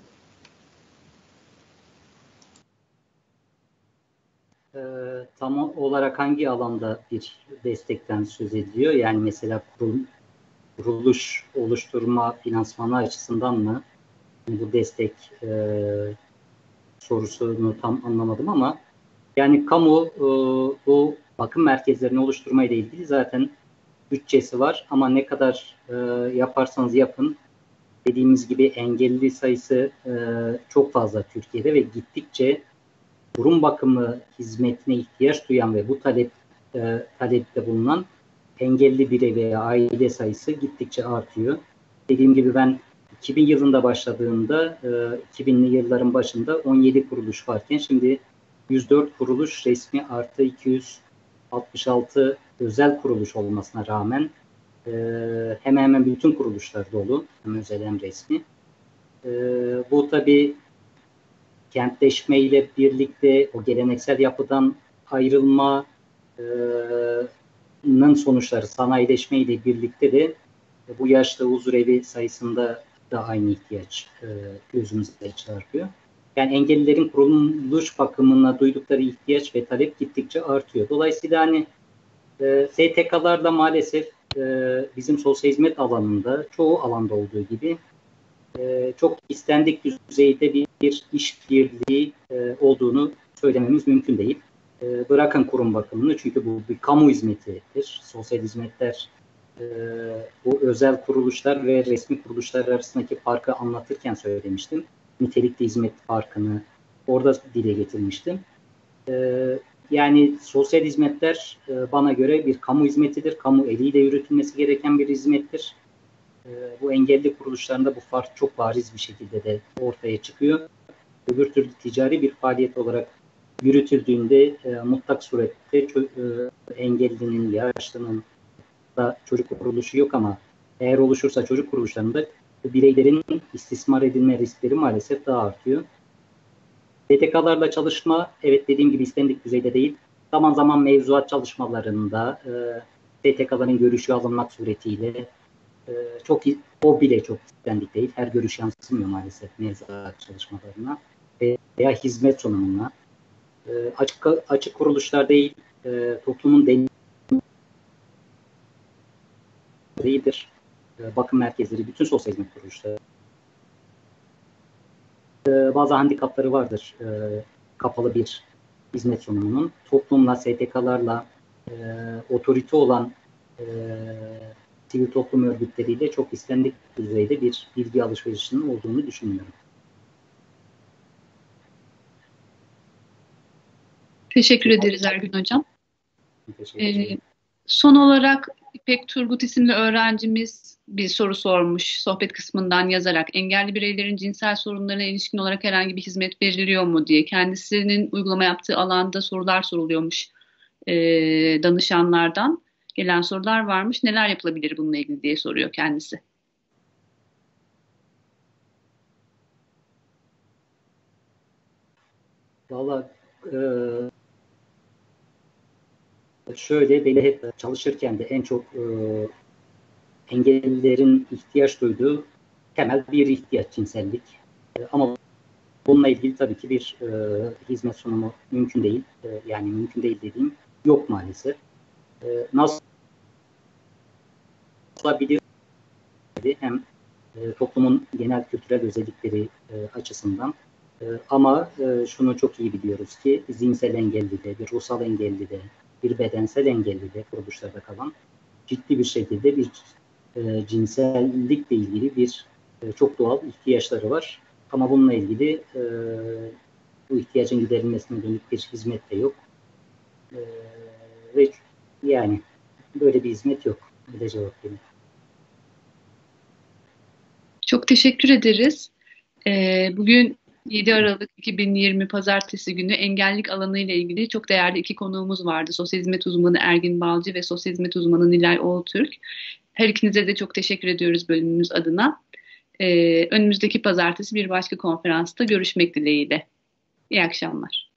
E, tam olarak hangi alanda bir destekten söz ediliyor? Yani mesela kurul, kuruluş oluşturma finansmanı açısından mı bu destek e, sorusunu tam anlamadım ama yani kamu e, bu bakım merkezlerini oluşturma ile ilgili zaten bütçesi var ama ne kadar e, yaparsanız yapın dediğimiz gibi engelli sayısı e, çok fazla Türkiye'de ve gittikçe kurum bakımı hizmetine ihtiyaç duyan ve bu talep e, talepte bulunan engelli birey veya aile sayısı gittikçe artıyor. Dediğim gibi ben iki bin yılında başladığımda e, iki binli yılların başında on yedi kuruluş varken şimdi yüz dört kuruluş resmi artı iki yüz altmış altı özel kuruluş olmasına rağmen e, hemen hemen bütün kuruluşlar dolu. Hem özel hem resmi. E, bu tabii kentleşmeyle birlikte o geleneksel yapıdan ayrılmanın sonuçları sanayileşmeyle birlikte de bu yaşta huzurevi sayısında da aynı ihtiyaç e, gözümüze çarpıyor. Yani engellilerin kuruluş bakımına duydukları ihtiyaç ve talep gittikçe artıyor. Dolayısıyla hani e, S T K'larla maalesef e, bizim sosyal hizmet alanında çoğu alanda olduğu gibi e, çok istendik düzeyde bir, bir işbirliği e, olduğunu söylememiz mümkün değil. E, bırakın kurum bakımını çünkü bu bir kamu hizmetidir. Sosyal hizmetler e, bu özel kuruluşlar ve resmi kuruluşlar arasındaki farkı anlatırken söylemiştim. Nitelikli hizmet farkını orada dile getirmiştim. Ee, yani sosyal hizmetler e, bana göre bir kamu hizmetidir. Kamu eliyle yürütülmesi gereken bir hizmettir. Ee, bu engelli kuruluşlarında bu fark çok bariz bir şekilde de ortaya çıkıyor. Öbür türlü ticari bir faaliyet olarak yürütüldüğünde e, mutlak surette çö- e, engellinin, yaşlının da çocuk kuruluşu yok ama eğer oluşursa çocuk kuruluşlarında bireylerin istismar edilme riskleri maalesef daha artıyor. S T K'larla çalışma, evet dediğim gibi istendik düzeyde değil. Zaman zaman mevzuat çalışmalarında e, S T K'ların görüşü alınmak suretiyle e, çok o bile çok istendik değil. Her görüş yansımıyor maalesef mevzuat çalışmalarına veya hizmet sunumuna. E, açık, açık kuruluşlar değil, e, toplumun den değildir. E, bakım merkezleri, bütün sosyal hizmet kuruluşları. E, bazı handikapları vardır. E, kapalı bir hizmet sunumunun. Toplumla, S T K'larla, e, otorite olan e, sivil toplum örgütleriyle çok istendik düzeyde bir bilgi alışverişinin olduğunu düşünüyorum. Teşekkür ederiz Ergün Hocam. Teşekkür ederim. Ee, son olarak İpek Turgut isimli öğrencimiz bir soru sormuş sohbet kısmından yazarak. Engelli bireylerin cinsel sorunlarına ilişkin olarak herhangi bir hizmet veriliyor mu diye. Kendisinin uygulama yaptığı alanda sorular soruluyormuş e, danışanlardan. Gelen sorular varmış. Neler yapılabilir bununla ilgili diye soruyor kendisi. Valla e, şöyle, beni hep çalışırken de en çok e, engellilerin ihtiyaç duyduğu temel bir ihtiyaç cinsellik. E, ama bununla ilgili tabii ki bir e, hizmet sunumu mümkün değil. E, yani mümkün değil dediğim yok maalesef. E, nasıl olabilir? Hem e, toplumun genel kültürel özellikleri e, açısından. E, ama e, şunu çok iyi biliyoruz ki zihinsel engelli de, bir ruhsal engelli de, bir bedensel engelli de kuruluşlarda kalan ciddi bir şekilde bir e, cinsellikle ilgili bir e, çok doğal ihtiyaçları var. Ama bununla ilgili e, bu ihtiyacın giderilmesine dönük bir hizmet de yok. E, ve yani böyle bir hizmet yok. Öyle cevap vereyim. Çok teşekkür ederiz. Ee, bugün yedi Aralık iki bin yirmi Pazartesi günü engellilik alanı ile ilgili çok değerli iki konuğumuz vardı. Sosyal hizmet uzmanı Ergin Balcı ve sosyal hizmet uzmanı Nilay Oğutürk. Her ikinize de çok teşekkür ediyoruz bölümümüz adına. Ee, önümüzdeki pazartesi bir başka konferansta görüşmek dileğiyle. İyi akşamlar.